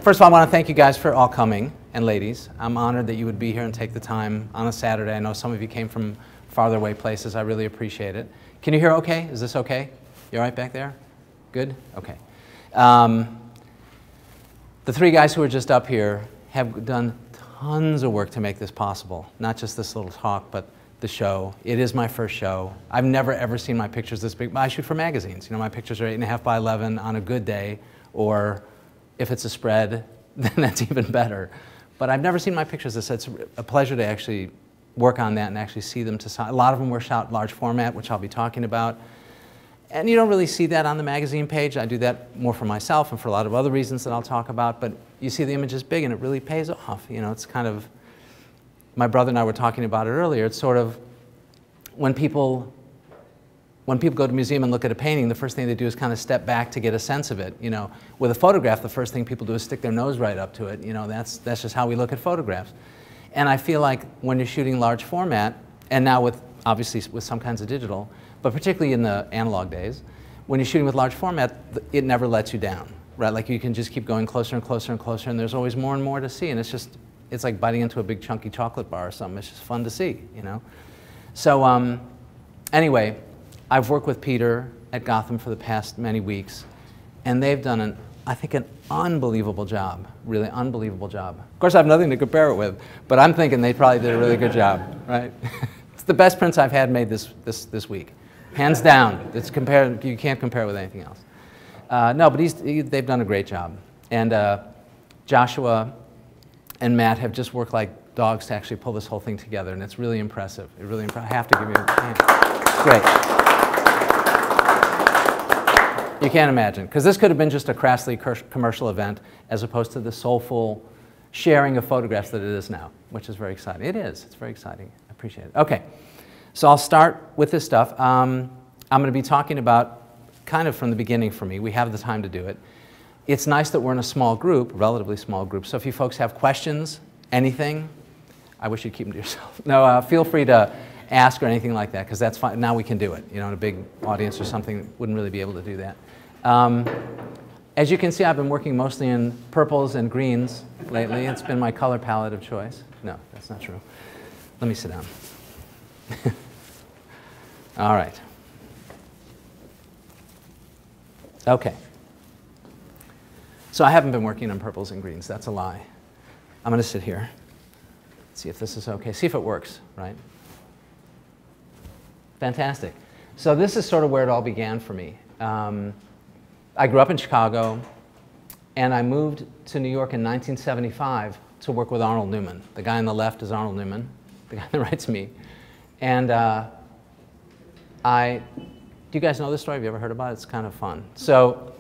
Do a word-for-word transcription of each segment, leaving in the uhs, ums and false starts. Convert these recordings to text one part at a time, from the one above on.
first of all, I want to thank you guys for all coming, and ladies. I'm honored that you would be here and take the time on a Saturday. I know some of you came from farther away places. I really appreciate it. Can you hear okay? Is this okay? You all right back there? Good? Okay. Um, the three guys who are just up here have done tons of work to make this possible. Not just this little talk, but the show. It is my first show. I've never ever seen my pictures this big. I shoot for magazines. You know, my pictures are eight and a half by eleven on a good day, or if it's a spread, then that's even better. But I've never seen my pictures this. It's a pleasure to actually work on that and actually see them to size. A lot of them were shot large format, which I'll be talking about. And you don't really see that on the magazine page. I do that more for myself and for a lot of other reasons that I'll talk about. But you see the images big and it really pays off. You know, it's kind of, my brother and I were talking about it earlier. It's sort of, when people, when people go to a museum and look at a painting, the first thing they do is kind of step back to get a sense of it. You know, with a photograph, the first thing people do is stick their nose right up to it. You know, that's, that's just how we look at photographs. And I feel like when you're shooting large format, and now with, obviously with some kinds of digital, but particularly in the analog days, when you're shooting with large format, it never lets you down, right? Like you can just keep going closer and closer and closer, and there's always more and more to see, and it's just, it's like biting into a big chunky chocolate bar or something. It's just fun to see, you know? So um, anyway, I've worked with Peter at Gotham for the past many weeks, and they've done, an, I think, an unbelievable job, really unbelievable job. Of course, I have nothing to compare it with, but I'm thinking they probably did a really good job, right? It's the best prints I've had made this, this, this week. Hands down. It's compared, you can't compare it with anything else. Uh, no, but he's, he, they've done a great job. And uh, Joshua and Matt have just worked like dogs to actually pull this whole thing together, and it's really impressive. It really impre- I have to give you a hand. It's great. You can't imagine, because this could have been just a crassly commercial event as opposed to the soulful sharing of photographs that it is now, which is very exciting. It is. It's very exciting. I appreciate it. Okay. So I'll start with this stuff. Um, I'm going to be talking about kind of from the beginning for me. We have the time to do it. It's nice that we're in a small group, relatively small group. So if you folks have questions, anything, I wish you'd keep them to yourself. No, uh, feel free to ask or anything like that, because that's fine. Now we can do it. You know, in a big audience or something, wouldn't really be able to do that. Um, as you can see, I've been working mostly in purples and greens lately. It's been my color palette of choice. No, that's not true. Let me sit down. All right. Okay. So I haven't been working on purples and greens. That's a lie. I'm going to sit here. See if this is okay. See if it works, right? Fantastic. So this is sort of where it all began for me. Um, I grew up in Chicago, and I moved to New York in nineteen seventy-five to work with Arnold Newman. The guy on the left is Arnold Newman. The guy on the right's me. And uh, I, do you guys know this story? Have you ever heard about it? It's kind of fun. So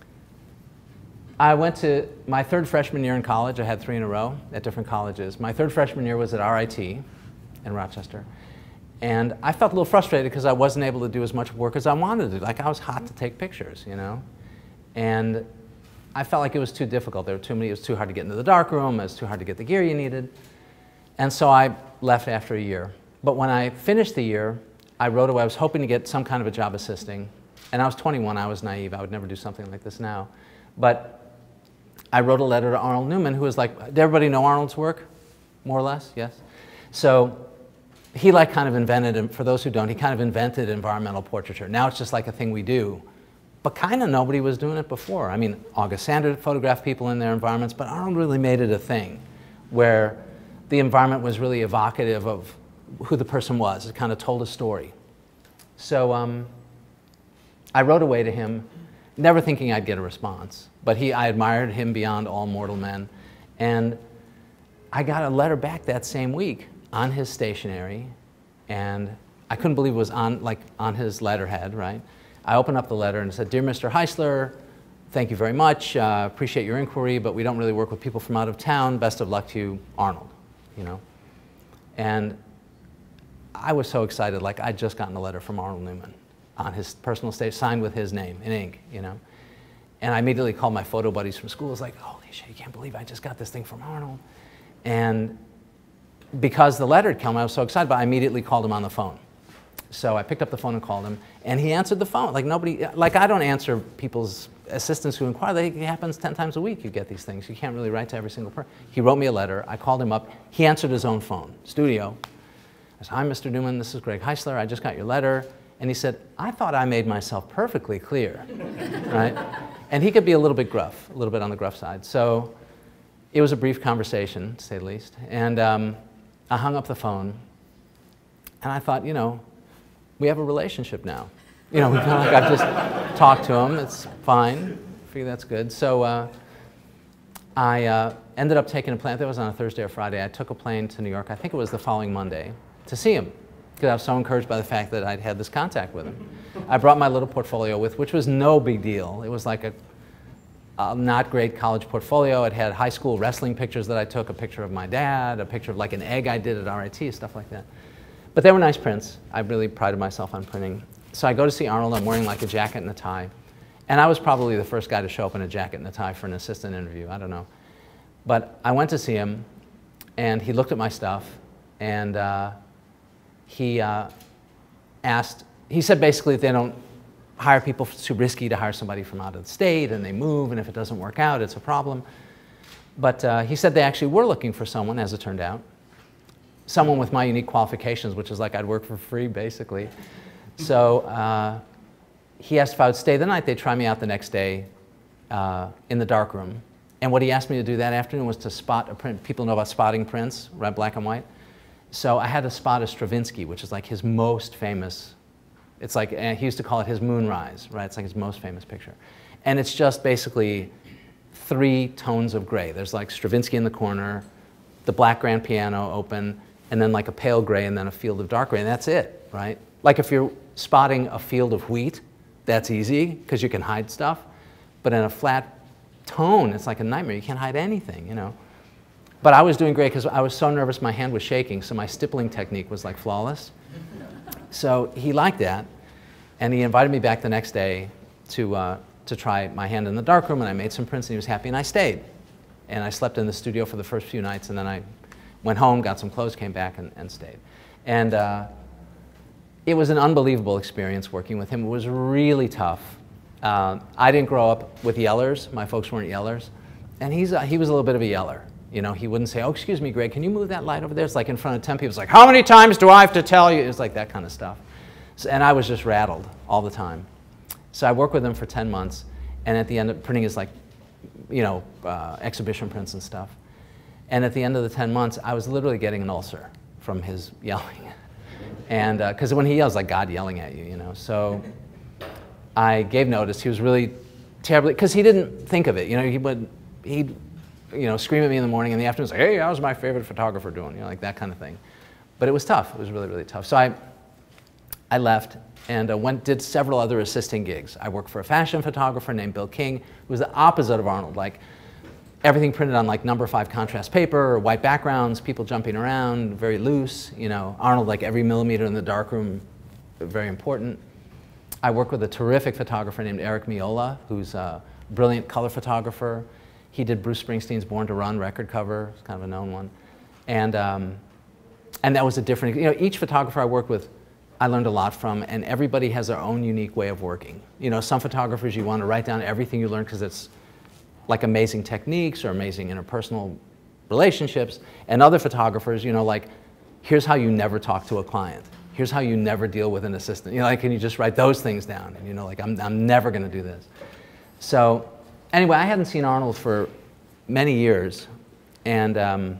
I went to my third freshman year in college. I had three in a row at different colleges. My third freshman year was at R I T in Rochester. And I felt a little frustrated because I wasn't able to do as much work as I wanted to do. Like I was hot to take pictures, you know? And I felt like it was too difficult. There were too many, it was too hard to get into the darkroom. It was too hard to get the gear you needed. And so I left after a year. But when I finished the year, I wrote away. I was hoping to get some kind of a job assisting. And I was twenty-one. I was naive. I would never do something like this now. But I wrote a letter to Arnold Newman, who was like, did everybody know Arnold's work? More or less, yes? So he like kind of invented, for those who don't, he kind of invented environmental portraiture. Now it's just like a thing we do. But kind of nobody was doing it before. I mean, August Sander photographed people in their environments, but Arnold really made it a thing where the environment was really evocative of who the person was. It kind of told a story. So um, I wrote away to him, never thinking I'd get a response. But he, I admired him beyond all mortal men. And I got a letter back that same week on his stationery. And I couldn't believe it was on, like, on his letterhead, right? I opened up the letter and it said, "Dear Mister Heisler, thank you very much. Uh, appreciate your inquiry, but we don't really work with people from out of town. Best of luck to you, Arnold." You know? And I was so excited, like I'd just gotten a letter from Arnold Newman on his personal stage, signed with his name in ink, you know? And I immediately called my photo buddies from school. I was like, holy shit, you can't believe I just got this thing from Arnold. And because the letter had come, I was so excited, but I immediately called him on the phone. So I picked up the phone and called him, and he answered the phone. Like nobody, like I don't answer people's assistants who inquire. It happens ten times a week you get these things. You can't really write to every single person. He wrote me a letter. I called him up. He answered his own phone, studio. I said, hi, Mister Newman, this is Greg Heisler. I just got your letter. And he said, I thought I made myself perfectly clear, right? And he could be a little bit gruff, a little bit on the gruff side. So it was a brief conversation, to say the least. And um, I hung up the phone, and I thought, you know, we have a relationship now. You know, we feel like I've just talked to him. It's fine. I figure that's good. So uh, I uh, ended up taking a plane. I think it was on a Thursday or Friday. I took a plane to New York. I think it was the following Monday to see him, because I was so encouraged by the fact that I'd had this contact with him. I brought my little portfolio with, which was no big deal. It was like a, a not great college portfolio. It had high school wrestling pictures that I took, a picture of my dad, a picture of like an egg I did at R I T, stuff like that. But they were nice prints. I really prided myself on printing. So I go to see Arnold. I'm wearing like a jacket and a tie. And I was probably the first guy to show up in a jacket and a tie for an assistant interview. I don't know. But I went to see him, and he looked at my stuff, and uh, he uh, asked, he said basically that they don't hire people, it's too risky to hire somebody from out of the state, and they move, and if it doesn't work out, it's a problem. But uh, he said they actually were looking for someone, as it turned out. Someone with my unique qualifications, which is like I'd work for free, basically. So uh, he asked if I would stay the night. They'd try me out the next day uh, in the dark room. And what he asked me to do that afternoon was to spot a print. People know about spotting prints, right, black and white. So I had to spot a Stravinsky, which is like his most famous. It's like, uh, he used to call it his moonrise, right? It's like his most famous picture. And it's just basically three tones of gray. There's like Stravinsky in the corner, the black grand piano open, and then like a pale gray, and then a field of dark gray, and that's it, right? Like if you're spotting a field of wheat, that's easy, because you can hide stuff. But in a flat tone, it's like a nightmare. You can't hide anything, you know. But I was doing great, because I was so nervous my hand was shaking, so my stippling technique was like flawless. So he liked that, and he invited me back the next day to, uh, to try my hand in the darkroom, and I made some prints, and he was happy, and I stayed. And I slept in the studio for the first few nights, and then I went home, got some clothes, came back, and, and stayed. And uh, it was an unbelievable experience working with him. It was really tough. Uh, I didn't grow up with yellers. My folks weren't yellers. And he's a, he was a little bit of a yeller. You know, he wouldn't say, oh, excuse me, Greg, can you move that light over there? It's like in front of ten people. It's like, how many times do I have to tell you? It's like that kind of stuff. So, and I was just rattled all the time. So I worked with him for ten months. And at the end of printing his like, you know, uh, exhibition prints and stuff. And at the end of the ten months, I was literally getting an ulcer from his yelling. And because uh, when he yells, like God yelling at you, you know. So I gave notice. He was really terribly, because he didn't think of it. You know, he would, he'd, you know, scream at me in the morning, in the afternoon, say, hey, how's my favorite photographer doing? You know, like that kind of thing. But it was tough. It was really, really tough. So I, I left and uh, went, did several other assisting gigs. I worked for a fashion photographer named Bill King, who was the opposite of Arnold. Like, everything printed on like number five contrast paper, or white backgrounds, people jumping around, very loose. You know, Arnold, like every millimeter in the darkroom, very important. I work with a terrific photographer named Eric Miola, who's a brilliant color photographer. He did Bruce Springsteen's Born to Run record cover, it's kind of a known one. And, um, and that was a different, you know, each photographer I worked with, I learned a lot from, and everybody has their own unique way of working. You know, some photographers, you want to write down everything you learn because it's like amazing techniques or amazing interpersonal relationships. And other photographers, you know, like, here's how you never talk to a client. Here's how you never deal with an assistant. You know, like, can you just write those things down? And you know, like, I'm, I'm never going to do this. So anyway, I hadn't seen Arnold for many years. And um,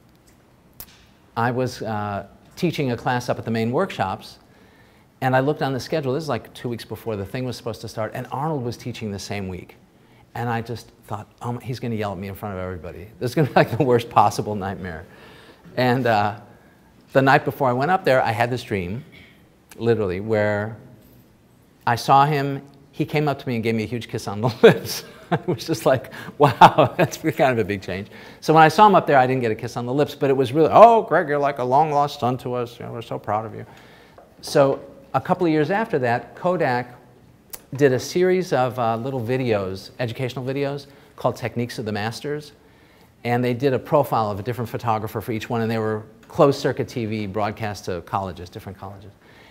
I was uh, teaching a class up at the main workshops. And I looked on the schedule. This is like two weeks before the thing was supposed to start. And Arnold was teaching the same week. And I just thought, oh, he's going to yell at me in front of everybody. This is going to be like the worst possible nightmare. And uh, the night before I went up there, I had this dream, literally, where I saw him. He came up to me and gave me a huge kiss on the lips. I was just like, wow, that's kind of a big change. So when I saw him up there, I didn't get a kiss on the lips, but it was really, oh, Greg, you're like a long-lost son to us. You know, we're so proud of you. So a couple of years after that, Kodak did a series of uh, little videos, educational videos, called Techniques of the Masters. And they did a profile of a different photographer for each one, and they were closed circuit T V broadcast to colleges, different colleges.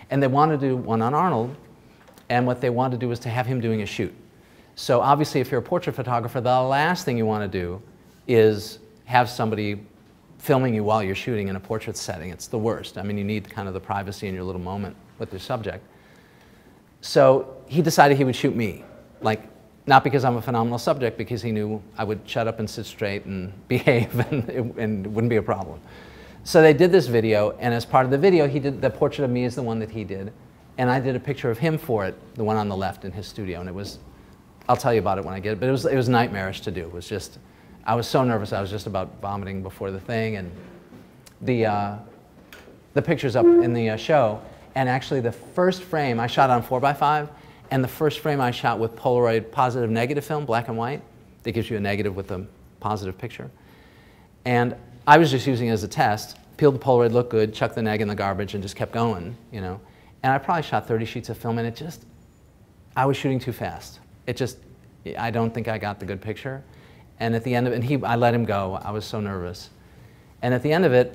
And they wanted to do one on Arnold, and what they wanted to do was to have him doing a shoot. So obviously, if you're a portrait photographer, the last thing you want to do is have somebody filming you while you're shooting in a portrait setting. It's the worst. I mean, you need kind of the privacy in your little moment with your subject. So he decided he would shoot me, like, not because I'm a phenomenal subject, because he knew I would shut up and sit straight and behave, and it, and it wouldn't be a problem. So they did this video, and as part of the video, he did the portrait of me is the one that he did, and I did a picture of him for it, the one on the left in his studio, and it was, I'll tell you about it when I get it, but it was, it was nightmarish to do. It was just, I was so nervous, I was just about vomiting before the thing, and the, uh, the picture's up in the uh, show, and actually the first frame, I shot on four by five, and the first frame I shot with Polaroid positive negative film, black and white, that gives you a negative with a positive picture. And I was just using it as a test, peeled the Polaroid, looked good, chucked the neg in the garbage, and just kept going, you know. And I probably shot thirty sheets of film, and it just, I was shooting too fast. It just, I don't think I got the good picture. And at the end of it, and he, I let him go. I was so nervous. And at the end of it,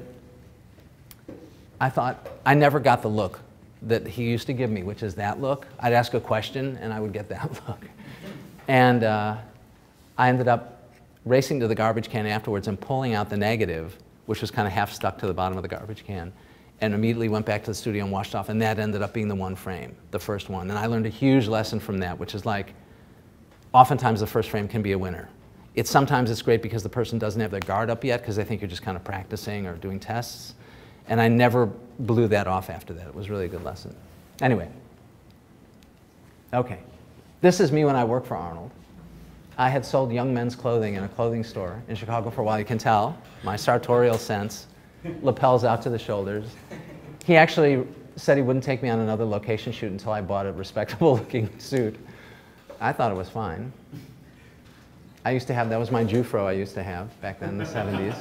I thought, I never got the look that he used to give me, which is that look. I'd ask a question, and I would get that look. And uh, I ended up racing to the garbage can afterwards and pulling out the negative, which was kind of half stuck to the bottom of the garbage can, and immediately went back to the studio and washed off, and that ended up being the one frame, the first one. And I learned a huge lesson from that, which is like, oftentimes the first frame can be a winner. It's sometimes it's great because the person doesn't have their guard up yet because they think you're just kind of practicing or doing tests. And I never blew that off after that. It was really a good lesson. Anyway, okay. This is me when I worked for Arnold. I had sold young men's clothing in a clothing store in Chicago for a while. You can tell my sartorial sense, lapels out to the shoulders. He actually said he wouldn't take me on another location shoot until I bought a respectable looking suit. I thought it was fine. I used to have, that was my Jufro I used to have back then in the seventies.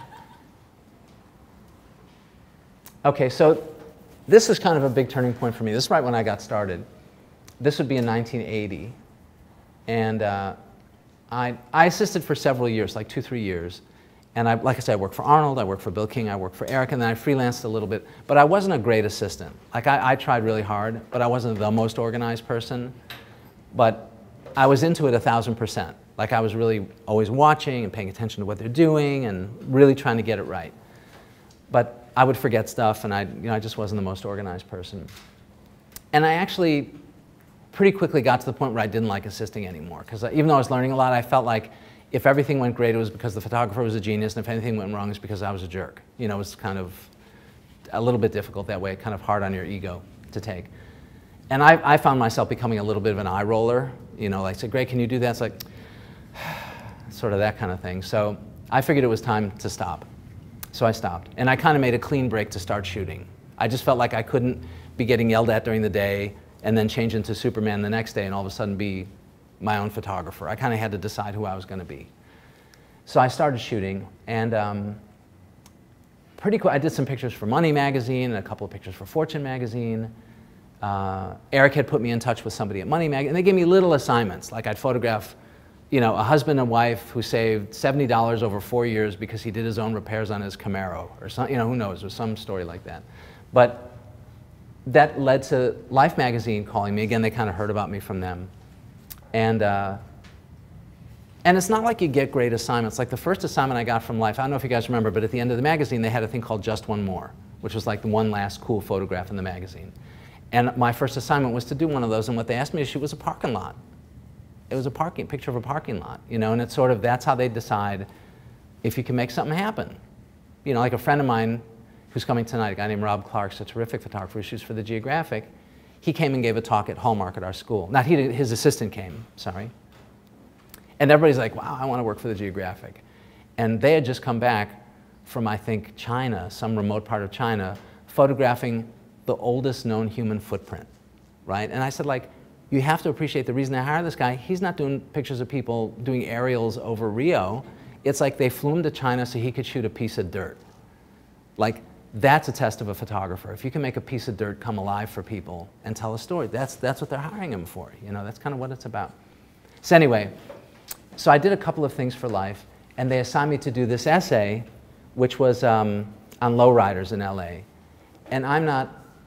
Okay, so this is kind of a big turning point for me. This is right when I got started. This would be in nineteen eighty. And uh, I, I assisted for several years, like two, three years. And I, like I said, I worked for Arnold, I worked for Bill King, I worked for Eric, and then I freelanced a little bit. But I wasn't a great assistant. Like, I, I tried really hard, but I wasn't the most organized person. But I was into it a thousand percent. Like, I was really always watching and paying attention to what they're doing and really trying to get it right. But I would forget stuff, and I, you know, I just wasn't the most organized person. And I actually pretty quickly got to the point where I didn't like assisting anymore, because even though I was learning a lot, I felt like if everything went great, it was because the photographer was a genius, and if anything went wrong, it's because I was a jerk. You know, it was kind of a little bit difficult that way, kind of hard on your ego to take. And I, I found myself becoming a little bit of an eye roller. You know, like, say, Greg, can you do that? It's like, sort of that kind of thing. So I figured it was time to stop. So I stopped. And I kind of made a clean break to start shooting. I just felt like I couldn't be getting yelled at during the day and then change into Superman the next day and all of a sudden be my own photographer. I kind of had to decide who I was going to be. So I started shooting, and um, pretty quick, I did some pictures for Money magazine and a couple of pictures for Fortune magazine. Uh, Eric had put me in touch with somebody at Money magazine, and they gave me little assignments, like I'd photograph, you know, a husband and wife who saved seventy dollars over four years because he did his own repairs on his Camaro, or some, you know, who knows, or some story like that. But that led to Life magazine calling me. Again, they kind of heard about me from them. And, uh, and it's not like you get great assignments. Like the first assignment I got from Life, I don't know if you guys remember, but at the end of the magazine, they had a thing called Just One More, which was like the one last cool photograph in the magazine. And my first assignment was to do one of those, and what they asked me to shoot was a parking lot. It was a parking, picture of a parking lot, you know, and it's sort of, that's how they decide if you can make something happen. You know, like a friend of mine who's coming tonight, a guy named Rob Clark's a terrific photographer who shoots for the Geographic. He came and gave a talk at Hallmark at our school. Not he, his assistant came, sorry. And everybody's like, wow, I want to work for the Geographic. And they had just come back from, I think, China, some remote part of China, photographing the oldest known human footprint, right? And I said, like, you have to appreciate the reason they hired this guy. He's not doing pictures of people doing aerials over Rio. It's like they flew him to China so he could shoot a piece of dirt. Like, that's a test of a photographer. If you can make a piece of dirt come alive for people and tell a story, that's, that's what they're hiring him for. You know, that's kind of what it's about. So anyway, so I did a couple of things for Life, and they assigned me to do this essay, which was um, on lowriders in L A. And I'm not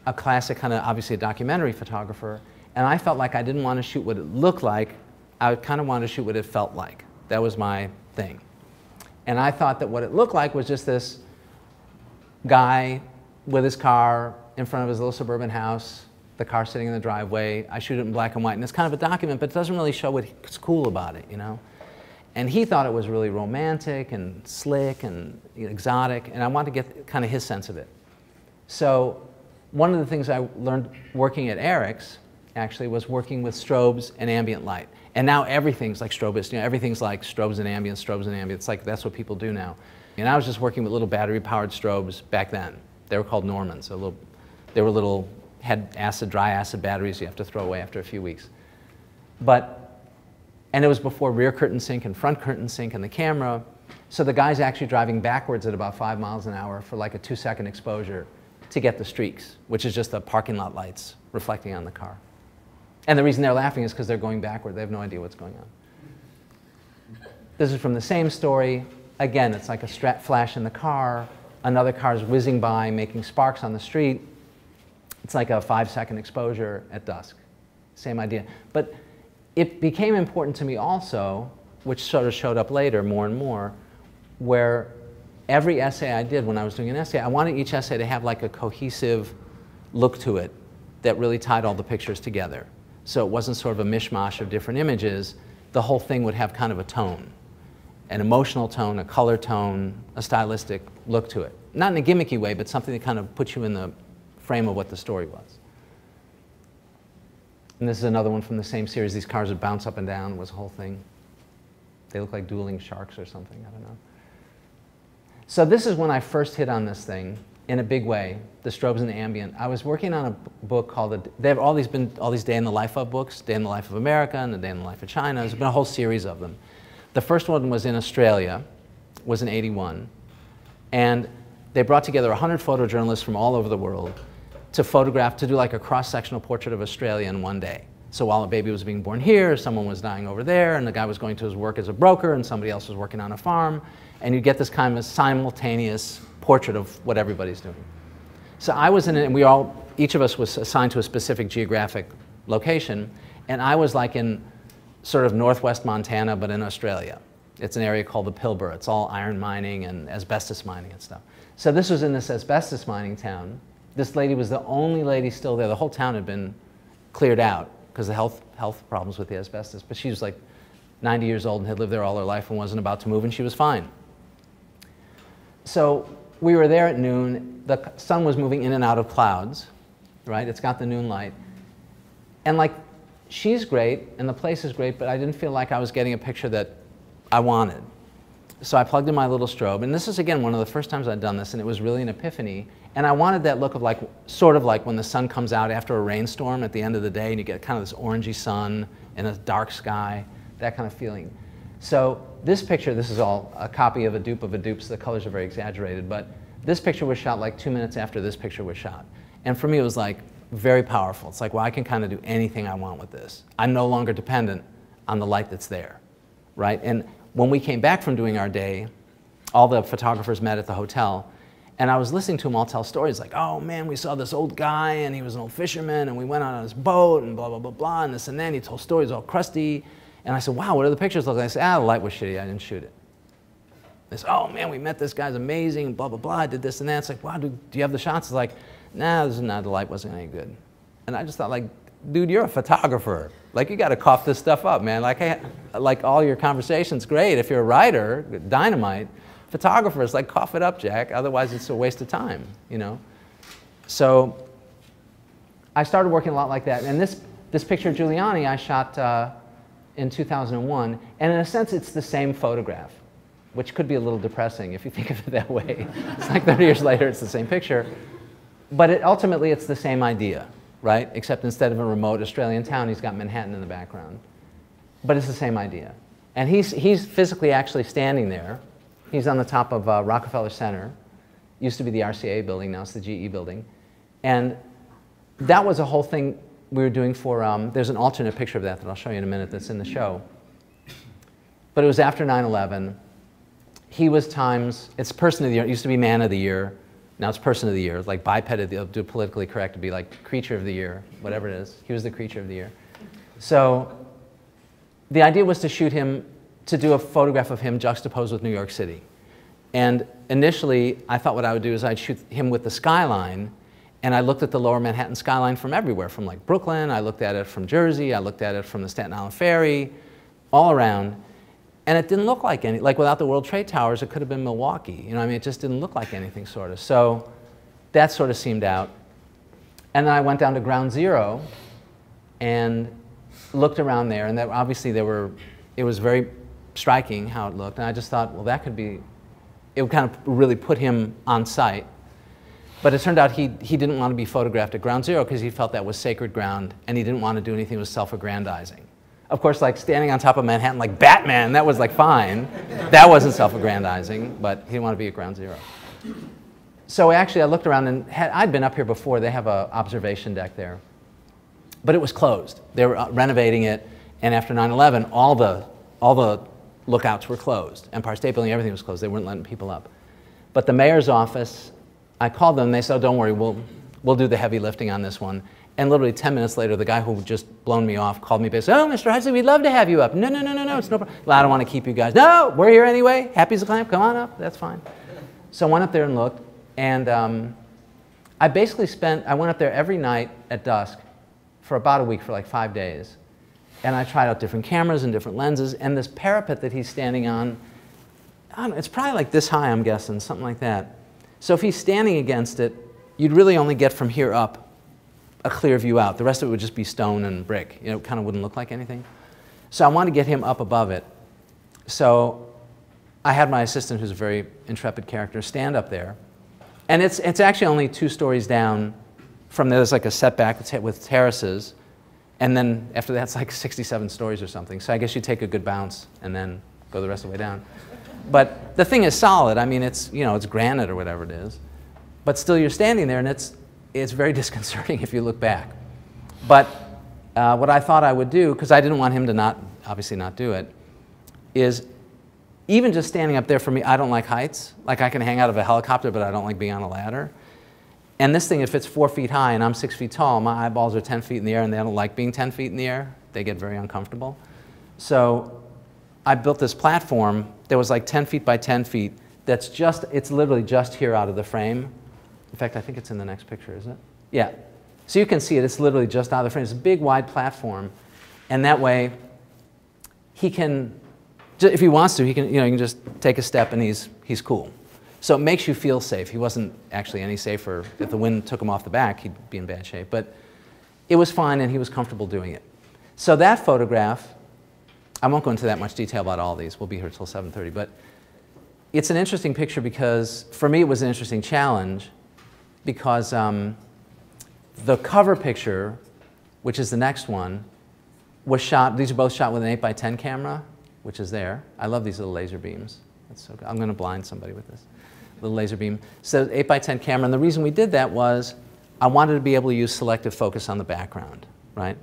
a classic kind of, obviously a documentary photographer, and I felt like I didn't want to shoot what it looked like, I kind of wanted to shoot what it felt like. That was my thing. And I thought that what it looked like was just this guy with his car in front of his little suburban house, the car sitting in the driveway. I shoot it in black and white, and it's kind of a document, but it doesn't really show what's cool about it, you know? And he thought it was really romantic and slick and exotic, and I wanted to get kind of his sense of it. So one of the things I learned working at Eric's actually was working with strobes and ambient light. And now everything's like strobist, you know, everything's like strobes and ambient, strobes and ambient. It's like that's what people do now. And I was just working with little battery-powered strobes back then. They were called Normans. A little, they were little, had acid, dry acid batteries you have to throw away after a few weeks. But and it was before rear curtain sync and front curtain sync and the camera. So the guy's actually driving backwards at about five miles an hour for like a two second exposure to get the streaks, which is just the parking lot lights reflecting on the car. And the reason they're laughing is because they're going backward. They have no idea what's going on. This is from the same story. Again, it's like a strat flash in the car. Another car is whizzing by, making sparks on the street. It's like a five second exposure at dusk. Same idea. But it became important to me also, which sort of showed up later more and more, where every essay I did when I was doing an essay, I wanted each essay to have like a cohesive look to it that really tied all the pictures together. So it wasn't sort of a mishmash of different images. The whole thing would have kind of a tone, an emotional tone, a color tone, a stylistic look to it. Not in a gimmicky way, but something that kind of puts you in the frame of what the story was. And this is another one from the same series. These cars would bounce up and down, was a whole thing. They look like dueling sharks or something, I don't know. So this is when I first hit on this thing in a big way, the strobes and the ambient. I was working on a book called, they have all these been all these Day in the Life of books, Day in the Life of America and the Day in the Life of China. There's been a whole series of them. The first one was in Australia, was in eighty-one, and they brought together one hundred photojournalists from all over the world to photograph, to do like a cross-sectional portrait of Australia in one day. So while a baby was being born here, someone was dying over there, and the guy was going to his work as a broker, and somebody else was working on a farm, and you get this kind of simultaneous portrait of what everybody's doing. So I was in it, and we all, each of us was assigned to a specific geographic location, and I was like in sort of northwest Montana, but in Australia. It's an area called the Pilbara. It's all iron mining and asbestos mining and stuff. So this was in this asbestos mining town. This lady was the only lady still there. The whole town had been cleared out because of health, health problems with the asbestos. But she was like ninety years old and had lived there all her life and wasn't about to move, and she was fine. So we were there at noon. The sun was moving in and out of clouds, right? It's got the noon light. And like, she's great, and the place is great, but I didn't feel like I was getting a picture that I wanted. So I plugged in my little strobe, and this is, again, one of the first times I'd done this, and it was really an epiphany. And I wanted that look of like, sort of like when the sun comes out after a rainstorm at the end of the day, and you get kind of this orangey sun and a dark sky, that kind of feeling. So this picture, this is all a copy of a dupe of a dupe, so the colors are very exaggerated, but this picture was shot like two minutes after this picture was shot. And for me, it was like very powerful. It's like, well, I can kind of do anything I want with this. I'm no longer dependent on the light that's there, right? And when we came back from doing our day, all the photographers met at the hotel, and I was listening to them all tell stories like, oh man, we saw this old guy, and he was an old fisherman, and we went on his boat, and blah, blah, blah, blah, and this and then. He told stories all crusty. And I said, wow, what are the pictures look like? I said, ah, the light was shitty, I didn't shoot it. They said, oh man, we met this guy's amazing, blah, blah, blah, I did this and that. It's like, wow, dude, do you have the shots? It's like, nah, this is not, the light wasn't any good. And I just thought, like, dude, you're a photographer. Like, you got to cough this stuff up, man. Like, hey, like, all your conversation's great. If you're a writer, dynamite. Photographers, like, cough it up, Jack. Otherwise, it's a waste of time, you know? So I started working a lot like that. And this, this picture of Giuliani I shot uh, in two thousand one. And in a sense, it's the same photograph, which could be a little depressing if you think of it that way. It's like thirty years later, it's the same picture. But it, ultimately, it's the same idea, right? Except instead of a remote Australian town, he's got Manhattan in the background. But it's the same idea. And he's, he's physically actually standing there. He's on the top of uh, Rockefeller Center. Used to be the R C A building, now it's the G E building. And that was a whole thing we were doing for, um, there's an alternate picture of that that I'll show you in a minute that's in the show. But it was after nine eleven. He was Times, it's Person of the Year, it used to be Man of the Year. Now it's person of the year, like bipeded, they'll do politically correct to be like creature of the year, whatever it is. He was the creature of the year. So the idea was to shoot him, to do a photograph of him juxtaposed with New York City. And initially, I thought what I would do is I'd shoot him with the skyline, and I looked at the lower Manhattan skyline from everywhere, from like Brooklyn, I looked at it from Jersey, I looked at it from the Staten Island Ferry, all around. And it didn't look like any, like without the World Trade Towers, it could have been Milwaukee. You know, I mean, it just didn't look like anything, sort of. So that sort of seemed out. And then I went down to ground zero and looked around there, and that, obviously there were, it was very striking how it looked. And I just thought, well, that could be, it would kind of really put him on site. But it turned out he, he didn't want to be photographed at ground zero because he felt that was sacred ground, and he didn't want to do anything that was self-aggrandizing. Of course, like standing on top of Manhattan like Batman, that was like fine. That wasn't self-aggrandizing, but he didn't want to be at ground zero. So actually, I looked around, and had, I'd been up here before. They have an observation deck there. But it was closed. They were renovating it, and after nine eleven, all the, all the lookouts were closed. Empire State Building, everything was closed. They weren't letting people up. But the mayor's office, I called them, and they said, oh, don't worry, we'll, we'll do the heavy lifting on this one. And literally ten minutes later, the guy who had just blown me off called me back and said, oh, Mister Heisler, we'd love to have you up. No, no, no, no, no, it's no problem. Well, I don't want to keep you guys. No, we're here anyway. Happy as a clam. Come on up. That's fine. So I went up there and looked. And um, I basically spent, I went up there every night at dusk for about a week, for like five days. And I tried out different cameras and different lenses. And this parapet that he's standing on, I don't know, it's probably like this high, I'm guessing, something like that. So if he's standing against it, you'd really only get from here up a clear view out. The rest of it would just be stone and brick. You know, it kind of wouldn't look like anything. So I wanted to get him up above it. So I had my assistant, who's a very intrepid character, stand up there. And it's, it's actually only two stories down from there. There's like a setback with terraces. And then after that, it's like sixty-seven stories or something. So I guess you take a good bounce and then go the rest of the way down. But the thing is solid. I mean, it's, you know, it's granite or whatever it is. But still, you're standing there, and it's, it's very disconcerting if you look back. But uh, what I thought I would do, because I didn't want him to not, obviously not do it, is even just standing up there, for me, I don't like heights. Like, I can hang out of a helicopter, but I don't like being on a ladder. And this thing, if it's four feet high and I'm six feet tall, my eyeballs are ten feet in the air, and they don't like being ten feet in the air. They get very uncomfortable. So I built this platform that was like ten feet by ten feet. That's just, it's literally just here out of the frame. In fact, I think it's in the next picture, isn't it? Yeah. So you can see it. It's literally just out of the frame. It's a big, wide platform. And that way, he can, if he wants to, he can, you know, he can just take a step, and he's, he's cool. So it makes you feel safe. He wasn't actually any safer. If the wind took him off the back, he'd be in bad shape. But it was fine, and he was comfortable doing it. So that photograph, I won't go into that much detail about all these. We'll be here till seven thirty. But it's an interesting picture because, for me, it was an interesting challenge. Because um, the cover picture, which is the next one, was shot, these are both shot with an eight by ten camera, which is there. I love these little laser beams. That's so good. I'm going to blind somebody with this little laser beam. So eight by ten camera, and the reason we did that was I wanted to be able to use selective focus on the background, right?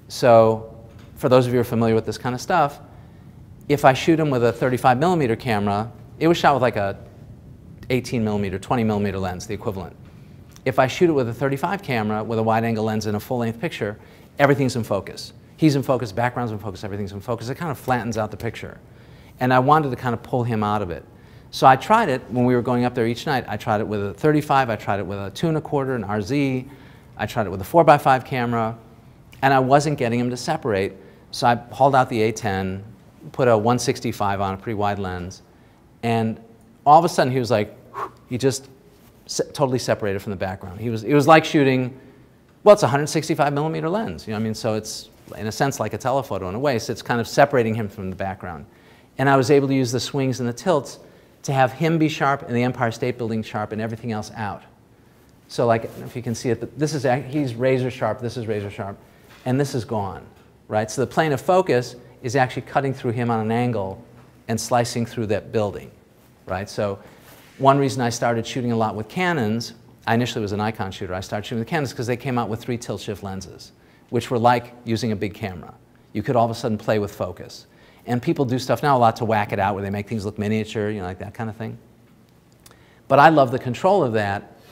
So for those of you who are familiar with this kind of stuff, if I shoot him with a thirty-five millimeter camera, it was shot with like a eighteen millimeter, twenty millimeter lens, the equivalent. If I shoot it with a thirty-five camera with a wide-angle lens in a full-length picture, everything's in focus. He's in focus, background's in focus, everything's in focus. It kind of flattens out the picture. And I wanted to kind of pull him out of it. So I tried it when we were going up there each night. I tried it with a thirty-five, I tried it with a two and a quarter, an R Z, I tried it with a four by five camera, and I wasn't getting him to separate. So I hauled out the A ten, put a one sixty-five on, a pretty wide lens, and all of a sudden he was like, whew, he just se totally separated from the background. He was, it was like shooting, well, it's a one sixty-five millimeter lens, you know what I mean? So it's, in a sense, like a telephoto in a way, so it's kind of separating him from the background. And I was able to use the swings and the tilts to have him be sharp and the Empire State Building sharp and everything else out. So like, if you can see it, this is, he's razor sharp, this is razor sharp, and this is gone, right? So the plane of focus is actually cutting through him on an angle and slicing through that building, right? So one reason I started shooting a lot with Canons, I initially was a Nikon shooter, I started shooting with Canons because they came out with three tilt shift lenses, which were like using a big camera. You could all of a sudden play with focus. And people do stuff now a lot to whack it out, where they make things look miniature, you know, like that kind of thing. But I love the control of that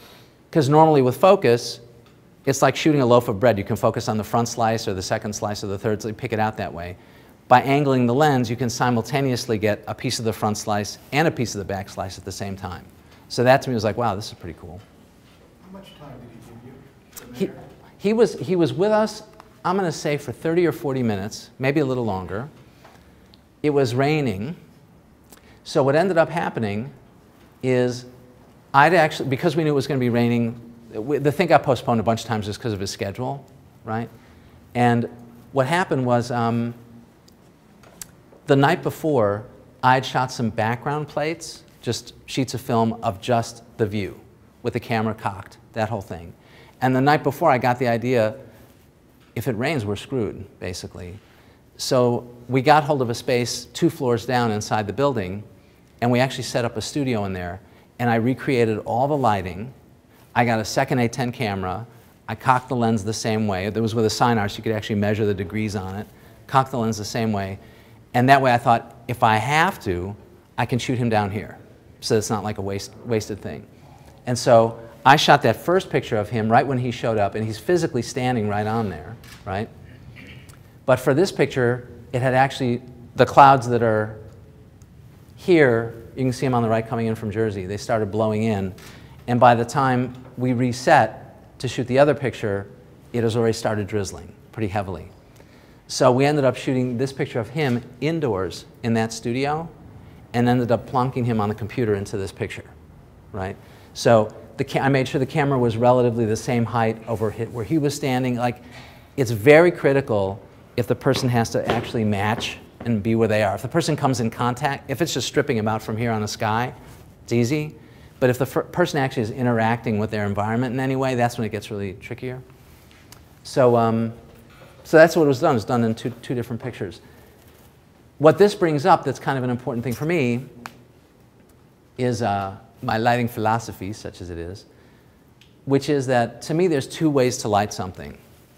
Because normally with focus, it's like shooting a loaf of bread. You can focus on the front slice or the second slice or the third slice, pick it out that way. By angling the lens, you can simultaneously get a piece of the front slice and a piece of the back slice at the same time. So that to me was like, wow, this is pretty cool. How much time did he give you? He, he, was, he was with us, I'm going to say, for thirty or forty minutes, maybe a little longer. It was raining. So what ended up happening is I'd actually, because we knew it was going to be raining, the thing got postponed a bunch of times just because of his schedule, right? And what happened was um, the night before, I'd shot some background plates, just sheets of film of just the view with the camera cocked, that whole thing. And the night before, I got the idea, if it rains, we're screwed, basically. So we got hold of a space two floors down inside the building, and we actually set up a studio in there, and I recreated all the lighting. I got a second A ten camera. I cocked the lens the same way. It was with a Sinar, so you could actually measure the degrees on it. Cocked the lens the same way. And that way I thought, if I have to, I can shoot him down here. So it's not like a waste, wasted thing. And so I shot that first picture of him right when he showed up, and he's physically standing right on there, right? But for this picture, it had actually, the clouds that are here, you can see them on the right coming in from Jersey. They started blowing in. And by the time we reset to shoot the other picture, it has already started drizzling pretty heavily. So we ended up shooting this picture of him indoors in that studio and ended up plonking him on the computer into this picture, right? So the ca I made sure the camera was relatively the same height over where he was standing. Like, it's very critical if the person has to actually match and be where they are. If the person comes in contact, if it's just stripping him out from here on the sky, it's easy. But if the person actually is interacting with their environment in any way, that's when it gets really trickier. So, um, so that's what was done. It was done in two, two different pictures. What this brings up that's kind of an important thing for me is uh, my lighting philosophy, such as it is, which is that to me there's two ways to light something.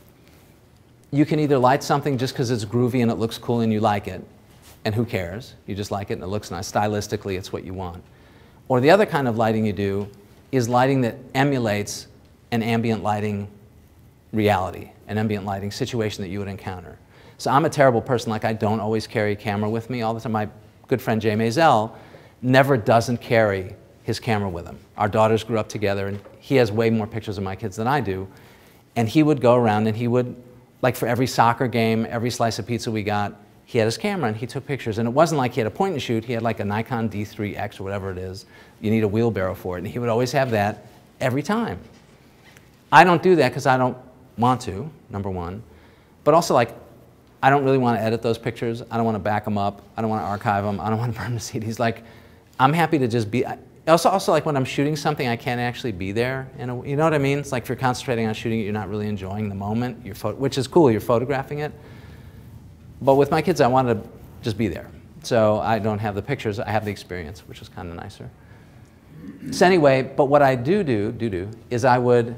You can either light something just because it's groovy and it looks cool and you like it, and who cares? You just like it and it looks nice. Stylistically, it's what you want. Or the other kind of lighting you do is lighting that emulates an ambient lighting reality, an ambient lighting situation that you would encounter. So I'm a terrible person. Like, I don't always carry a camera with me all the time. My good friend Jay Maisel never doesn't carry his camera with him. Our daughters grew up together, and he has way more pictures of my kids than I do. And he would go around and he would, like for every soccer game, every slice of pizza we got, he had his camera and he took pictures. And it wasn't like he had a point and shoot. He had like a Nikon D three X or whatever it is. You need a wheelbarrow for it. And he would always have that every time. I don't do that because I don't want to, number one. But also, like, I don't really want to edit those pictures. I don't want to back them up. I don't want to archive them. I don't want to burn the C Ds. Like, I'm happy to just be. Also, also, like when I'm shooting something, I can't actually be there. In a, you know what I mean? It's like if you're concentrating on shooting it, you're not really enjoying the moment. You're which is cool. You're photographing it. But with my kids, I want to just be there. So I don't have the pictures. I have the experience, which is kind of nicer. So anyway, but what I do do, do do is I would,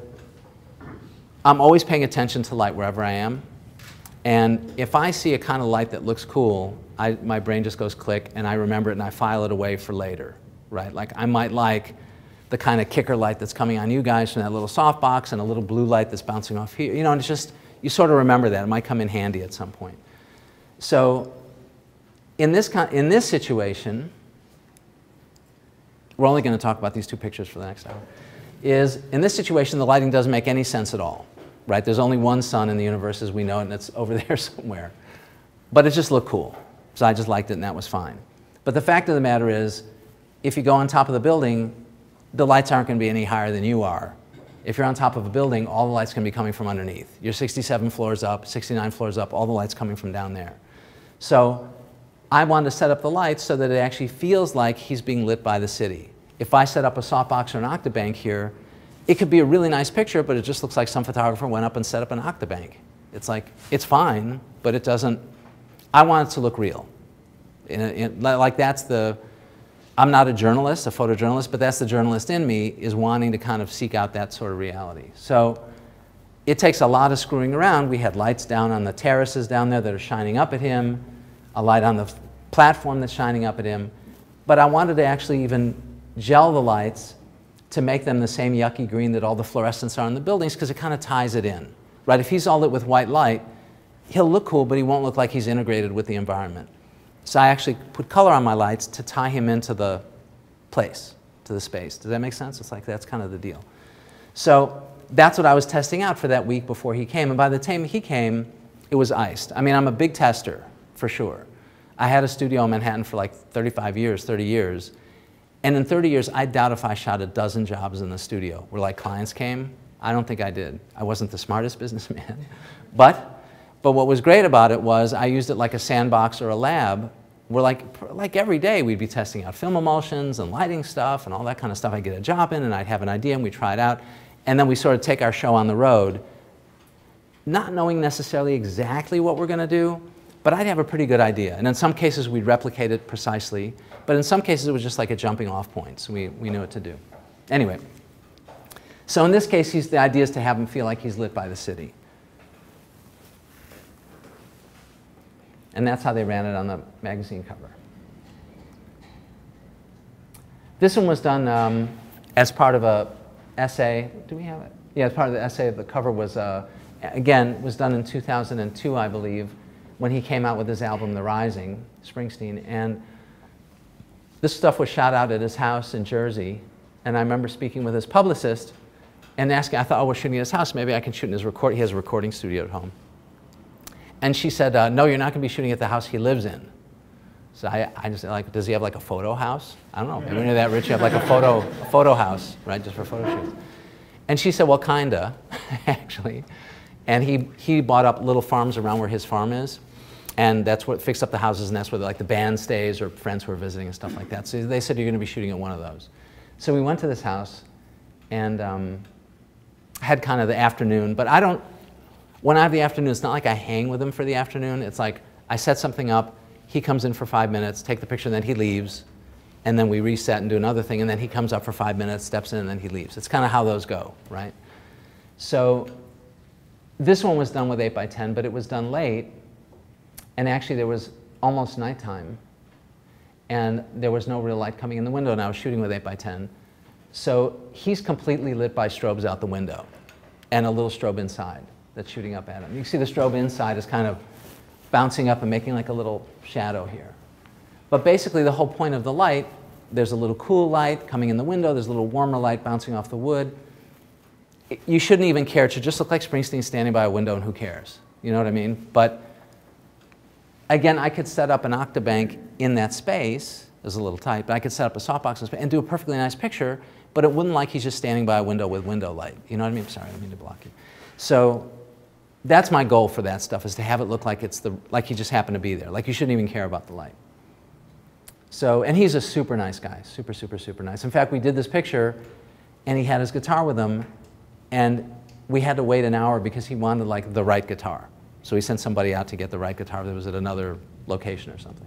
I'm always paying attention to light wherever I am. And if I see a kind of light that looks cool, I, my brain just goes click, and I remember it, and I file it away for later, right? Like, I might like the kind of kicker light that's coming on you guys from that little softbox and a little blue light that's bouncing off here. You know, and it's just, you sort of remember that. It might come in handy at some point. So in this, in this situation, we're only going to talk about these two pictures for the next hour, is in this situation, the lighting doesn't make any sense at all, right? There's only one sun in the universe as we know it, and it's over there somewhere. But it just looked cool. So I just liked it, and that was fine. But the fact of the matter is, if you go on top of the building, the lights aren't going to be any higher than you are. If you're on top of a building, all the lights can be coming from underneath. You're sixty-seven floors up, sixty-nine floors up, all the lights coming from down there. So I wanted to set up the lights so that it actually feels like he's being lit by the city. If I set up a softbox or an octabank here, it could be a really nice picture, but it just looks like some photographer went up and set up an octabank. It's like, it's fine, but it doesn't, I want it to look real. In a, in, like that's the, I'm not a journalist, a photojournalist, but that's the journalist in me, is wanting to kind of seek out that sort of reality. So it takes a lot of screwing around. We had lights down on the terraces down there that are shining up at him, a light on the platform that's shining up at him. But I wanted to actually even gel the lights to make them the same yucky green that all the fluorescents are in the buildings, because it kind of ties it in, right? If he's all lit with white light, he'll look cool, but he won't look like he's integrated with the environment. So I actually put color on my lights to tie him into the place, to the space. Does that make sense? It's like that's kind of the deal. So that's what I was testing out for that week before he came. And by the time he came, it was iced. I mean, I'm a big tester, for sure. I had a studio in Manhattan for like thirty-five years, thirty years. And in thirty years, I doubt if I shot a dozen jobs in the studio where like clients came. I don't think I did. I wasn't the smartest businessman. but, but what was great about it was I used it like a sandbox or a lab where like, like every day we'd be testing out film emulsions and lighting stuff and all that kind of stuff. I'd get a job in and I'd have an idea and we'd try it out. And then we sort of take our show on the road, not knowing necessarily exactly what we're going to do, but I'd have a pretty good idea. And in some cases, we'd replicate it precisely. But in some cases, it was just like a jumping off point. So we, we knew what to do. Anyway, so in this case, he's, the idea is to have him feel like he's lit by the city. And that's how they ran it on the magazine cover. This one was done um, as part of a essay. Do we have it? Yeah, as part of the essay. The cover was, uh, again, was done in two thousand two, I believe, when he came out with his album, The Rising, Springsteen. And this stuff was shot out at his house in Jersey. And I remember speaking with his publicist and asking, I thought, oh, we're shooting at his house. Maybe I can shoot in his record. He has a recording studio at home. And she said, uh, no, you're not going to be shooting at the house he lives in. So I, I just like, does he have like a photo house? I don't know. Maybe when you're that rich, you have like a photo, a photo house, right, just for photo shoots. And she said, well, kinda, actually. And he, he bought up little farms around where his farm is. And that's what fixed up the houses, and that's where like the band stays or friends who are visiting and stuff like that. So they said, you're going to be shooting at one of those. So we went to this house and um, had kind of the afternoon. But I don't, when I have the afternoon, it's not like I hang with him for the afternoon. It's like I set something up, he comes in for five minutes, take the picture, and then he leaves. And then we reset and do another thing, and then he comes up for five minutes, steps in, and then he leaves. It's kind of how those go, right? So this one was done with eight by ten, but it was done late. And actually, there was almost nighttime. And there was no real light coming in the window, and I was shooting with eight by ten. So he's completely lit by strobes out the window and a little strobe inside that's shooting up at him. You can see the strobe inside is kind of bouncing up and making like a little shadow here. But basically, the whole point of the light, there's a little cool light coming in the window, there's a little warmer light bouncing off the wood. You shouldn't even care. It should just look like Springsteen standing by a window, and who cares? You know what I mean? But again, I could set up an octabank in that space. It was a little tight, but I could set up a softbox and do a perfectly nice picture, but it wouldn't like he's just standing by a window with window light. You know what I mean? Sorry, I don't mean to block you. So that's my goal for that stuff, is to have it look like it's the, like he just happened to be there. Like you shouldn't even care about the light. So, and he's a super nice guy. Super, super, super nice. In fact, we did this picture, and he had his guitar with him, and we had to wait an hour because he wanted like the right guitar. So he sent somebody out to get the right guitar that was at another location or something.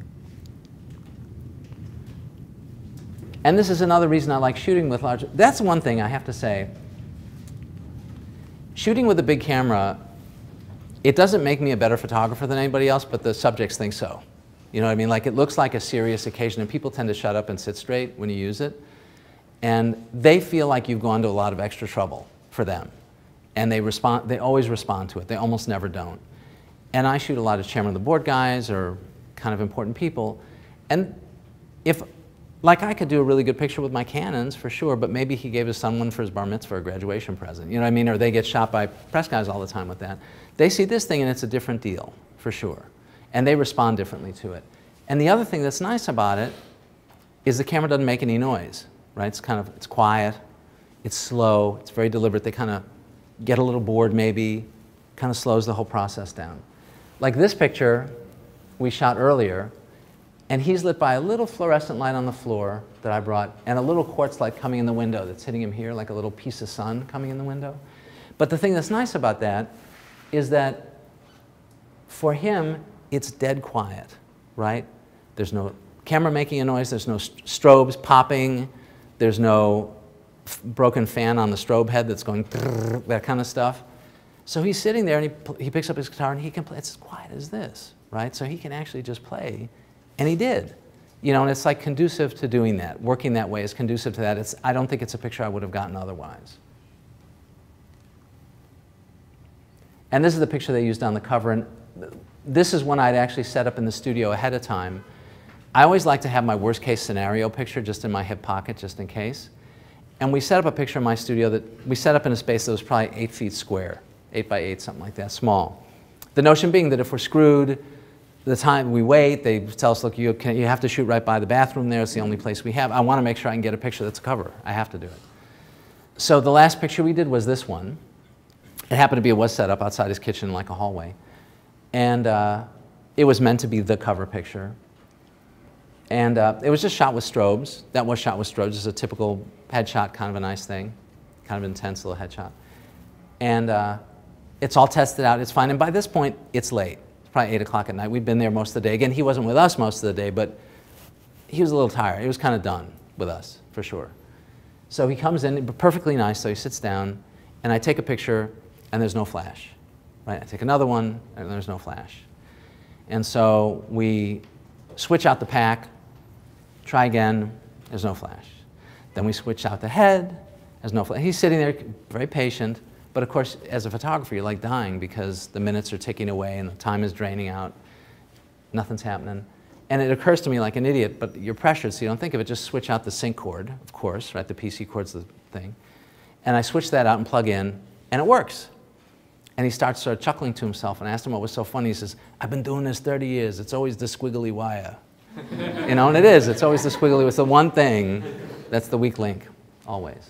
And this is another reason I like shooting with large. That's one thing I have to say. Shooting with a big camera, it doesn't make me a better photographer than anybody else, but the subjects think so. You know what I mean? Like it looks like a serious occasion, and people tend to shut up and sit straight when you use it. And they feel like you've gone to a lot of extra trouble for them. And they respond, they always respond to it. They almost never don't. And I shoot a lot of chairman of the board guys or kind of important people. And if, like I could do a really good picture with my Canons for sure, but maybe he gave his son one for his bar mitzvah or graduation present. You know what I mean? Or they get shot by press guys all the time with that. They see this thing and it's a different deal, for sure. And they respond differently to it. And the other thing that's nice about it is the camera doesn't make any noise, right? It's kind of, it's quiet, it's slow, it's very deliberate. They kind of get a little bored maybe, kind of slows the whole process down. Like this picture we shot earlier, and he's lit by a little fluorescent light on the floor that I brought, and a little quartz light coming in the window that's hitting him here, like a little piece of sun coming in the window. But the thing that's nice about that is that for him, it's dead quiet, right? There's no camera making a noise, there's no strobes popping, there's no broken fan on the strobe head that's going, that kind of stuff. So he's sitting there and he, he picks up his guitar and he can play. It's as quiet as this, right? So he can actually just play, and he did. You know, and it's like conducive to doing that. Working that way is conducive to that. It's, I don't think it's a picture I would have gotten otherwise. And this is the picture they used on the cover. And this is one I'd actually set up in the studio ahead of time. I always like to have my worst case scenario picture just in my hip pocket, just in case. And we set up a picture in my studio that we set up in a space that was probably eight feet square, eight by eight, something like that, small. The notion being that if we're screwed, the time we wait, they tell us, look, you, can, you have to shoot right by the bathroom there. It's the only place we have. I want to make sure I can get a picture that's a cover. I have to do it. So the last picture we did was this one. It happened to be, it was set up outside his kitchen like a hallway. And uh, it was meant to be the cover picture. And uh, it was just shot with strobes. That was shot with strobes. Just a typical headshot, kind of a nice thing. Kind of intense little headshot. And uh, it's all tested out. It's fine. And by this point, it's late. It's probably eight o'clock at night. We'd been there most of the day. Again, he wasn't with us most of the day, but he was a little tired. He was kind of done with us, for sure. So he comes in, perfectly nice, so he sits down, and I take a picture, and there's no flash. Right? I take another one, and there's no flash. And so we switch out the pack, try again, there's no flash. Then we switch out the head, there's no flash. He's sitting there, very patient, but of course, as a photographer, you're like dying because the minutes are ticking away and the time is draining out. Nothing's happening. And it occurs to me like an idiot, but you're pressured, so you don't think of it, just switch out the sync cord, of course, right? The P C cord's the thing. And I switch that out and plug in, and it works. And he starts sort of chuckling to himself, and I asked him what was so funny. He says, I've been doing this thirty years. It's always the squiggly wire. You know, and it is. It's always the squiggly. It's the one thing that's the weak link, always.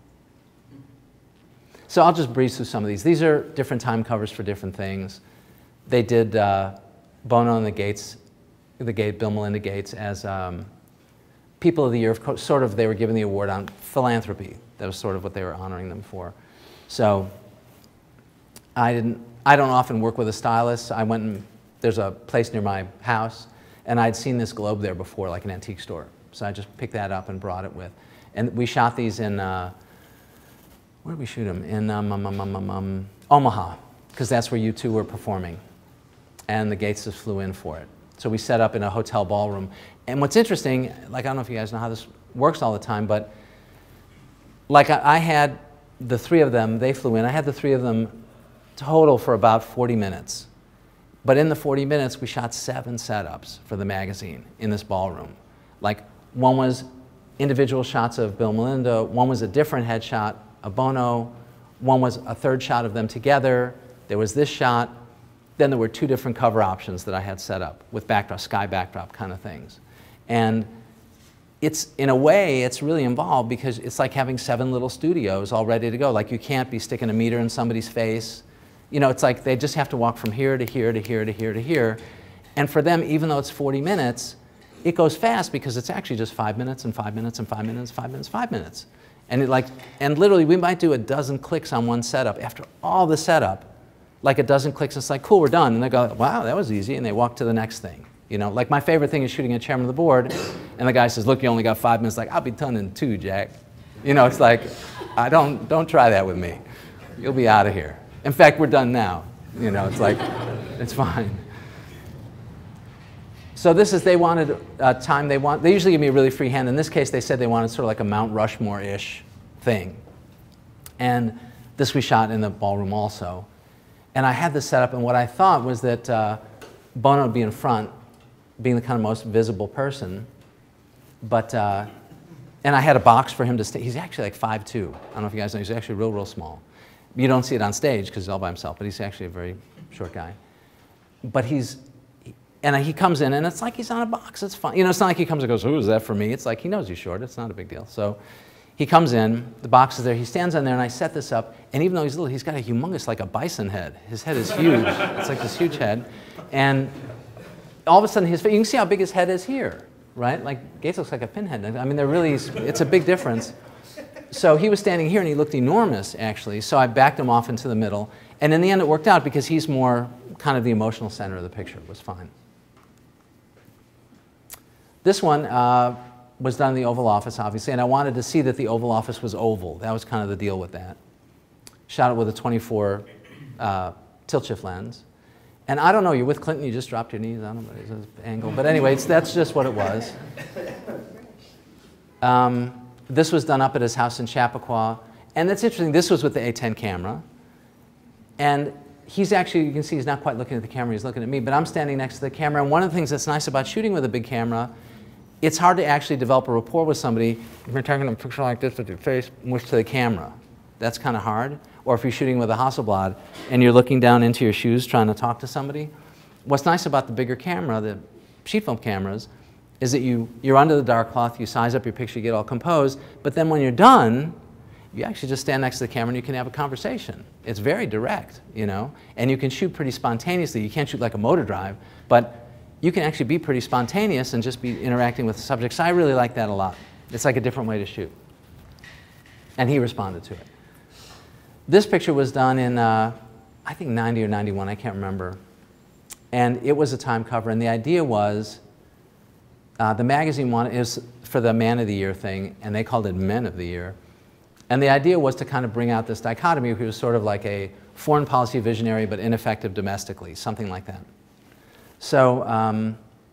So I'll just breeze through some of these. These are different time covers for different things. They did uh, Bono and the Gates, the Gate, Bill Melinda Gates, as um, People of the Year. Sort of, they were given the award on philanthropy. That was sort of what they were honoring them for. So I didn't. I don't often work with a stylist. I went and there's a place near my house, and I'd seen this globe there before, like an antique store. So I just picked that up and brought it with. And we shot these in, uh, where did we shoot them? In um, um, um, um, um, Omaha, because that's where you two were performing. And the Gates just flew in for it. So we set up in a hotel ballroom. And what's interesting, like I don't know if you guys know how this works all the time, but like I, I had the three of them, they flew in, I had the three of them total for about forty minutes. But in the forty minutes, we shot seven setups for the magazine in this ballroom. Like, one was individual shots of Bill Melinda, one was a different headshot of Bono, one was a third shot of them together, there was this shot, then there were two different cover options that I had set up with backdrop, sky backdrop kind of things. And it's, in a way, it's really involved because it's like having seven little studios all ready to go. Like, you can't be sticking a meter in somebody's face. You know, it's like they just have to walk from here to here to here to here to here. And for them, even though it's forty minutes, it goes fast because it's actually just five minutes and five minutes and five minutes, five minutes, five minutes. And, it like, and literally, we might do a dozen clicks on one setup. After all the setup, like a dozen clicks, it's like, cool, we're done. And they go, wow, that was easy. And they walk to the next thing. You know, like my favorite thing is shooting a chairman of the board. And the guy says, look, you only got five minutes. Like, I'll be done in two, Jack. You know, it's like, I don't, don't try that with me. You'll be out of here. In fact, we're done now. You know, it's like, it's fine. So this is, they wanted uh, time, they want, they usually give me a really free hand. In this case, they said they wanted sort of like a Mount Rushmore-ish thing. And this we shot in the ballroom also. And I had this set up, and what I thought was that uh, Bono would be in front, being the kind of most visible person. But, uh, and I had a box for him to stay. He's actually like five two. I don't know if you guys know, he's actually real, real small. You don't see it on stage because he's all by himself, but he's actually a very short guy. But he's, and he comes in, and it's like he's on a box. It's fine. You know, it's not like he comes and goes, "Who is that for me?" It's like he knows he's short. It's not a big deal. So he comes in, the box is there. He stands on there, and I set this up. And even though he's little, he's got a humongous, like a bison head. His head is huge. It's like this huge head. And all of a sudden, his, you can see how big his head is here, right? Like Gates looks like a pinhead. I mean, they're really, it's a big difference. So he was standing here, and he looked enormous, actually. So I backed him off into the middle. And in the end, it worked out because he's more kind of the emotional center of the picture. It was fine. This one uh, was done in the Oval Office, obviously, and I wanted to see that the Oval Office was oval. That was kind of the deal with that. Shot it with a twenty-four uh, tilt shift lens. And I don't know, you're with Clinton, you just dropped your knees. I don't know, it's an angle. But anyway, it's, that's just what it was. Um, this was done up at his house in Chappaqua. And that's interesting. This was with the A ten camera. And he's actually, you can see he's not quite looking at the camera, he's looking at me, but I'm standing next to the camera. And one of the things that's nice about shooting with a big camera, it's hard to actually develop a rapport with somebody if you're taking a picture like this with your face, mush to the camera. That's kind of hard. Or if you're shooting with a Hasselblad and you're looking down into your shoes trying to talk to somebody. What's nice about the bigger camera, the sheet film cameras, is that you, you're under the dark cloth, you size up your picture, you get all composed, but then when you're done, you actually just stand next to the camera and you can have a conversation. It's very direct, you know, and you can shoot pretty spontaneously. You can't shoot like a motor drive, but you can actually be pretty spontaneous and just be interacting with the subject. So I really like that a lot. It's like a different way to shoot. And he responded to it. This picture was done in, uh, I think ninety or ninety-one, I can't remember. And it was a time cover, and the idea was, uh, the magazine wanted, it was for the Man of the Year thing, and they called it Men of the Year. And the idea was to kind of bring out this dichotomy. He was sort of like a foreign policy visionary, but ineffective domestically, something like that. So um,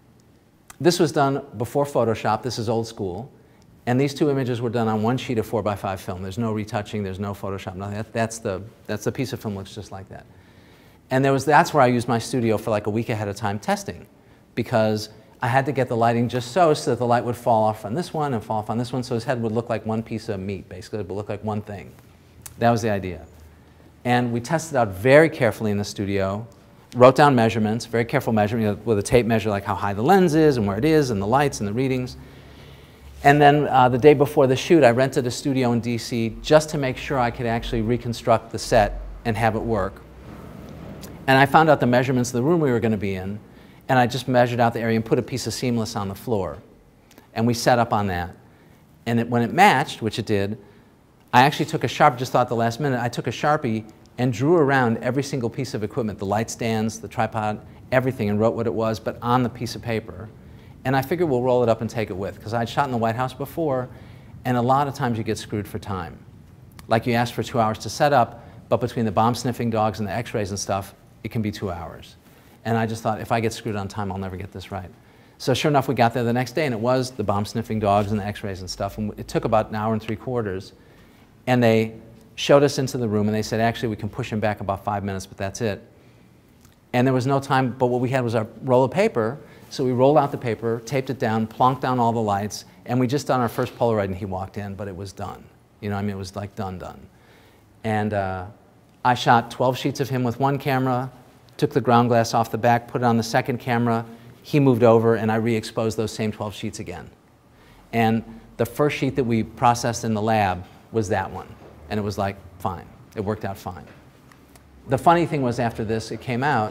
this was done before Photoshop. This is old school. And these two images were done on one sheet of four by five film. There's no retouching, there's no Photoshop, nothing. That, that's, the, that's the piece of film looks just like that. And there was, that's where I used my studio for like a week ahead of time testing, because I had to get the lighting just so, so that the light would fall off on this one and fall off on this one, so his head would look like one piece of meat, basically. It would look like one thing. That was the idea. And we tested out very carefully in the studio, wrote down measurements, very careful measurement, you know, with a tape measure, like how high the lens is and where it is and the lights and the readings. And then uh, the day before the shoot, I rented a studio in D C just to make sure I could actually reconstruct the set and have it work. And I found out the measurements of the room we were going to be in, and I just measured out the area and put a piece of seamless on the floor. And we set up on that. And it, when it matched, which it did, I actually took a Sharpie, just thought at the last minute, I took a Sharpie and drew around every single piece of equipment, the light stands, the tripod, everything, and wrote what it was, but on the piece of paper. And I figured we'll roll it up and take it with, because I'd shot in the White House before, and a lot of times you get screwed for time. Like you ask for two hours to set up, but between the bomb-sniffing dogs and the x-rays and stuff, it can be two hours. And I just thought, if I get screwed on time, I'll never get this right. So sure enough, we got there the next day, and it was the bomb-sniffing dogs and the x-rays and stuff, and it took about an hour and three quarters. And they showed us into the room, and they said, actually, we can push him back about five minutes, but that's it. And there was no time, but what we had was our roll of paper, so we rolled out the paper, taped it down, plonked down all the lights, and we just done our first Polaroid, and he walked in, but it was done. You know, I mean, it was like done, done. And uh, I shot twelve sheets of him with one camera, took the ground glass off the back, put it on the second camera, he moved over, and I re-exposed those same twelve sheets again. And the first sheet that we processed in the lab was that one. And it was like, fine. It worked out fine. The funny thing was, after this, it came out,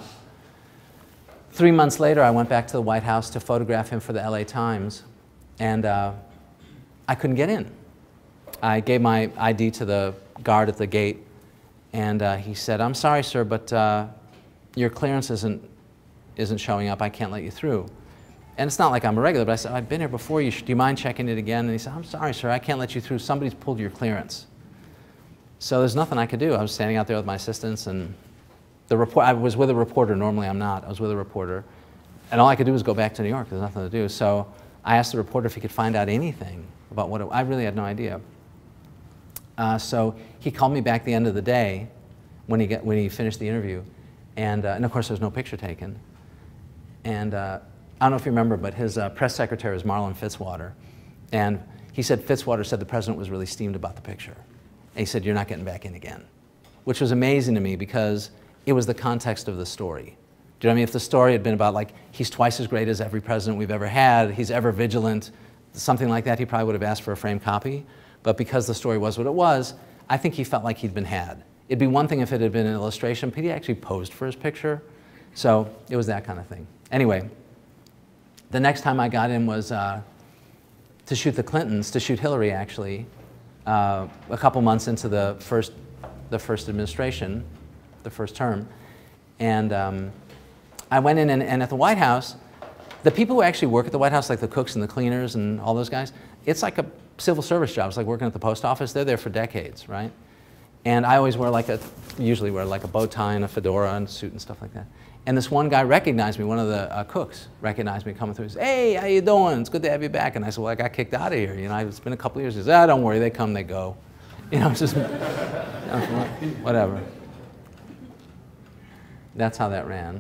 three months later, I went back to the White House to photograph him for the L A Times, and uh, I couldn't get in. I gave my I D to the guard at the gate, and uh, he said, I'm sorry, sir, but uh, your clearance isn't, isn't showing up. I can't let you through. And it's not like I'm a regular, but I said, I've been here before. You do you mind checking it again? And he said, I'm sorry, sir, I can't let you through. Somebody's pulled your clearance. So there's nothing I could do. I was standing out there with my assistants, and the report, I was with a reporter. Normally I'm not. I was with a reporter. And all I could do was go back to New York. There's nothing to do. So I asked the reporter if he could find out anything about what it, I really had no idea. Uh, so he called me back at the end of the day when he, get, when he finished the interview. And, uh, and of course, there was no picture taken. And uh, I don't know if you remember, but his uh, press secretary was Marlon Fitzwater. And he said Fitzwater said the president was really steamed about the picture. And he said, you're not getting back in again. Which was amazing to me, because it was the context of the story. Do you know what I mean? If the story had been about, like, he's twice as great as every president we've ever had, he's ever vigilant, something like that, he probably would have asked for a framed copy. But because the story was what it was, I think he felt like he'd been had. It'd be one thing if it had been an illustration, but he actually posed for his picture. So it was that kind of thing. Anyway, the next time I got in was uh, to shoot the Clintons, to shoot Hillary, actually, uh, a couple months into the first, the first administration, the first term. And um, I went in, and, and at the White House, the people who actually work at the White House, like the cooks and the cleaners and all those guys, it's like a civil service job. It's like working at the post office. They're there for decades, right? And I always wear like a, usually wear like a bow tie and a fedora and a suit and stuff like that. And this one guy recognized me, one of the uh, cooks recognized me coming through. He said, "Hey, how you doing? It's good to have you back." And I said, "Well, I got kicked out of here. You know, it's been a couple of years." He said, "Ah, don't worry, they come, they go." You know, it's just, whatever. That's how that ran.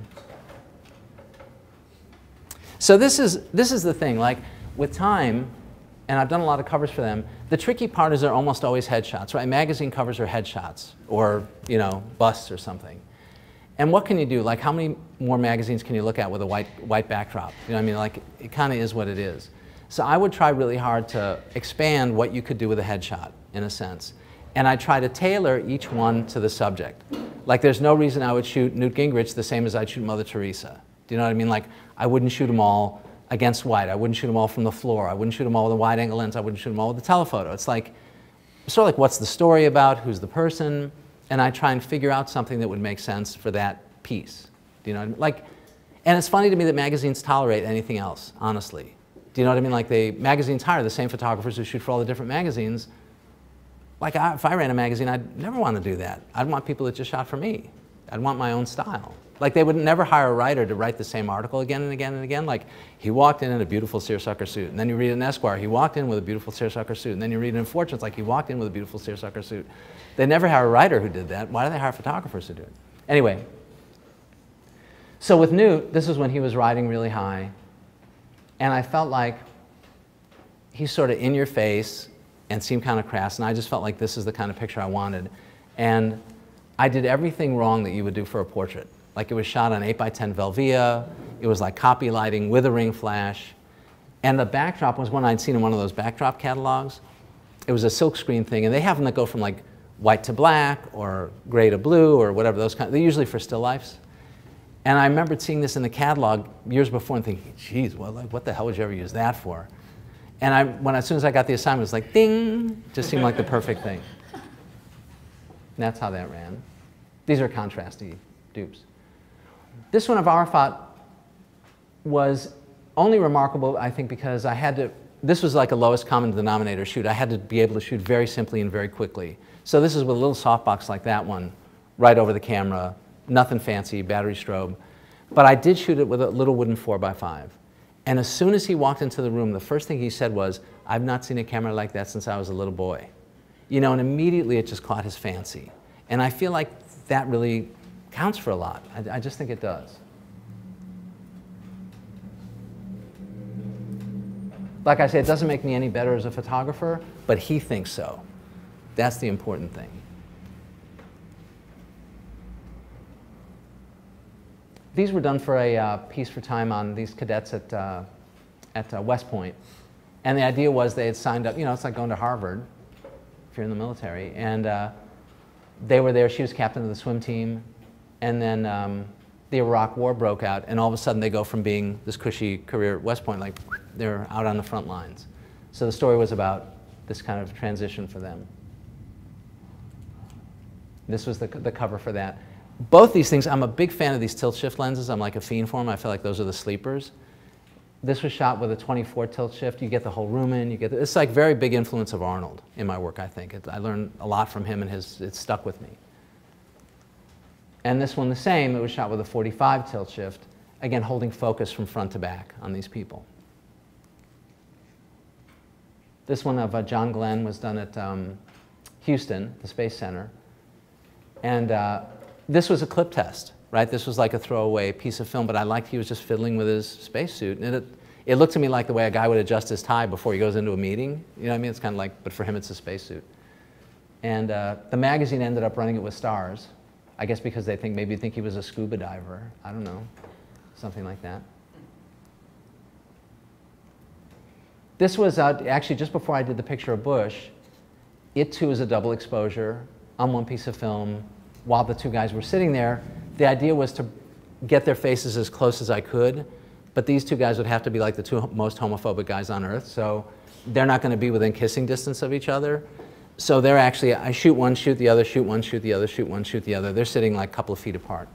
So this is, this is the thing, like with Time, and I've done a lot of covers for them, the tricky part is they're almost always headshots, right? Magazine covers are headshots, or, you know, busts or something. And what can you do? Like, how many more magazines can you look at with a white, white backdrop? You know what I mean? Like, it kind of is what it is. So I would try really hard to expand what you could do with a headshot, in a sense. And I try to tailor each one to the subject. Like, there's no reason I would shoot Newt Gingrich the same as I'd shoot Mother Teresa. Do you know what I mean? Like, I wouldn't shoot them all against white. I wouldn't shoot them all from the floor. I wouldn't shoot them all with a wide-angle lens. I wouldn't shoot them all with a telephoto. It's like, sort of like, what's the story about? Who's the person? And I try and figure out something that would make sense for that piece. Do you know what I mean? Like, and it's funny to me that magazines tolerate anything else, honestly. Do you know what I mean? Like, they, magazines hire the same photographers who shoot for all the different magazines. Like, I, if I ran a magazine, I'd never want to do that. I'd want people that just shot for me. I'd want my own style. Like, they would never hire a writer to write the same article again and again and again. Like, he walked in in a beautiful seersucker suit. And then you read it in Esquire, he walked in with a beautiful seersucker suit. And then you read it in Fortune, it's like he walked in with a beautiful seersucker suit. They never hire a writer who did that. Why do they hire photographers to do it? Anyway, so with Newt, this is when he was riding really high. And I felt like he's sort of in your face and seemed kind of crass. And I just felt like this is the kind of picture I wanted. And I did everything wrong that you would do for a portrait. Like, it was shot on eight by ten Velvia. It was like copy lighting with a ring flash. And the backdrop was one I'd seen in one of those backdrop catalogs. It was a silkscreen thing. And they have them that go from like white to black or gray to blue or whatever those kind. They're usually for still lifes. And I remembered seeing this in the catalog years before and thinking, geez, well, like, what the hell would you ever use that for? And I, when, as soon as I got the assignment, it was like, ding, just seemed like the perfect thing. And that's how that ran. These are contrasty dupes. This one of Arafat was only remarkable, I think, because I had to, this was like a lowest common denominator shoot. I had to be able to shoot very simply and very quickly. So this is with a little softbox like that one, right over the camera, nothing fancy, battery strobe. But I did shoot it with a little wooden four by five. And as soon as he walked into the room, the first thing he said was, "I've not seen a camera like that since I was a little boy." You know, and immediately it just caught his fancy. And I feel like that really counts for a lot. I, I just think it does. Like I said, it doesn't make me any better as a photographer, but he thinks so. That's the important thing. These were done for a uh, piece for Time on these cadets at, uh, at uh, West Point. And the idea was they had signed up, you know, it's like going to Harvard if you're in the military. And uh, they were there, she was captain of the swim team. And then um, the Iraq War broke out, and all of a sudden they go from being this cushy career at West Point, like they're out on the front lines. So the story was about this kind of transition for them. This was the, the cover for that. Both these things, I'm a big fan of these tilt shift lenses. I'm like a fiend for them. I feel like those are the sleepers. This was shot with a twenty-four tilt shift. You get the whole room in. You get the, it's like very big influence of Arnold in my work, I think. It, I learned a lot from him, and his, it's stuck with me. And this one the same. It was shot with a forty-five tilt shift, again holding focus from front to back on these people. This one of uh, John Glenn was done at um, Houston, the Space Center. And uh, this was a clip test, right? This was like a throwaway piece of film, but I liked he was just fiddling with his spacesuit. And it, it looked to me like the way a guy would adjust his tie before he goes into a meeting. You know what I mean? It's kind of like, but for him it's a spacesuit. And uh, the magazine ended up running it with stars. I guess because they think, maybe think he was a scuba diver. I don't know, something like that. This was uh, actually just before I did the picture of Bush. It too is a double exposure on one piece of film while the two guys were sitting there. The idea was to get their faces as close as I could, but these two guys would have to be like the two most homophobic guys on earth, so they're not going to be within kissing distance of each other. So they're actually, I shoot one, shoot the other, shoot one, shoot the other, shoot one, shoot the other. They're sitting like a couple of feet apart.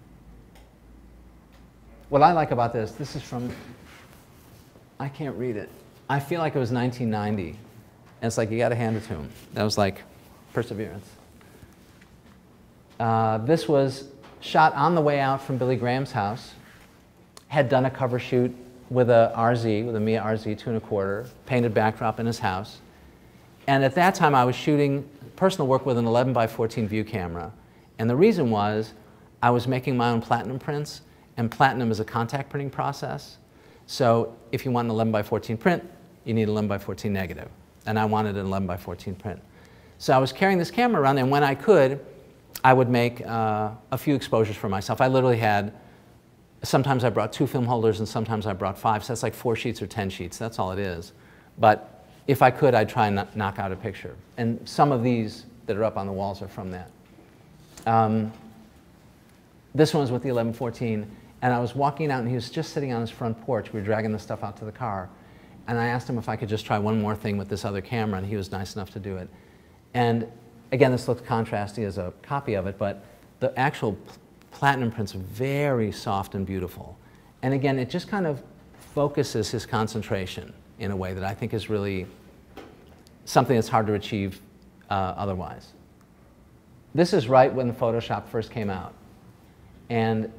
What I like about this, this is from, I can't read it. I feel like it was nineteen ninety. And it's like, you got to hand it to him. That was like perseverance. Uh, this was shot on the way out from Billy Graham's house, had done a cover shoot with a R Z, with a Mia R Z two and a quarter, painted backdrop in his house. And at that time I was shooting personal work with an eleven by fourteen view camera. And the reason was I was making my own platinum prints, and platinum is a contact printing process. So if you want an eleven by fourteen print, you need an eleven by fourteen negative. And I wanted an eleven by fourteen print. So I was carrying this camera around, and when I could, I would make uh, a few exposures for myself. I literally had, sometimes I brought two film holders and sometimes I brought five, so that's like four sheets or ten sheets, that's all it is. But if I could, I'd try and knock out a picture. And some of these that are up on the walls are from that. Um, this one was with the eleven fourteen, and I was walking out and he was just sitting on his front porch. We were dragging the stuff out to the car. And I asked him if I could just try one more thing with this other camera, and he was nice enough to do it. And again, this looks contrasty as a copy of it, but the actual platinum print's very soft and beautiful. And again, it just kind of focuses his concentration in a way that I think is really something that's hard to achieve uh, otherwise. This is right when Photoshop first came out. And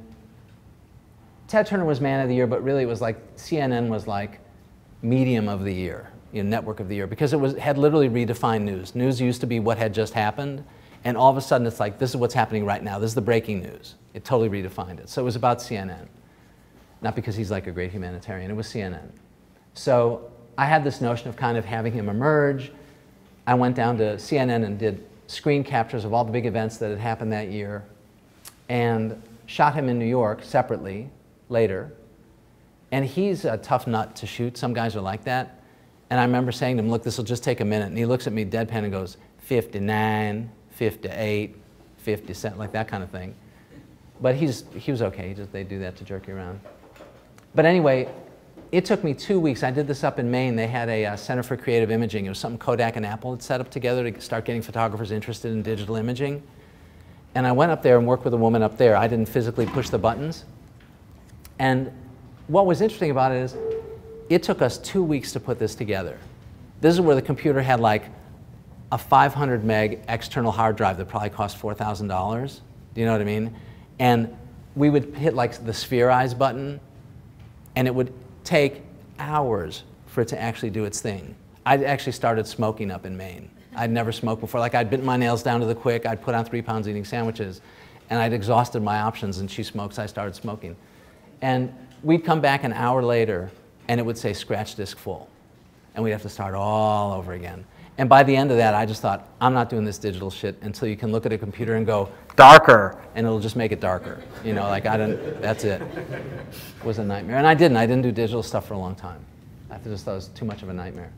Ted Turner was Man of the Year, but really it was like C N N was like Medium of the Year, you know, Network of the Year, because it was, had literally redefined news. News used to be what had just happened, and all of a sudden it's like, this is what's happening right now. This is the breaking news. It totally redefined it. So it was about C N N. Not because he's like a great humanitarian, it was C N N. So I had this notion of kind of having him emerge. I went down to C N N and did screen captures of all the big events that had happened that year, and shot him in New York separately later. And he's a tough nut to shoot. Some guys are like that. And I remember saying to him, look, this will just take a minute. And he looks at me deadpan and goes, fifty-nine, fifty-eight, fifty-seven, like that kind of thing. But he's, he was okay. He just, they do that to jerk you around. But anyway, it took me two weeks. I did this up in Maine. They had a uh, Center for Creative Imaging. It was something Kodak and Apple had set up together to start getting photographers interested in digital imaging. And I went up there and worked with a woman up there. I didn't physically push the buttons. And what was interesting about it is it took us two weeks to put this together. This is where the computer had like a five hundred meg external hard drive that probably cost four thousand dollars. Do you know what I mean? And we would hit like the spherize button, and it would take hours for it to actually do its thing. I actually started smoking up in Maine. I'd never smoked before. Like I'd bitten my nails down to the quick. I'd put on three pounds eating sandwiches, and I'd exhausted my options, and she smokes, I started smoking. And we'd come back an hour later, and it would say scratch disk full. And we'd have to start all over again. And by the end of that, I just thought, I'm not doing this digital shit until you can look at a computer and go, darker, and it'll just make it darker. You know, like I didn't, that's it. It was a nightmare. And I didn't, I didn't do digital stuff for a long time. I just thought it was too much of a nightmare.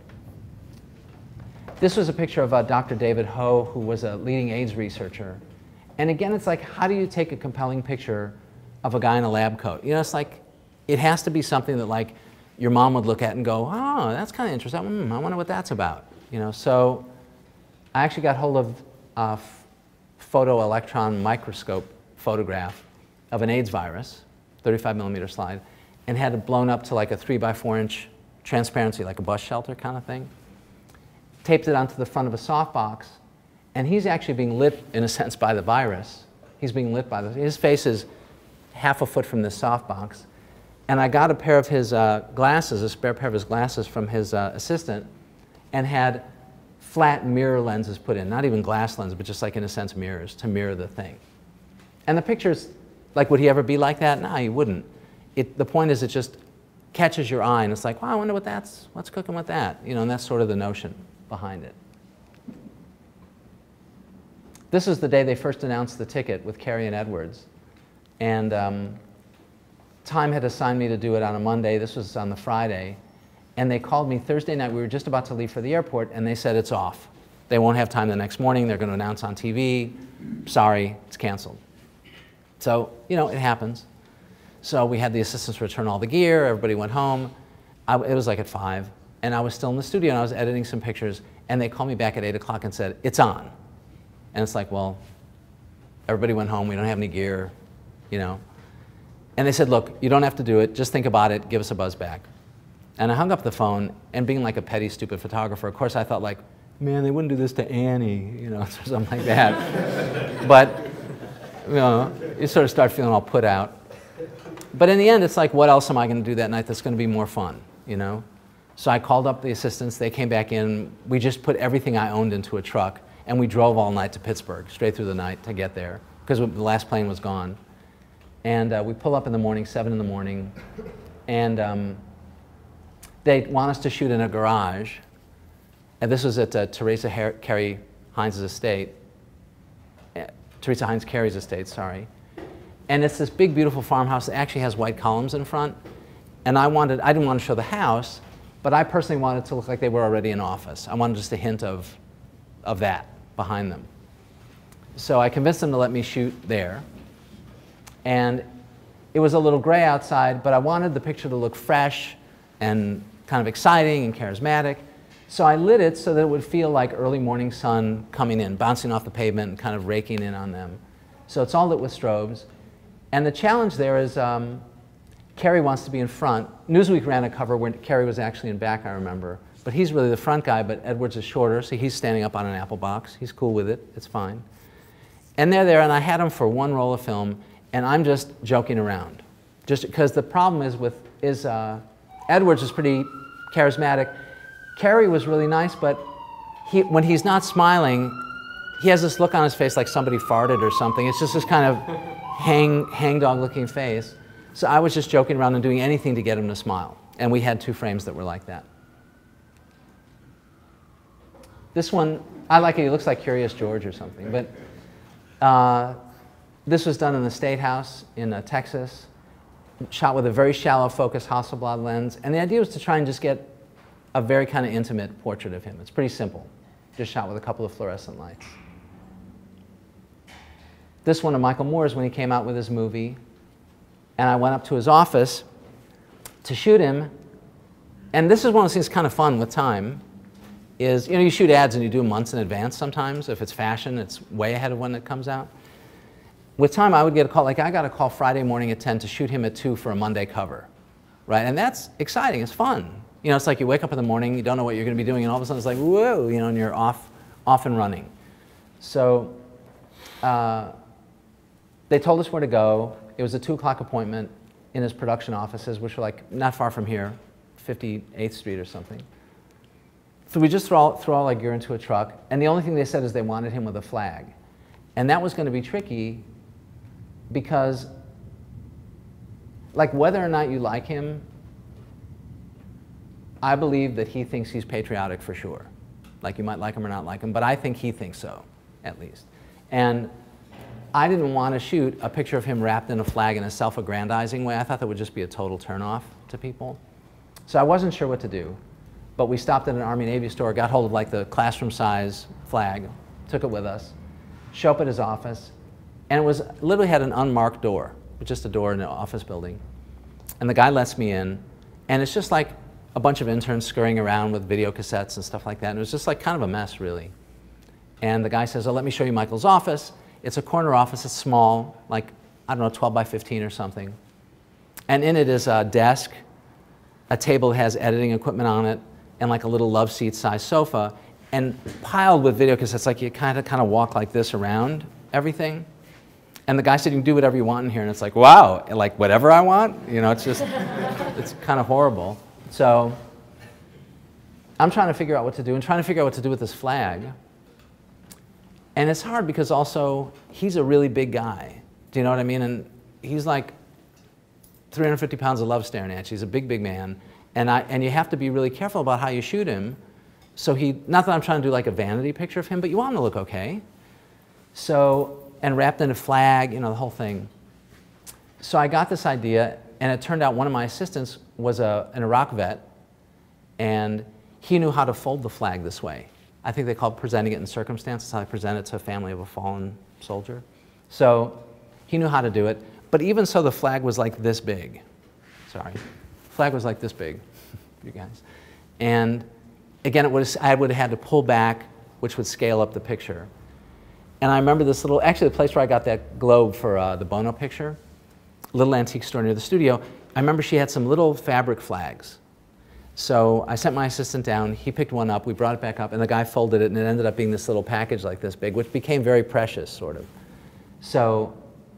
This was a picture of uh, Doctor David Ho, who was a leading AIDS researcher. And again, it's like, how do you take a compelling picture of a guy in a lab coat? You know, it's like, it has to be something that like your mom would look at and go, oh, that's kind of interesting. Mm, I wonder what that's about. You know, so I actually got hold of a photoelectron microscope photograph of an AIDS virus, thirty-five millimeter slide, and had it blown up to like a three by four inch transparency, like a bus shelter kind of thing. Taped it onto the front of a softbox, and he's actually being lit, in a sense, by the virus. He's being lit by the, his face is half a foot from this softbox. And I got a pair of his uh, glasses, a spare pair of his glasses from his uh, assistant, and had flat mirror lenses put in, not even glass lenses, but just like, in a sense, mirrors to mirror the thing. And the picture's, like, would he ever be like that? No, he wouldn't. It, the point is, it just catches your eye, and it's like, wow, I wonder what that's, what's cooking with that? You know, and that's sort of the notion behind it. This is the day they first announced the ticket with Carey and Edwards. And um, Time had assigned me to do it on a Monday. This was on the Friday. And they called me Thursday night. We were just about to leave for the airport, and they said it's off. They won't have time the next morning. They're going to announce on T V. Sorry, it's canceled. So, you know, it happens. So we had the assistants return all the gear. Everybody went home. I, it was like at five. And I was still in the studio, and I was editing some pictures. And they called me back at eight o'clock and said, it's on. And it's like, well, everybody went home. We don't have any gear, you know. And they said, look, you don't have to do it. Just think about it. Give us a buzz back. And I hung up the phone, and being like a petty, stupid photographer, of course I thought like, man, they wouldn't do this to Annie, you know, or something like that. But You know, you sort of start feeling all put out. But in the end, it's like, what else am I going to do that night that's going to be more fun, you know? So I called up the assistants. They came back in. We just put everything I owned into a truck, and we drove all night to Pittsburgh, straight through the night to get there, because the last plane was gone. And uh, we pull up in the morning, seven in the morning, and um, they want us to shoot in a garage. And this was at uh, Teresa Her Carey Hines' estate. Uh, Teresa Hines Carey's estate, sorry. And it's this big, beautiful farmhouse that actually has white columns in front. And I wanted, I didn't want to show the house, but I personally wanted it to look like they were already in office. I wanted just a hint of, of that behind them. So I convinced them to let me shoot there. And it was a little gray outside, but I wanted the picture to look fresh and kind of exciting and charismatic. So I lit it so that it would feel like early morning sun coming in, bouncing off the pavement and kind of raking in on them. So it's all lit with strobes. And the challenge there is um, Carey wants to be in front. Newsweek ran a cover where Carey was actually in back, I remember. But he's really the front guy, but Edwards is shorter, so he's standing up on an apple box. He's cool with it. It's fine. And they're there, and I had him for one roll of film, and I'm just joking around. Just because the problem is with is uh, Edwards is pretty charismatic. Carey was really nice, but he, when he's not smiling, he has this look on his face like somebody farted or something. It's just this kind of hang, hangdog-looking face. So I was just joking around and doing anything to get him to smile. And we had two frames that were like that. This one, I like it. He looks like Curious George or something. But uh, this was done in the State House in uh, Texas, shot with a very shallow focus Hasselblad lens. And the idea was to try and just get a very kind of intimate portrait of him. It's pretty simple, just shot with a couple of fluorescent lights. This one of Michael Moore's when he came out with his movie. And I went up to his office to shoot him. And this is one of those things kind of fun with time, is, you know, you shoot ads and you do months in advance sometimes. If it's fashion, it's way ahead of when it comes out. With time, I would get a call, like I got a call Friday morning at ten to shoot him at two for a Monday cover, right? And that's exciting, it's fun. You know, it's like you wake up in the morning, you don't know what you're going to be doing, and all of a sudden it's like, whoa, you know, and you're off, off and running. So uh, they told us where to go. It was a two o'clock appointment in his production offices, which were like not far from here, fifty-eighth Street or something. So we just throw all, throw all our gear into a truck, and the only thing they said is they wanted him with a flag. And that was going to be tricky because, like, whether or not you like him, I believe that he thinks he's patriotic for sure. Like, you might like him or not like him, but I think he thinks so, at least. And I didn't want to shoot a picture of him wrapped in a flag in a self-aggrandizing way. I thought that would just be a total turnoff to people. So I wasn't sure what to do. But we stopped at an Army Navy store, got hold of like the classroom-size flag, took it with us, show up at his office, and it was literally had an unmarked door, just a door in an office building. And the guy lets me in, and it's just like a bunch of interns scurrying around with video cassettes and stuff like that. And it was just like kind of a mess, really. And the guy says, oh, let me show you Michael's office. It's a corner office. It's small, like, I don't know, twelve by fifteen or something. And in it is a desk, a table that has editing equipment on it, and like a little love seat size sofa, and piled with video cassettes. Like you kind of kind of walk like this around everything. And the guy said, you can do whatever you want in here. And it's like, wow, like whatever I want? You know, it's just, it's kind of horrible. So I'm trying to figure out what to do and trying to figure out what to do with this flag. And it's hard because also he's a really big guy. Do you know what I mean? And he's like three hundred fifty pounds of love staring at you. He's a big, big man. And, I, and you have to be really careful about how you shoot him. So he, not that I'm trying to do like a vanity picture of him, but you want him to look okay. So, and wrapped in a flag, you know, the whole thing. So I got this idea, and it turned out one of my assistants was a, an Iraq vet, and he knew how to fold the flag this way. I think they call it presenting it in circumstance. That's how they present it to a family of a fallen soldier. So he knew how to do it. But even so, the flag was like this big. Sorry. The flag was like this big, you guys. And again, it was, I would have had to pull back, which would scale up the picture. And I remember this little, actually the place where I got that globe for uh, the Bono picture, little antique store near the studio, I remember she had some little fabric flags. So I sent my assistant down, he picked one up, we brought it back up, and the guy folded it, and it ended up being this little package like this big, which became very precious, sort of. So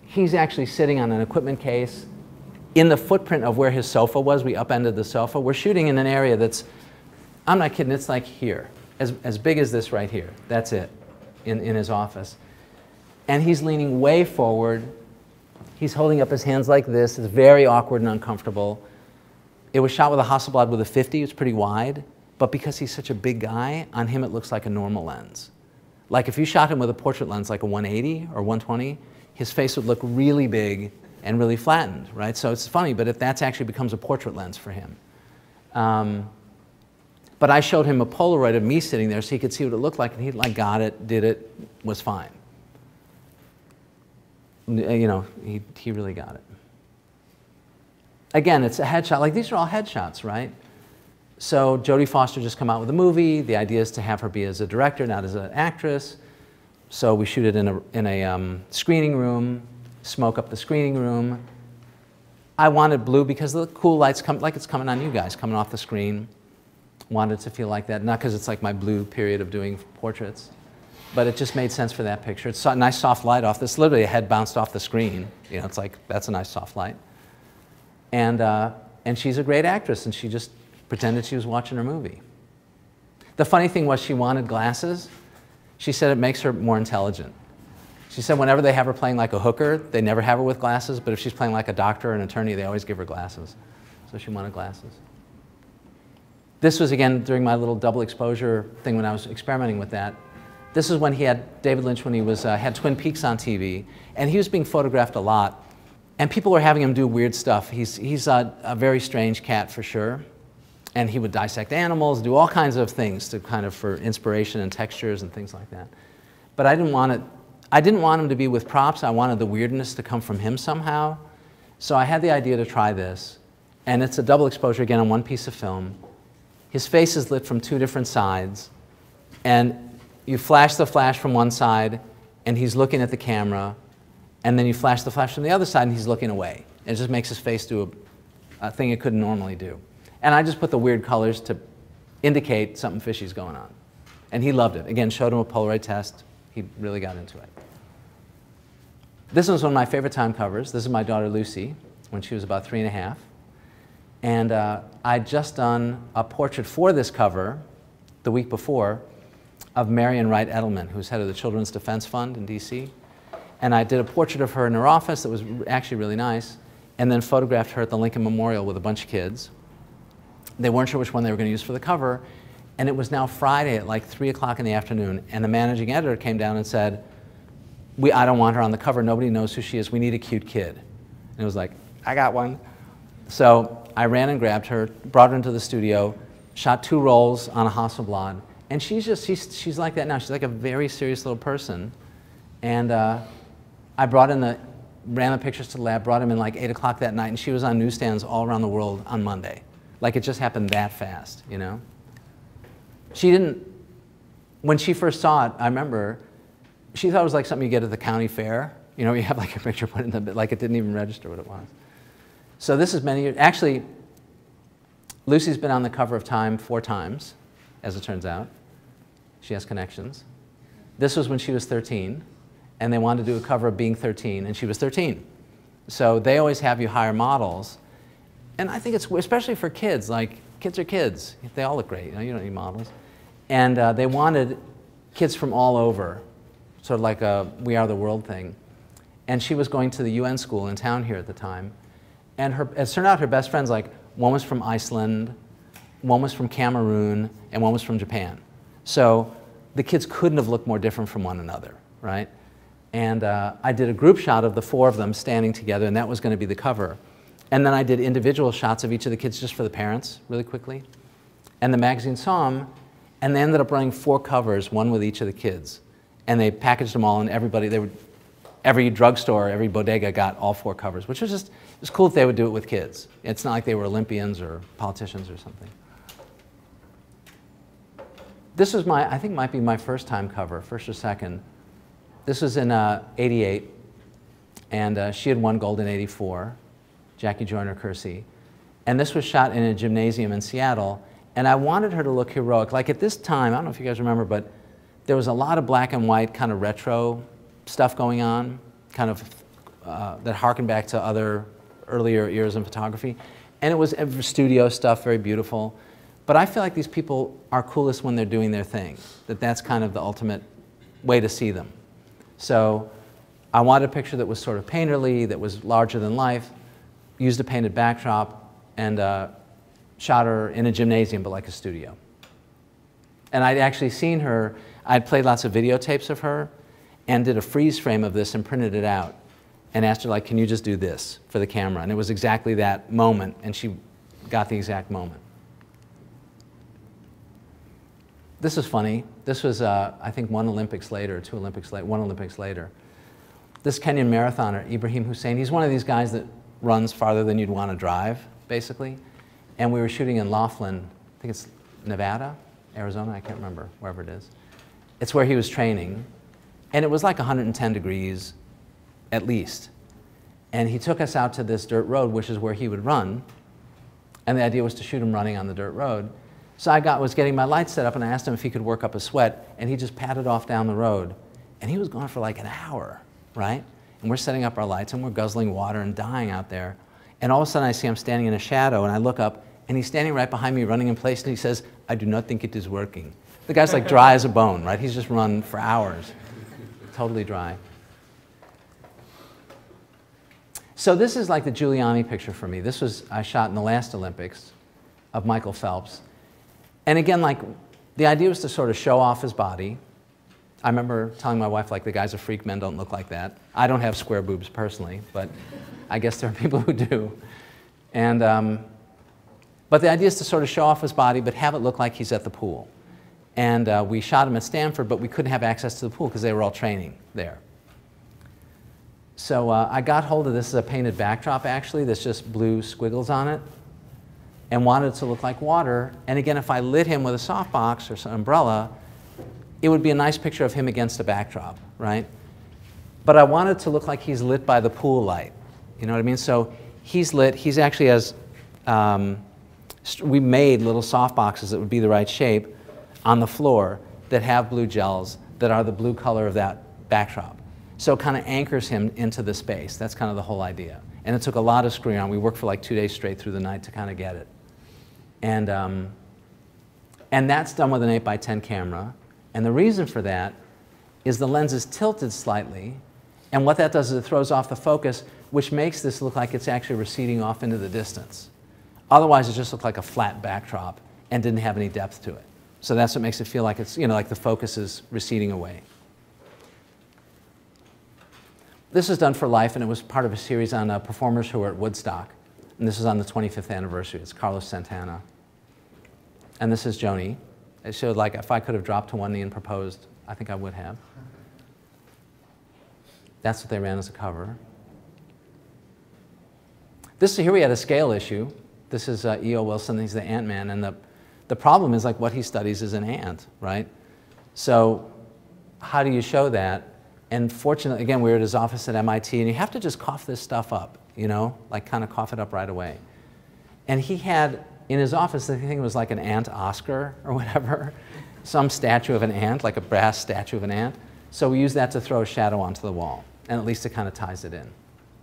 he's actually sitting on an equipment case in the footprint of where his sofa was. We upended the sofa. We're shooting in an area that's, I'm not kidding, it's like here, as, as big as this right here. That's it, in, in his office. And he's leaning way forward. He's holding up his hands like this. It's very awkward and uncomfortable. It was shot with a Hasselblad with a fifty. It's pretty wide. But because he's such a big guy, on him it looks like a normal lens. Like if you shot him with a portrait lens like a one eighty or one twenty, his face would look really big and really flattened, right? So it's funny, but if that's actually becomes a portrait lens for him. Um, but I showed him a Polaroid of me sitting there so he could see what it looked like, and he like got it, did it, was fine. You know, he, he really got it. Again, it's a headshot. Like, these are all headshots, right? So Jodie Foster just come out with a movie. The idea is to have her be as a director, not as an actress. So we shoot it in a, in a um, screening room, smoke up the screening room. I wanted blue because the cool lights come, like it's coming on you guys, coming off the screen. Wanted it to feel like that, not because it's like my blue period of doing portraits. But it just made sense for that picture. It's a nice soft light off this. Literally, a head bounced off the screen. You know, it's like, that's a nice soft light. And, uh, and she's a great actress, and she just pretended she was watching her movie. The funny thing was she wanted glasses. She said it makes her more intelligent. She said whenever they have her playing like a hooker, they never have her with glasses, but if she's playing like a doctor or an attorney, they always give her glasses. So she wanted glasses. This was, again, during my little double exposure thing when I was experimenting with that. This is when he had, David Lynch, when he was, uh, had Twin Peaks on T V, and he was being photographed a lot. And people were having him do weird stuff. He's, he's a, a very strange cat for sure. And he would dissect animals, do all kinds of things to kind of for inspiration and textures and things like that. But I didn't want it, I didn't want him to be with props. I wanted the weirdness to come from him somehow. So I had the idea to try this. And it's a double exposure again on one piece of film. His face is lit from two different sides. And you flash the flash from one side, and he's looking at the camera. And then you flash the flash from the other side, and he's looking away. It just makes his face do a, a thing it couldn't normally do. And I just put the weird colors to indicate something fishy's going on. And he loved it. Again, showed him a Polaroid test. He really got into it. This was one of my favorite time covers. This is my daughter Lucy, when she was about three and a half. And uh, I'd just done a portrait for this cover the week before of Marion Wright Edelman, who's head of the Children's Defense Fund in D C. And I did a portrait of her in her office that was actually really nice, and then photographed her at the Lincoln Memorial with a bunch of kids. They weren't sure which one they were going to use for the cover, and it was now Friday at like three o'clock in the afternoon, and the managing editor came down and said, we, I don't want her on the cover, nobody knows who she is, we need a cute kid. And it was like, I got one. So I ran and grabbed her, brought her into the studio, shot two rolls on a Hasselblad, and she's just, she's, she's like that now. She's like a very serious little person. And uh, I brought in the, ran the pictures to the lab, brought him in like eight o'clock that night, and she was on newsstands all around the world on Monday. Like it just happened that fast, you know? She didn't, when she first saw it, I remember, she thought it was like something you get at the county fair. You know, you have like a picture put in the, like it didn't even register what it was. So this is many years, actually, Lucy's been on the cover of Time four times, as it turns out. She has connections. This was when she was thirteen, and they wanted to do a cover of being thirteen, and she was thirteen. So they always have you hire models. And I think it's, especially for kids, like, kids are kids. They all look great, you know, you don't need models. And uh, they wanted kids from all over, sort of like a We Are the World thing. And she was going to the U N school in town here at the time. And her, it turned out her best friends, like, one was from Iceland, one was from Cameroon, and one was from Japan. So the kids couldn't have looked more different from one another, right? And uh, I did a group shot of the four of them standing together, and that was going to be the cover. And then I did individual shots of each of the kids just for the parents, really quickly. And the magazine saw them, and they ended up running four covers, one with each of the kids. And they packaged them all, and everybody, they would, every drugstore, every bodega got all four covers, which was just, it was cool if they would do it with kids. It's not like they were Olympians or politicians or something. This was my, I think might be my first time cover, first or second. This was in uh, eighty-eight, and uh, she had won gold in eighty-four, Jackie Joyner-Kersee. And this was shot in a gymnasium in Seattle, and I wanted her to look heroic. Like at this time, I don't know if you guys remember, but there was a lot of black and white kind of retro stuff going on, kind of uh, that harkened back to other earlier eras in photography. And it was studio stuff, very beautiful. But I feel like these people are coolest when they're doing their thing, that that's kind of the ultimate way to see them. So I wanted a picture that was sort of painterly, that was larger than life, used a painted backdrop, and uh, shot her in a gymnasium, but like a studio. And I'd actually seen her, I'd played lots of videotapes of her, and did a freeze frame of this and printed it out, and asked her, like, can you just do this for the camera? And it was exactly that moment, and she got the exact moment. This is funny. This was, uh, I think, one Olympics later, two Olympics later, one Olympics later. This Kenyan marathoner, Ibrahim Hussein, he's one of these guys that runs farther than you'd want to drive, basically. And we were shooting in Laughlin, I think it's Nevada, Arizona, I can't remember, wherever it is. It's where he was training. And it was like one hundred ten degrees, at least. And he took us out to this dirt road, which is where he would run. And the idea was to shoot him running on the dirt road. So I got, was getting my lights set up, and I asked him if he could work up a sweat, and he just padded off down the road. And he was gone for like an hour, right? And we're setting up our lights, and we're guzzling water and dying out there. And all of a sudden I see him standing in a shadow, and I look up, and he's standing right behind me running in place, and he says, I do not think it is working. The guy's like dry as a bone, right? He's just run for hours. Totally dry. So this is like the Giuliani picture for me. This was, I shot in the last Olympics of Michael Phelps. And again, like, the idea was to sort of show off his body. I remember telling my wife, like, the guy's a freak, men don't look like that. I don't have square boobs personally, but I guess there are people who do. And, um, but the idea is to sort of show off his body, but have it look like he's at the pool. And uh, we shot him at Stanford, but we couldn't have access to the pool because they were all training there. So uh, I got hold of this as a painted backdrop, actually, that's just blue squiggles on it, and wanted it to look like water. And again, if I lit him with a softbox or some umbrella, it would be a nice picture of him against a backdrop, right? But I wanted it to look like he's lit by the pool light. You know what I mean? So he's lit, he's actually has, um, we made little softboxes that would be the right shape on the floor that have blue gels that are the blue color of that backdrop. So it kind of anchors him into the space. That's kind of the whole idea. And it took a lot of screwing on. We worked for like two days straight through the night to kind of get it. And, um, and that's done with an eight by ten camera. And the reason for that is the lens is tilted slightly. And what that does is it throws off the focus, which makes this look like it's actually receding off into the distance. Otherwise, it just looked like a flat backdrop and didn't have any depth to it. So that's what makes it feel like it's, you know, like the focus is receding away. This is done for life, and it was part of a series on uh, performers who were at Woodstock. And this is on the twenty-fifth anniversary. It's Carlos Santana. And this is Joni. It showed, like, if I could have dropped to one knee and proposed, I think I would have. That's what they ran as a cover. This, here we had a scale issue. This is uh, E O Wilson. He's the Ant-Man. And the, the problem is, like, what he studies is an ant, right? So how do you show that? And fortunately, again, we were at his office at M I T, and you have to just cough this stuff up, you know, like kind of cough it up right away. And he had, in his office, I think it was like an ant Oscar or whatever, some statue of an ant, like a brass statue of an ant. So we used that to throw a shadow onto the wall, and at least it kind of ties it in.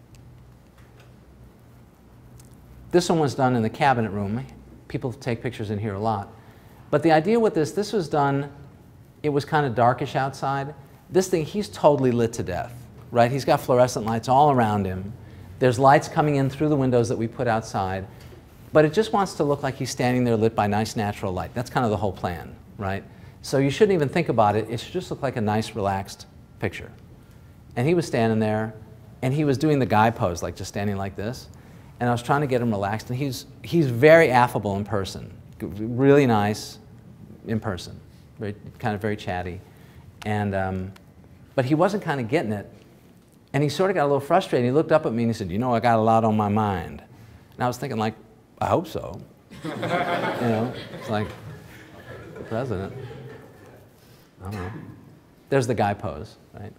This one was done in the cabinet room. People take pictures in here a lot. But the idea with this, this was done, it was kind of darkish outside. This thing, he's totally lit to death, right? He's got fluorescent lights all around him. There's lights coming in through the windows that we put outside. But it just wants to look like he's standing there lit by nice natural light. That's kind of the whole plan, right? So you shouldn't even think about it. It should just look like a nice, relaxed picture. And he was standing there, and he was doing the guy pose, like just standing like this. And I was trying to get him relaxed, and he's, he's very affable in person. Really nice in person. Very, kind of very chatty. And, um, but he wasn't kind of getting it. And he sort of got a little frustrated. He looked up at me and he said, you know, I got a lot on my mind. And I was thinking, like, I hope so. You know, it's like the president. I don't know. There's the guy pose, right?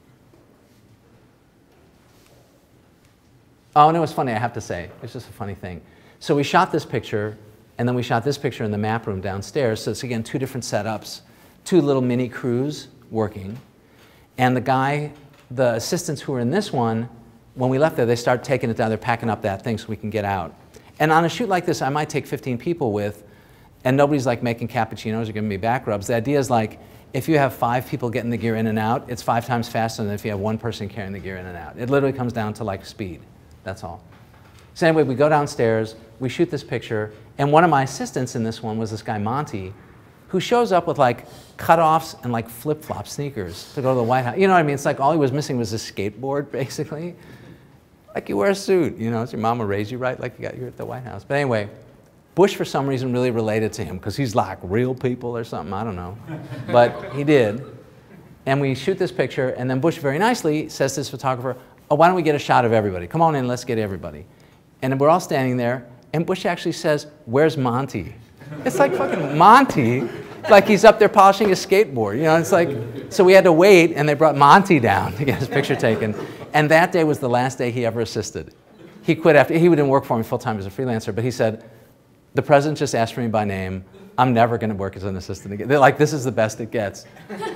Oh, and it was funny, I have to say. It's just a funny thing. So we shot this picture, and then we shot this picture in the map room downstairs. So it's, again, two different setups, two little mini crews working. And the guy, the assistants who were in this one when we left there, they start taking it down. They're packing up that thing so we can get out. And on a shoot like this, I might take fifteen people with, and nobody's like making cappuccinos or giving me back rubs. The idea is like, if you have five people getting the gear in and out, it's five times faster than if you have one person carrying the gear in and out. It literally comes down to like speed. That's all. So anyway, we go downstairs, we shoot this picture, and one of my assistants in this one was this guy, Monty, who shows up with like cutoffs and like flip-flop sneakers to go to the White House. You know what I mean? It's like all he was missing was a skateboard, basically. Like you wear a suit, you know, it's your mama raised you right, like you got you at the White House. But anyway, Bush for some reason really related to him because he's like real people or something, I don't know. But he did. And we shoot this picture, and then Bush very nicely says to this photographer, oh, why don't we get a shot of everybody? Come on in, let's get everybody. And then we're all standing there, and Bush actually says, where's Monty? It's like fucking Monty, like he's up there polishing his skateboard. You know, it's like, so we had to wait, and they brought Monty down to get his picture taken. And that day was the last day he ever assisted. He quit after, he didn't work for me full-time as a freelancer, but he said, the president just asked for me by name. I'm never going to work as an assistant again. They're like, this is the best it gets.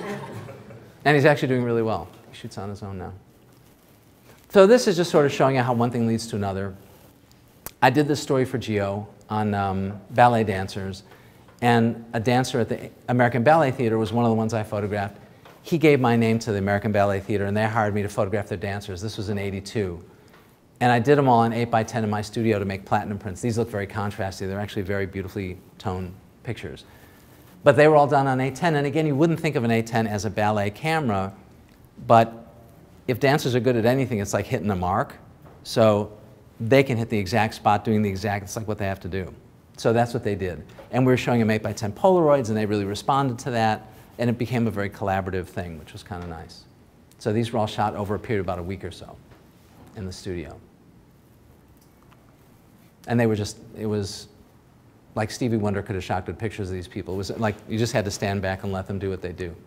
And he's actually doing really well. He shoots on his own now. So this is just sort of showing you how one thing leads to another. I did this story for Geo on um, ballet dancers, and a dancer at the American Ballet Theater was one of the ones I photographed. He gave my name to the American Ballet Theater, and they hired me to photograph their dancers. This was in eighty-two. And I did them all on eight by ten in my studio to make platinum prints. These look very contrasty. They're actually very beautifully toned pictures. But they were all done on eight ten, and again, you wouldn't think of an eight ten as a ballet camera, but if dancers are good at anything, it's like hitting a mark. So they can hit the exact spot doing the exact, it's like what they have to do. So that's what they did. And we were showing them eight by ten Polaroids, and they really responded to that, and it became a very collaborative thing, which was kind of nice. So these were all shot over a period of about a week or so in the studio. And they were just, it was like Stevie Wonder could have shot good pictures of these people. It was like you just had to stand back and let them do what they do.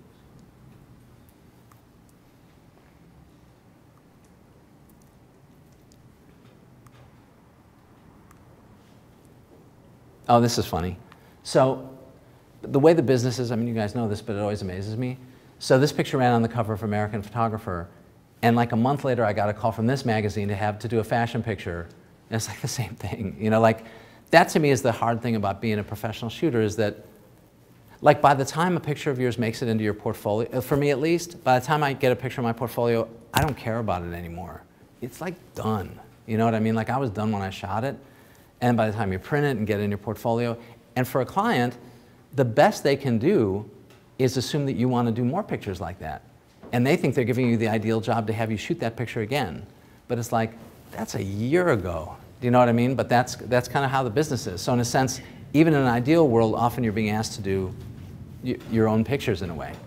Oh, this is funny. So the way the business is, I mean, you guys know this, but it always amazes me. So this picture ran on the cover of American Photographer, and like a month later, I got a call from this magazine to have to do a fashion picture. And it's like the same thing, you know, like that to me is the hard thing about being a professional shooter is that, like by the time a picture of yours makes it into your portfolio, for me at least, by the time I get a picture of my portfolio, I don't care about it anymore. It's like done, you know what I mean? Like I was done when I shot it, and by the time you print it and get it in your portfolio, and for a client, the best they can do is assume that you want to do more pictures like that. And they think they're giving you the ideal job to have you shoot that picture again. But it's like, that's a year ago. Do you know what I mean? But that's, that's kind of how the business is. So in a sense, even in an ideal world, often you're being asked to do y your own pictures in a way.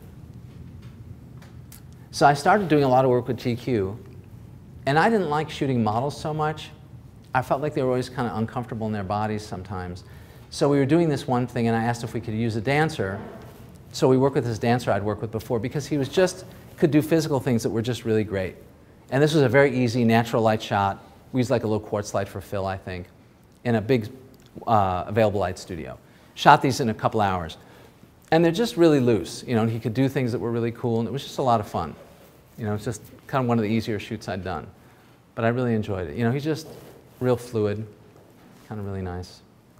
So I started doing a lot of work with G Q, and I didn't like shooting models so much. I felt like they were always kind of uncomfortable in their bodies sometimes. So we were doing this one thing, and I asked if we could use a dancer. So we worked with this dancer I'd worked with before because he was just, could do physical things that were just really great. And this was a very easy natural light shot. We used like a little quartz light for fill, I think, in a big uh, available light studio. Shot these in a couple hours. And they're just really loose, you know, and he could do things that were really cool, and it was just a lot of fun. You know, it's just kind of one of the easier shoots I'd done. But I really enjoyed it. You know, he's just real fluid, kind of really nice.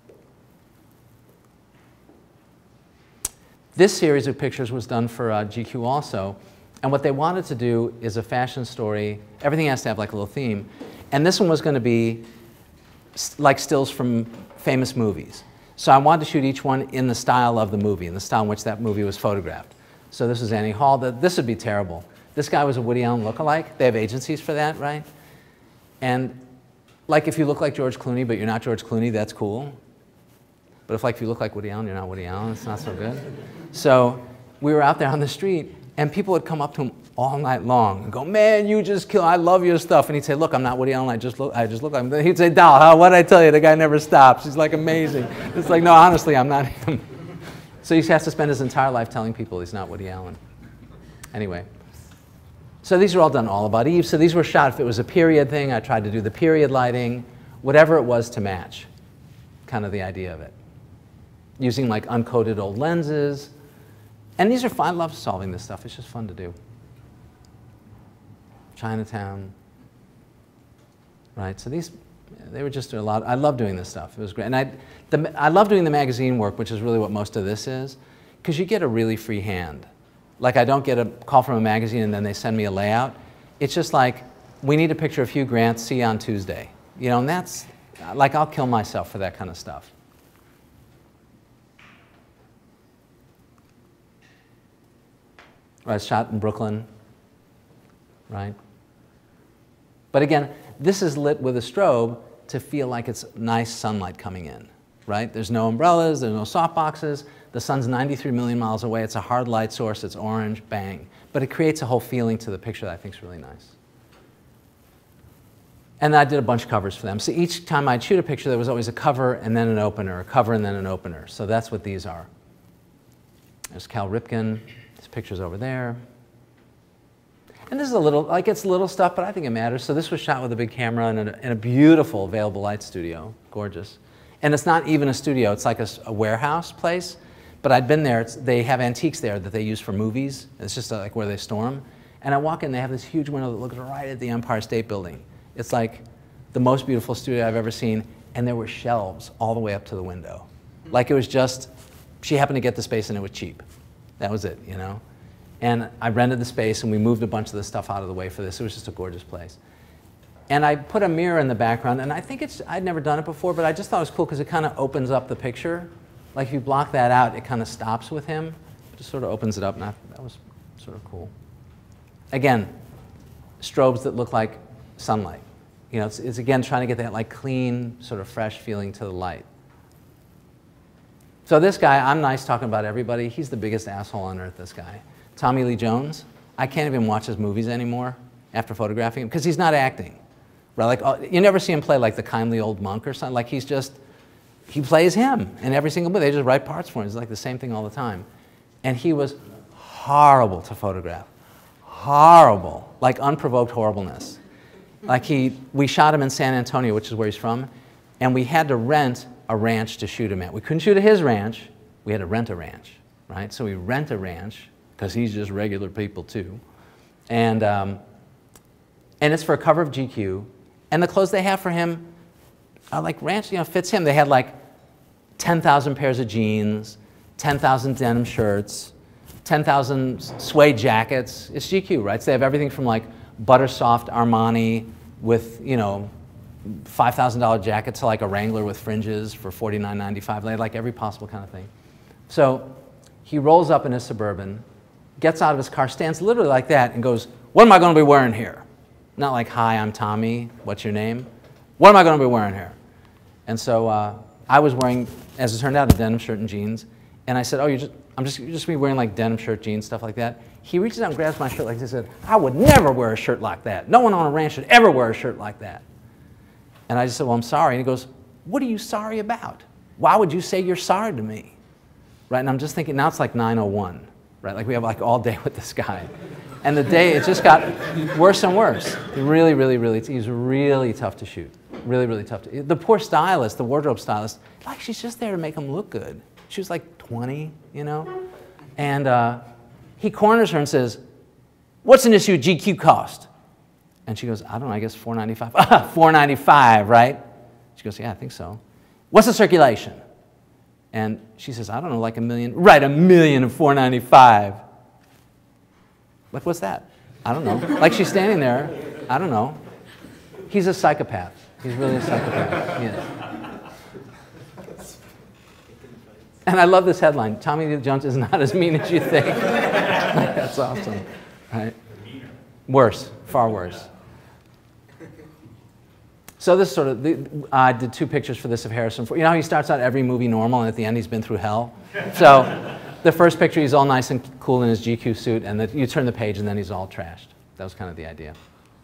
This series of pictures was done for uh, G Q also, and what they wanted to do is a fashion story. Everything has to have like a little theme, and this one was going to be like stills from famous movies. So I wanted to shoot each one in the style of the movie, in the style in which that movie was photographed. So this was Annie Hall. This would be terrible. This guy was a Woody Allen lookalike. They have agencies for that, right? And like if you look like George Clooney, but you're not George Clooney, that's cool. But if like if you look like Woody Allen, you're not Woody Allen, it's not so good. So we were out there on the street, and people would come up to him all night long and go, man, you just kill, I love your stuff. And he'd say, look, I'm not Woody Allen, I just look, I just look like him. He'd say, Dal, huh, what did I tell you? The guy never stops. He's like amazing. It's like, no, honestly, I'm not him. So he has to spend his entire life telling people he's not Woody Allen. Anyway. So these are all done all about Eve. So these were shot, if it was a period thing, I tried to do the period lighting, whatever it was to match, kind of the idea of it. Using like uncoated old lenses. And these are fun. I love solving this stuff. It's just fun to do. Chinatown. right? So these, they were just doing a lot. I love doing this stuff. It was great. And I, the, I love doing the magazine work, which is really what most of this is, because you get a really free hand. Like, I don't get a call from a magazine and then they send me a layout. It's just like, we need a picture of Hugh Grant, see you on Tuesday. You know, and that's, like, I'll kill myself for that kind of stuff. Right, shot in Brooklyn, right? But again, this is lit with a strobe to feel like it's nice sunlight coming in, right? There's no umbrellas, there's no softboxes. The sun's ninety-three million miles away. It's a hard light source. It's orange, bang. But it creates a whole feeling to the picture that I think is really nice. And I did a bunch of covers for them. So each time I'd shoot a picture, there was always a cover and then an opener, a cover and then an opener. So that's what these are. There's Cal Ripken. This picture's over there. And this is a little, like, it's little stuff, but I think it matters. So this was shot with a big camera in a, in a beautiful available light studio. Gorgeous. And it's not even a studio. It's like a, a warehouse place. But I'd been there. It's, they have antiques there that they use for movies. It's just uh, like where they store them. And I walk in, they have this huge window that looks right at the Empire State Building. It's like the most beautiful studio I've ever seen. And there were shelves all the way up to the window. Like, it was just, she happened to get the space and it was cheap. That was it, you know? And I rented the space and we moved a bunch of the stuff out of the way for this. It was just a gorgeous place. And I put a mirror in the background, and I think it's, I'd never done it before, but I just thought it was cool because it kind of opens up the picture. Like, if you block that out, it kind of stops with him. It just sort of opens it up, and I, that was sort of cool. Again, strobes that look like sunlight. You know, it's, it's again trying to get that like clean, sort of fresh feeling to the light. So this guy, I'm nice talking about everybody. He's the biggest asshole on earth, this guy. Tommy Lee Jones. I can't even watch his movies anymore after photographing him because he's not acting. Right? Like, oh, you never see him play like the kindly old monk or something. Like, he's just, he plays him in every single movie. They just write parts for him. It's like the same thing all the time. And he was horrible to photograph. Horrible. Like, unprovoked horribleness. Like, he, we shot him in San Antonio, which is where he's from, and we had to rent a ranch to shoot him at. We couldn't shoot at his ranch. We had to rent a ranch, right? So we rent a ranch, because he's just regular people too. And, um, and it's for a cover of G Q. And the clothes they have for him are like ranch, you know, fits him. They had like ten thousand pairs of jeans, ten thousand denim shirts, ten thousand suede jackets. It's G Q, right? So they have everything from like butter soft Armani with, you know, five thousand dollar jacket to like a Wrangler with fringes for forty-nine ninety-five. They had like every possible kind of thing. So he rolls up in his Suburban, gets out of his car, stands literally like that and goes, "What am I going to be wearing here?" Not like, "Hi, I'm Tommy, what's your name?" "What am I going to be wearing here?" And so uh, I was wearing, as it turned out, a denim shirt and jeans. And I said, "Oh, you're just, I'm just, you're just be wearing like denim shirt, jeans, stuff like that." He reaches out and grabs my shirt like this and said, "I would never wear a shirt like that. No one on a ranch should ever wear a shirt like that." And I just said, "Well, I'm sorry." And he goes, "What are you sorry about? Why would you say you're sorry to me?" Right? And I'm just thinking, now it's like nine oh one, right? Like, we have like all day with this guy. And the day, it just got worse and worse. Really, really, really, he's really tough to shoot. Really, really tough to, the poor stylist, the wardrobe stylist, like, she's just there to make him look good. She was like twenty, you know? And uh, he corners her and says, "What's an issue of G Q cost?" And she goes, "I don't know, I guess four ninety-five. four ninety-five, right? She goes, "Yeah, I think so." "What's the circulation?" And she says, "I don't know, like a million." "Right, a million and four ninety-five. Like, what's that? I don't know. Like, she's standing there. I don't know. He's a psychopath. He's really a psychopath. He is. And I love this headline. Tommy Lee Jones is not as mean as you think. That's awesome. Right? Worse. Far worse. So this sort of, the, I did two pictures for this of Harrison Ford. You know how he starts out every movie normal, and at the end he's been through hell? So the first picture, he's all nice and cool in his G Q suit, and the, you turn the page, and then he's all trashed. That was kind of the idea.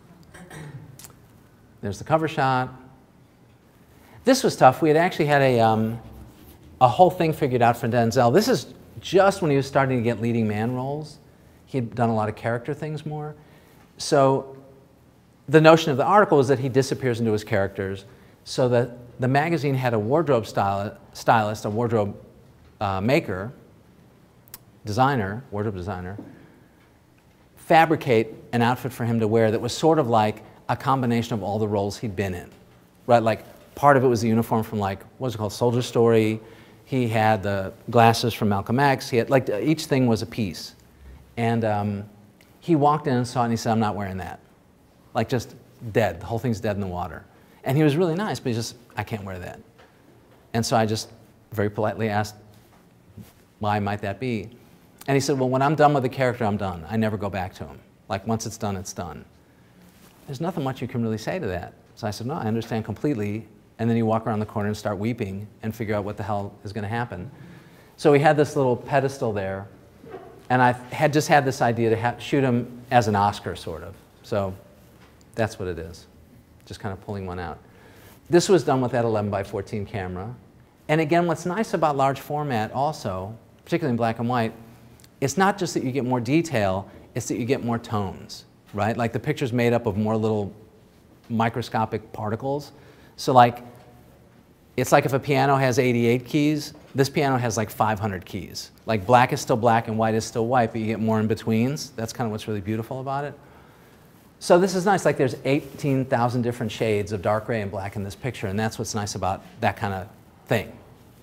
There's the cover shot. This was tough. We had actually had a, um, a whole thing figured out for Denzel. This is just when he was starting to get leading man roles. He had done a lot of character things more. So the notion of the article is that he disappears into his characters, so that the magazine had a wardrobe styli stylist, a wardrobe uh, maker, designer, wardrobe designer, fabricate an outfit for him to wear that was sort of like a combination of all the roles he'd been in, right? Like part of it was the uniform from like, what's it called, Soldier Story. He had the glasses from Malcolm X. He had, like, each thing was a piece. And um, he walked in and saw it and he said, I'm not wearing that. Like just dead, the whole thing's dead in the water. And he was really nice, but he just, I can't wear that. And so I just very politely asked, why might that be? And he said, well, when I'm done with the character, I'm done. I never go back to him. Like once it's done, it's done. There's nothing much you can really say to that. So I said, no, I understand completely. And then you walk around the corner and start weeping and figure out what the hell is going to happen. So we had this little pedestal there, and I had just had this idea to ha shoot him as an Oscar, sort of. So that's what it is, just kind of pulling one out. This was done with that eleven by fourteen camera. And again, what's nice about large format also, particularly in black and white, it's not just that you get more detail, it's that you get more tones, right? Like the picture's made up of more little microscopic particles. So like, it's like if a piano has eighty-eight keys, this piano has like five hundred keys. Like black is still black and white is still white, but you get more in-betweens. That's kind of what's really beautiful about it. So this is nice, like there's eighteen thousand different shades of dark gray and black in this picture, and that's what's nice about that kind of thing.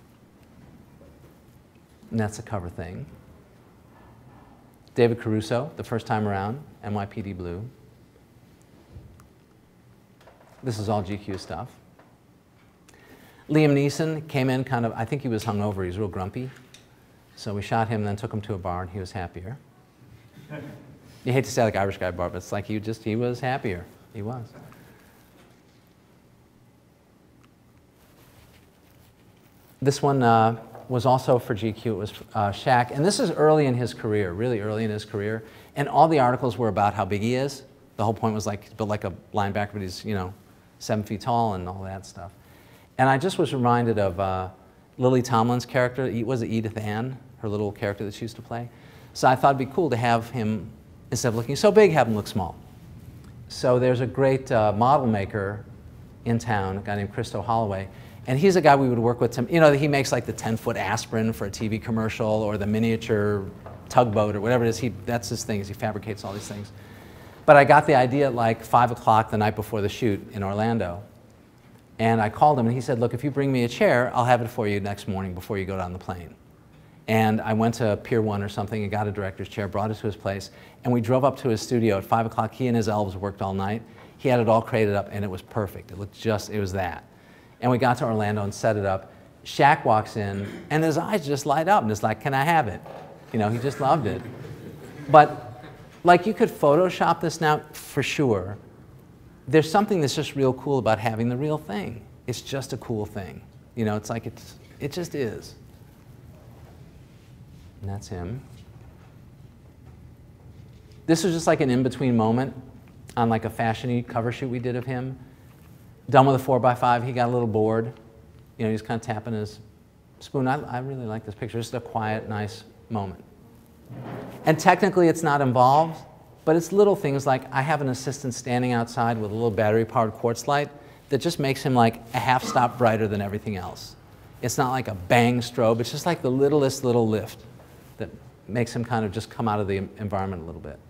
And that's the cover thing. David Caruso, the first time around, N Y P D Blue. This is all G Q stuff. Liam Neeson came in kind of, I think he was hungover, he was real grumpy. So we shot him and then took him to a bar and he was happier. You hate to say like Irish guy bar, but it's like he just, he was happier. He was. This one uh, was also for G Q, it was uh, Shaq. And this is early in his career, really early in his career. And all the articles were about how big he is. The whole point was like, he's built like a linebacker, but he's, you know, seven feet tall and all that stuff. And I just was reminded of uh, Lily Tomlin's character, was it Edith Ann, her little character that she used to play? So I thought it'd be cool to have him, instead of looking so big, have him look small. So there's a great uh, model maker in town, a guy named Christo Holloway, and he's a guy we would work with. To, you know, he makes like the ten foot aspirin for a T V commercial or the miniature tugboat or whatever it is. He, that's his thing, is he fabricates all these things. But I got the idea at like five o'clock the night before the shoot in Orlando. And I called him and he said, look, if you bring me a chair, I'll have it for you next morning before you go down the plane. And I went to Pier one or something and got a director's chair, brought it to his place, and we drove up to his studio at five o'clock. He and his elves worked all night. He had it all crated up and it was perfect. It looked just, it was that. And we got to Orlando and set it up. Shaq walks in and his eyes just light up and it's like, can I have it? You know, he just loved it. But like you could Photoshop this now for sure. There's something that's just real cool about having the real thing. It's just a cool thing. You know, it's like it's, it just is. And that's him. This was just like an in-between moment on like a fashion-y cover shoot we did of him. Done with a four by five, he got a little bored. You know, he's kind of tapping his spoon. I, I really like this picture. Just a quiet, nice moment. And technically it's not involved, but it's little things like I have an assistant standing outside with a little battery-powered quartz light that just makes him like a half stop brighter than everything else. It's not like a bang strobe, it's just like the littlest little lift that makes him kind of just come out of the environment a little bit.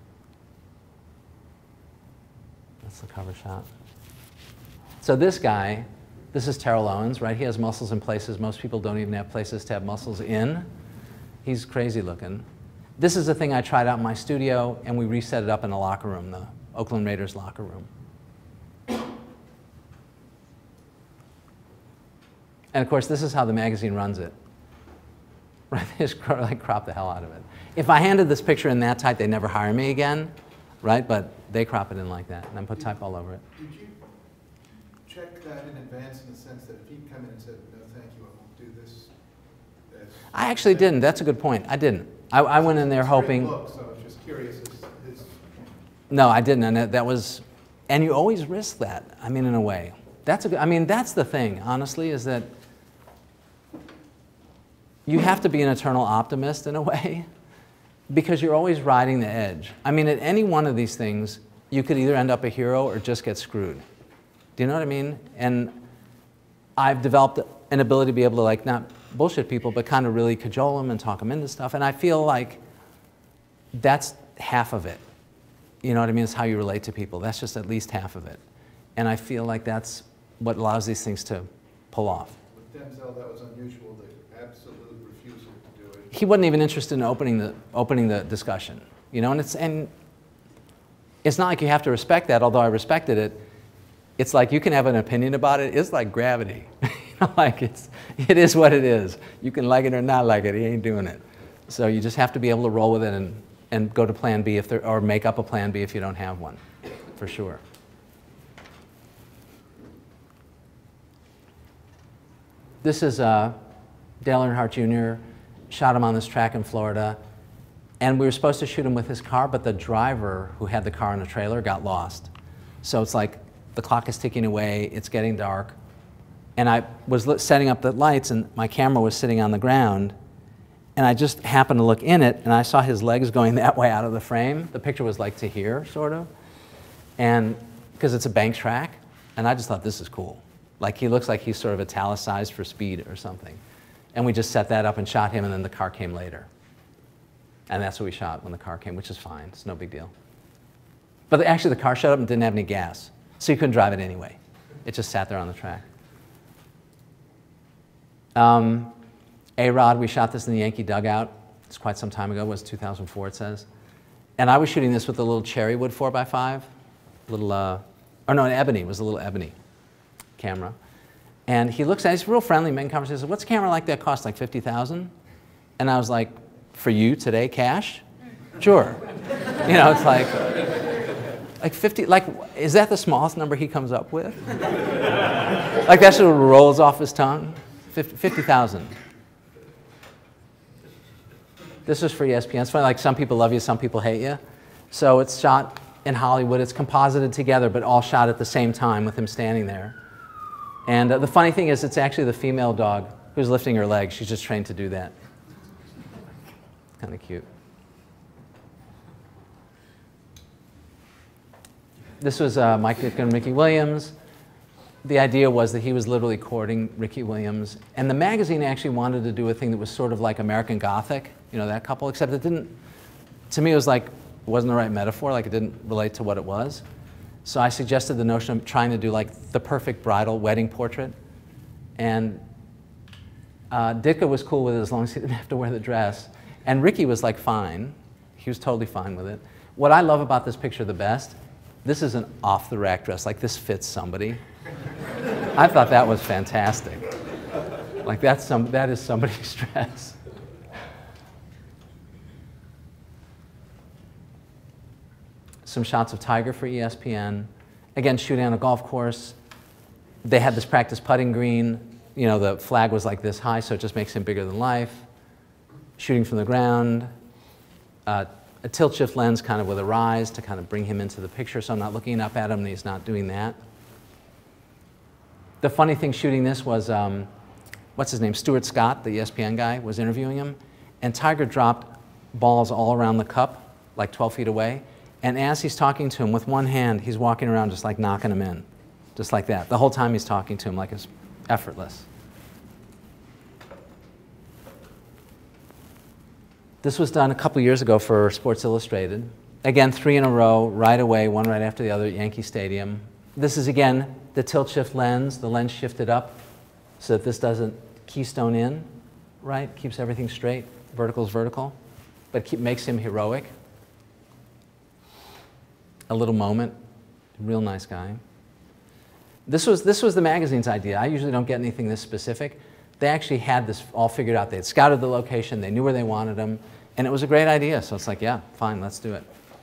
That's the cover shot. So this guy, this is Terrell Owens, right? He has muscles in places most people don't even have places to have muscles in. He's crazy looking. This is the thing I tried out in my studio, and we reset it up in the locker room, the Oakland Raiders locker room. And of course, this is how the magazine runs it. Right? They just like crop the hell out of it. If I handed this picture in that tight, they'd never hire me again, right? But they crop it in like that, and then put type all over it. Did you check that in advance in the sense that if he'd come in and said, no, thank you, I won't do this? I actually didn't. That's a good point. I didn't. I, I went in there hoping. Look, so I was just curious. His, his... No, I didn't, and that, that was, and you always risk that. I mean, in a way, that's a good. I mean, that's the thing. Honestly, is that you have to be an eternal optimist in a way, because you're always riding the edge. I mean, at any one of these things, you could either end up a hero or just get screwed. Do you know what I mean? And I've developed an ability to be able to like not bullshit people, but kind of really cajole them and talk them into stuff. And I feel like that's half of it. You know what I mean? It's how you relate to people. That's just at least half of it. And I feel like that's what allows these things to pull off. With Denzel, that was unusual, the absolute refusal to do it. He wasn't even interested in opening the, opening the discussion. You know, and it's, and it's not like you have to respect that, although I respected it. It's like you can have an opinion about it. It's like gravity. You know, like it's, it is what it is. You can like it or not like it. He ain't doing it. So you just have to be able to roll with it and, and go to plan B if there, or make up a plan B if you don't have one, for sure. This is uh, Dale Earnhardt Junior Shot him on this track in Florida. And we were supposed to shoot him with his car, but the driver who had the car in the trailer got lost. So it's like the clock is ticking away, it's getting dark. And I was setting up the lights, and my camera was sitting on the ground. And I just happened to look in it, and I saw his legs going that way out of the frame. The picture was like to here, sort of. And because it's a bank track. And I just thought, this is cool. Like, he looks like he's sort of italicized for speed or something. And we just set that up and shot him, and then the car came later. And that's what we shot when the car came, which is fine. It's no big deal. But actually, the car showed up and didn't have any gas. So you couldn't drive it anyway. It just sat there on the track. Um, A-Rod, we shot this in the Yankee dugout. It's quite some time ago. It was two thousand four, it says. And I was shooting this with a little cherry wood four by five. Little, uh, or no, an ebony. It was a little ebony camera. And he looks at it. He's real friendly, making conversation. He said, what's a camera like that cost? Like fifty thousand dollars? And I was like, for you today, cash? Sure. You know, it's like, like fifty, like, is that the smallest number he comes up with? Like that sort of rolls off his tongue? fifty thousand. This is for E S P N. It's funny, like some people love you, some people hate you. So it's shot in Hollywood. It's composited together, but all shot at the same time with him standing there. And uh, the funny thing is, it's actually the female dog who's lifting her leg. She's just trained to do that. Kind of cute. This was uh, Mike Ditka and Ricky Williams. The idea was that he was literally courting Ricky Williams. And the magazine actually wanted to do a thing that was sort of like American Gothic, you know, that couple, except it didn't, to me it was like, it wasn't the right metaphor, like it didn't relate to what it was. So I suggested the notion of trying to do like the perfect bridal wedding portrait. And uh, Ditka was cool with it as long as he didn't have to wear the dress. And Ricky was like fine. He was totally fine with it. What I love about this picture the best, this is an off-the-rack dress. Like this fits somebody. I thought that was fantastic. Like that's some, that is somebody's dress. Some shots of Tiger for E S P N. Again, shooting on a golf course. They had this practice putting green. You know, the flag was like this high, so it just makes him bigger than life. Shooting from the ground. Uh, a tilt shift lens kind of with a rise to kind of bring him into the picture, so I'm not looking up at him and he's not doing that. The funny thing shooting this was, um, what's his name, Stuart Scott, the E S P N guy, was interviewing him, and Tiger dropped balls all around the cup, like twelve feet away, and as he's talking to him with one hand, he's walking around just like knocking them in, just like that. The whole time he's talking to him, like it's effortless. This was done a couple years ago for Sports Illustrated. Again, three in a row, right away, one right after the other at Yankee Stadium. This is, again, the tilt shift lens, the lens shifted up so that this doesn't keystone in, right? Keeps everything straight, vertical is vertical, but keep, makes him heroic. A little moment, real nice guy. This was, this was the magazine's idea. I usually don't get anything this specific. They actually had this all figured out. They had scouted the location, they knew where they wanted them, and it was a great idea. So it's like, yeah, fine, let's do it.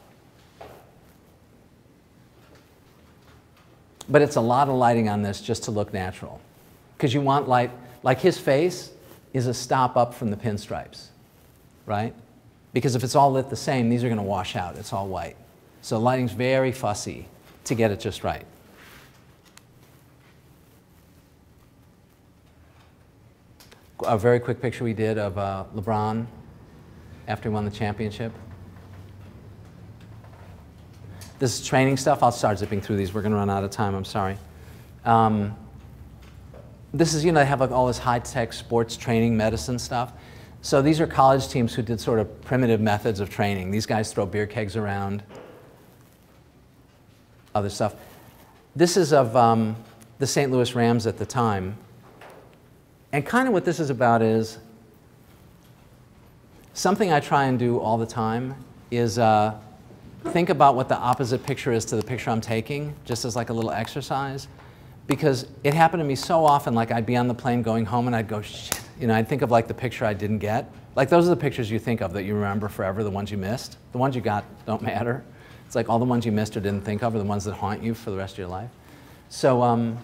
But it's a lot of lighting on this just to look natural. Because you want light, like his face is a stop up from the pinstripes, right? Because if it's all lit the same, these are going to wash out. It's all white. So lighting's very fussy to get it just right. A very quick picture we did of uh, LeBron after he won the championship. This is training stuff. I'll start zipping through these. We're going to run out of time. I'm sorry. Um, this is, you know, they have like all this high-tech sports training medicine stuff. So these are college teams who did sort of primitive methods of training. These guys throw beer kegs around. other stuff. This is of um, the Saint Louis Rams at the time. And kind of what this is about is something I try and do all the time is uh, think about what the opposite picture is to the picture I'm taking, just as like a little exercise. Because it happened to me so often, like I'd be on the plane going home and I'd go, shit, you know, I'd think of like the picture I didn't get. Like those are the pictures you think of that you remember forever, the ones you missed. The ones you got don't matter. It's like all the ones you missed or didn't think of are the ones that haunt you for the rest of your life. So um,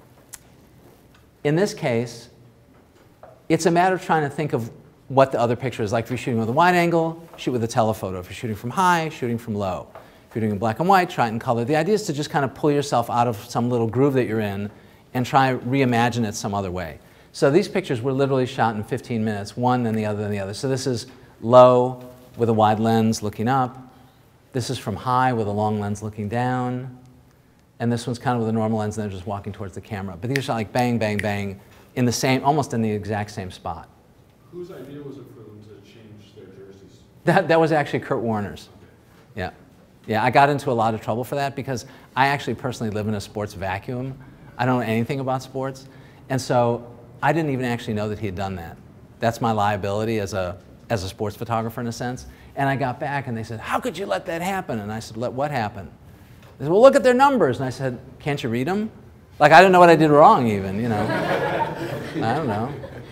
in this case, it's a matter of trying to think of what the other picture is. Like if you're shooting with a wide angle, shoot with a telephoto. If you're shooting from high, shooting from low. If you're doing in black and white, try it in color. The idea is to just kind of pull yourself out of some little groove that you're in and try and reimagine it some other way. So these pictures were literally shot in fifteen minutes, one then the other then the other. So this is low with a wide lens looking up. This is from high with a long lens looking down. And this one's kind of with a normal lens and they're just walking towards the camera. But these are shot like bang, bang, bang, in the same, almost in the exact same spot. Whose idea was it for them to change their jerseys? That, that was actually Kurt Warner's. Yeah. Yeah, I got into a lot of trouble for that because I actually personally live in a sports vacuum. I don't know anything about sports. And so I didn't even actually know that he had done that. That's my liability as a, as a sports photographer in a sense. And I got back and they said, how could you let that happen? And I said, let what happen? They said, well, look at their numbers. And I said, can't you read them? Like, I didn't know what I did wrong even, you know. I don't know.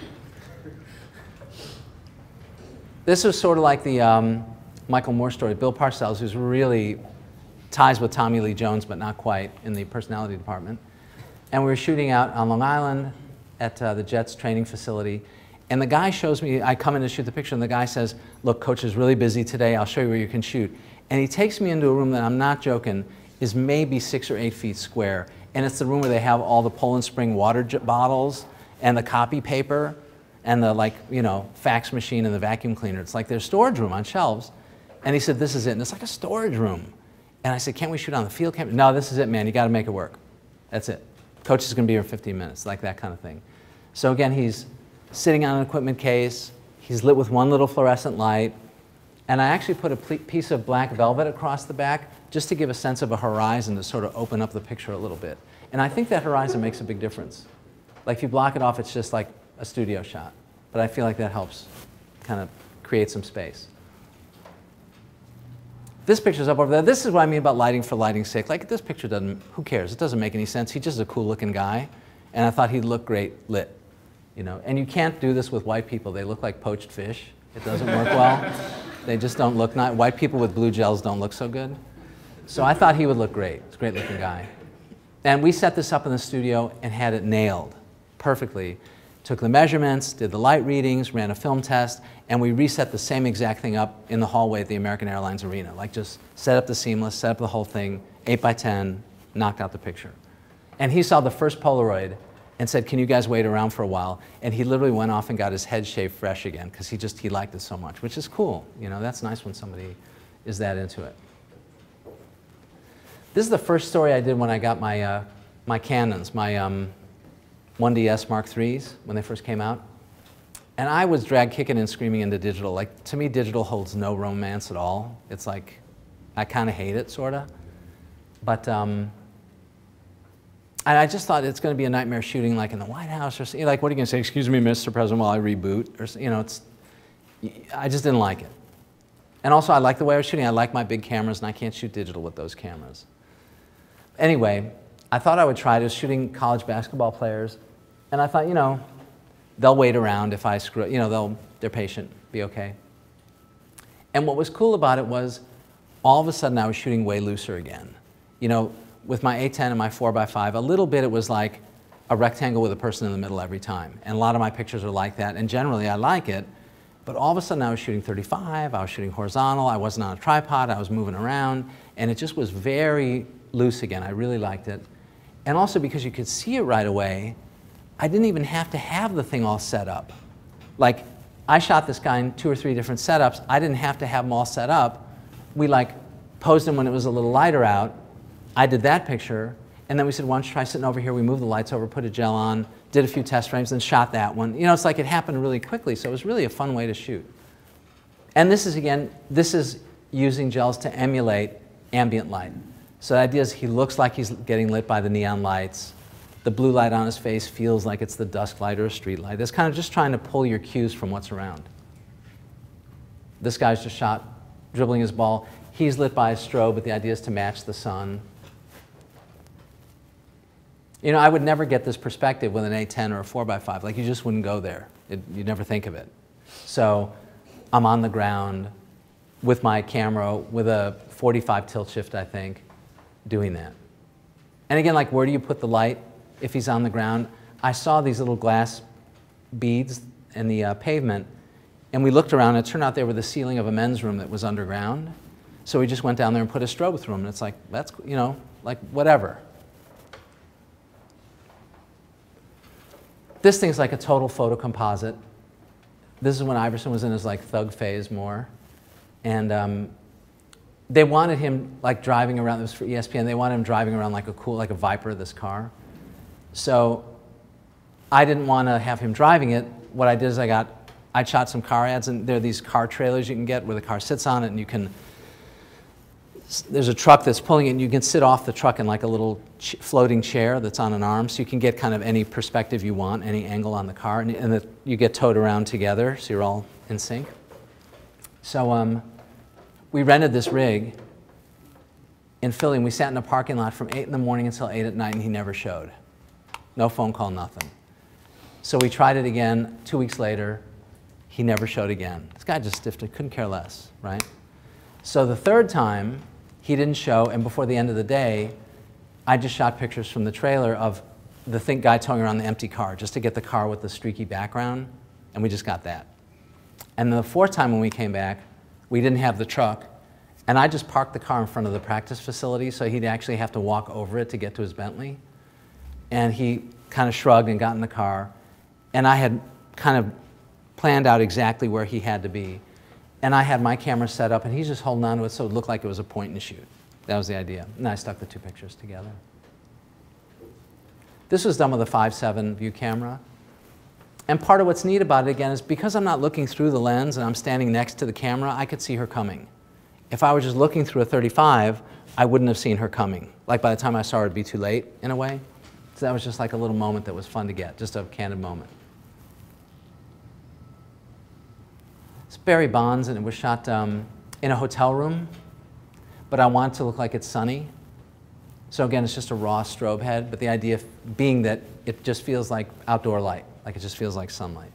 This was sort of like the um, Michael Moore story. Bill Parcells, who's really ties with Tommy Lee Jones, but not quite, in the personality department. And we were shooting out on Long Island at uh, the Jets training facility. And the guy shows me, I come in to shoot the picture, and the guy says, look, coach is really busy today. I'll show you where you can shoot. And he takes me into a room that, I'm not joking, is maybe six or eight feet square. And it's the room where they have all the Poland Spring water bottles and the copy paper and the, like, you know, fax machine and the vacuum cleaner. It's like their storage room on shelves. And he said, this is it. And it's like a storage room. And I said, can't we shoot on the field camera? No, this is it, man. You got to make it work. That's it. Coach is going to be here in fifteen minutes, like that kind of thing. So again, he's sitting on an equipment case. He's lit with one little fluorescent light. And I actually put a piece of black velvet across the back just to give a sense of a horizon to sort of open up the picture a little bit. And I think that horizon makes a big difference. Like if you block it off, it's just like a studio shot. But I feel like that helps kind of create some space. This picture's up over there. This is what I mean about lighting for lighting's sake. Like this picture doesn't, who cares? It doesn't make any sense. He's just a cool looking guy. And I thought he'd look great lit. You know? And you can't do this with white people. They look like poached fish. It doesn't work well. They just don't look nice. White people with blue gels don't look so good. So I thought he would look great. He's a great looking guy. And we set this up in the studio and had it nailed perfectly. Took the measurements, did the light readings, ran a film test, and we reset the same exact thing up in the hallway at the American Airlines Arena. Like just set up the seamless, set up the whole thing, eight by ten, knocked out the picture. And he saw the first Polaroid and said, can you guys wait around for a while? And he literally went off and got his head shaved fresh again because he just, he liked it so much, which is cool. You know, that's nice when somebody is that into it. This is the first story I did when I got my, uh, my Canons, my um, one D S Mark threes when they first came out. And I was dragged kicking and screaming into digital. Like, to me, digital holds no romance at all. It's like, I kind of hate it, sort of. But, um, and I just thought it's going to be a nightmare shooting like in the White House or something. Like, what are you going to say? Excuse me, Mister President, while I reboot? Or, you know, it's, I just didn't like it. And also, I like the way I was shooting. I like my big cameras, and I can't shoot digital with those cameras. Anyway, I thought I would try it. I was shooting college basketball players. And I thought, you know, they'll wait around if I screw it. You know, they'll, they're patient, be okay. And what was cool about it was all of a sudden I was shooting way looser again. You know, with my A ten and my four by five, a little bit it was like a rectangle with a person in the middle every time. And a lot of my pictures are like that, and generally I like it. But all of a sudden I was shooting thirty-five, I was shooting horizontal, I wasn't on a tripod, I was moving around, and it just was very loose again. I really liked it. And also because you could see it right away, I didn't even have to have the thing all set up. Like, I shot this guy in two or three different setups. I didn't have to have them all set up. We like posed him when it was a little lighter out. I did that picture, and then we said, why don't you try sitting over here? We moved the lights over, put a gel on, did a few test frames, and shot that one. You know, it's like it happened really quickly, so it was really a fun way to shoot. And this is, again, this is using gels to emulate ambient light. So the idea is he looks like he's getting lit by the neon lights. The blue light on his face feels like it's the dusk light or a street light. It's kind of just trying to pull your cues from what's around. This guy's just shot, dribbling his ball. He's lit by a strobe, but the idea is to match the sun. You know, I would never get this perspective with an A ten or a four by five. Like, you just wouldn't go there. It, you'd never think of it. So I'm on the ground with my camera, with a forty-five tilt shift, I think, doing that. And again, like, where do you put the light if he's on the ground? I saw these little glass beads in the uh, pavement, and we looked around, and it turned out they were the ceiling of a men's room that was underground. So we just went down there and put a strobe through them, and it's like, that's, you know, like, whatever. This thing's like a total photo composite. This is when Iverson was in his, like, thug phase more. And um, they wanted him, like, driving around. It was for E S P N. They wanted him driving around like a cool, like a Viper, this car. So I didn't want to have him driving it. What I did is I got, I shot some car ads, and there are these car trailers you can get where the car sits on it, and you can, there's a truck that's pulling it, and you can sit off the truck in like a little ch floating chair that's on an arm, so you can get kind of any perspective you want, any angle on the car, and, and the, you get towed around together, so you're all in sync. So um, we rented this rig in Philly, and we sat in a parking lot from eight in the morning until eight at night, and he never showed. No phone call, nothing. So we tried it again two weeks later. He never showed again. This guy just stiffed it, couldn't care less, right? So the third time, he didn't show, and before the end of the day, I just shot pictures from the trailer of the thing, guy towing around the empty car, just to get the car with the streaky background, and we just got that. And then the fourth time when we came back, we didn't have the truck, and I just parked the car in front of the practice facility, so he'd actually have to walk over it to get to his Bentley. And he kind of shrugged and got in the car, and I had kind of planned out exactly where he had to be. And I had my camera set up, and he's just holding on to it so it looked like it was a point and shoot. That was the idea. And I stuck the two pictures together. This was done with a five seven view camera. And part of what's neat about it, again, is because I'm not looking through the lens and I'm standing next to the camera, I could see her coming. If I was just looking through a thirty-five, I wouldn't have seen her coming. Like, by the time I saw her, it'd be too late, in a way. So that was just like a little moment that was fun to get, just a candid moment. It's Barry Bonds, and it was shot um, in a hotel room, but I want it to look like it's sunny. So again, it's just a raw strobe head, but the idea being that it just feels like outdoor light, like it just feels like sunlight.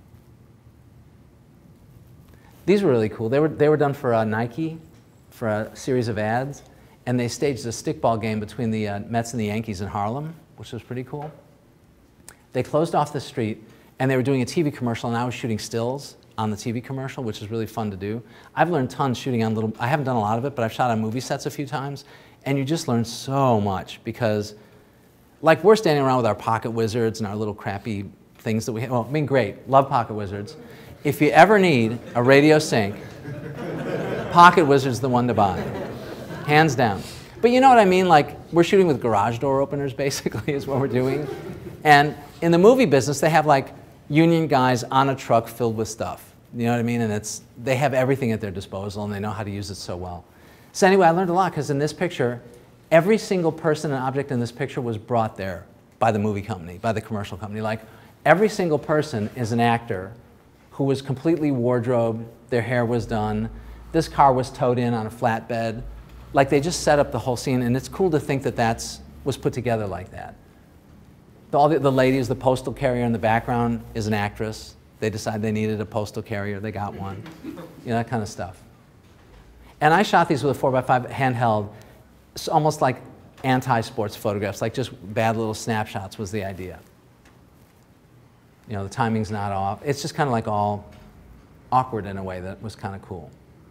These were really cool. They were, they were done for uh, Nike, for a series of ads, and they staged a stickball game between the uh, Mets and the Yankees in Harlem, which was pretty cool. They closed off the street, and they were doing a T V commercial, and I was shooting stills on the T V commercial, which is really fun to do. I've learned tons shooting on little, I haven't done a lot of it, but I've shot on movie sets a few times, and you just learn so much because, like, we're standing around with our pocket wizards and our little crappy things that we have. Well, I mean, great, love pocket wizards. If you ever need a radio sync, pocket wizard's the one to buy, hands down. But you know what I mean? Like, we're shooting with garage door openers, basically, is what we're doing. And in the movie business, they have, like, union guys on a truck filled with stuff. You know what I mean? And it's, they have everything at their disposal, and they know how to use it so well. So anyway, I learned a lot, because in this picture, every single person and object in this picture was brought there by the movie company, by the commercial company. Like, every single person is an actor who was completely wardrobed, their hair was done, this car was towed in on a flatbed. Like, they just set up the whole scene, and it's cool to think that that's was put together like that. The, all the, the ladies, the postal carrier in the background is an actress. They decided they needed a postal carrier, they got one. You know, that kind of stuff. And I shot these with a four by five handheld, it's almost like anti-sports photographs, like just bad little snapshots was the idea. You know, the timing's not off. It's just kind of like all awkward in a way that was kind of cool.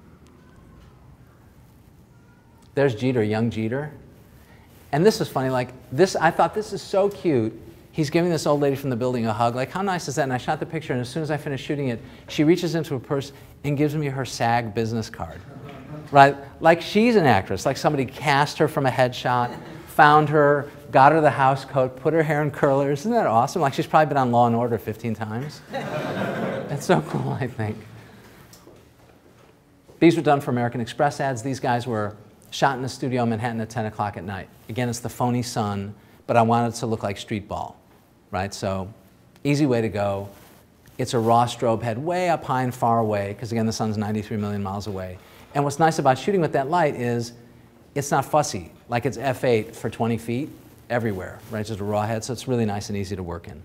There's Jeter, young Jeter. And this is funny, like this, I thought this is so cute. He's giving this old lady from the building a hug. Like, how nice is that? And I shot the picture, and as soon as I finished shooting it, she reaches into her purse and gives me her SAG business card. Right? Like she's an actress, like somebody cast her from a headshot, found her, got her the house coat, put her hair in curlers. Isn't that awesome? Like she's probably been on Law and Order fifteen times. That's so cool, I think. These were done for American Express ads. These guys were shot in the studio in Manhattan at ten o'clock at night. Again, it's the phony sun, but I wanted it to look like street ball, right? So easy way to go. It's a raw strobe head way up high and far away, because again, the sun's ninety-three million miles away. And what's nice about shooting with that light is it's not fussy, like it's F eight for twenty feet everywhere, right? It's just a raw head, so it's really nice and easy to work in.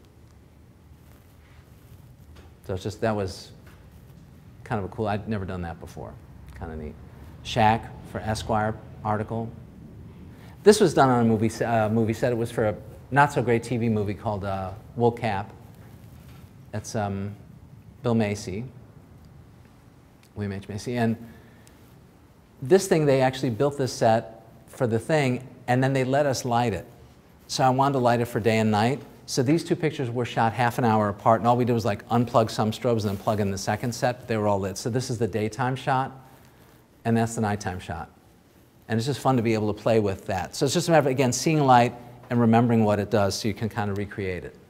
So it's just, that was kind of a cool, I'd never done that before, kind of neat. Shack for Esquire article. This was done on a movie, uh, movie set. It was for a not so great T V movie called uh, Wool Cap. It's um, Bill Macy, William H. Macy. And this thing, they actually built this set for the thing, and then they let us light it. So I wanted to light it for day and night. So these two pictures were shot half an hour apart, and all we did was like unplug some strobes and then plug in the second set. They were all lit. So this is the daytime shot, and that's the nighttime shot. And it's just fun to be able to play with that. So it's just a matter of, again, seeing light and remembering what it does so you can kind of recreate it.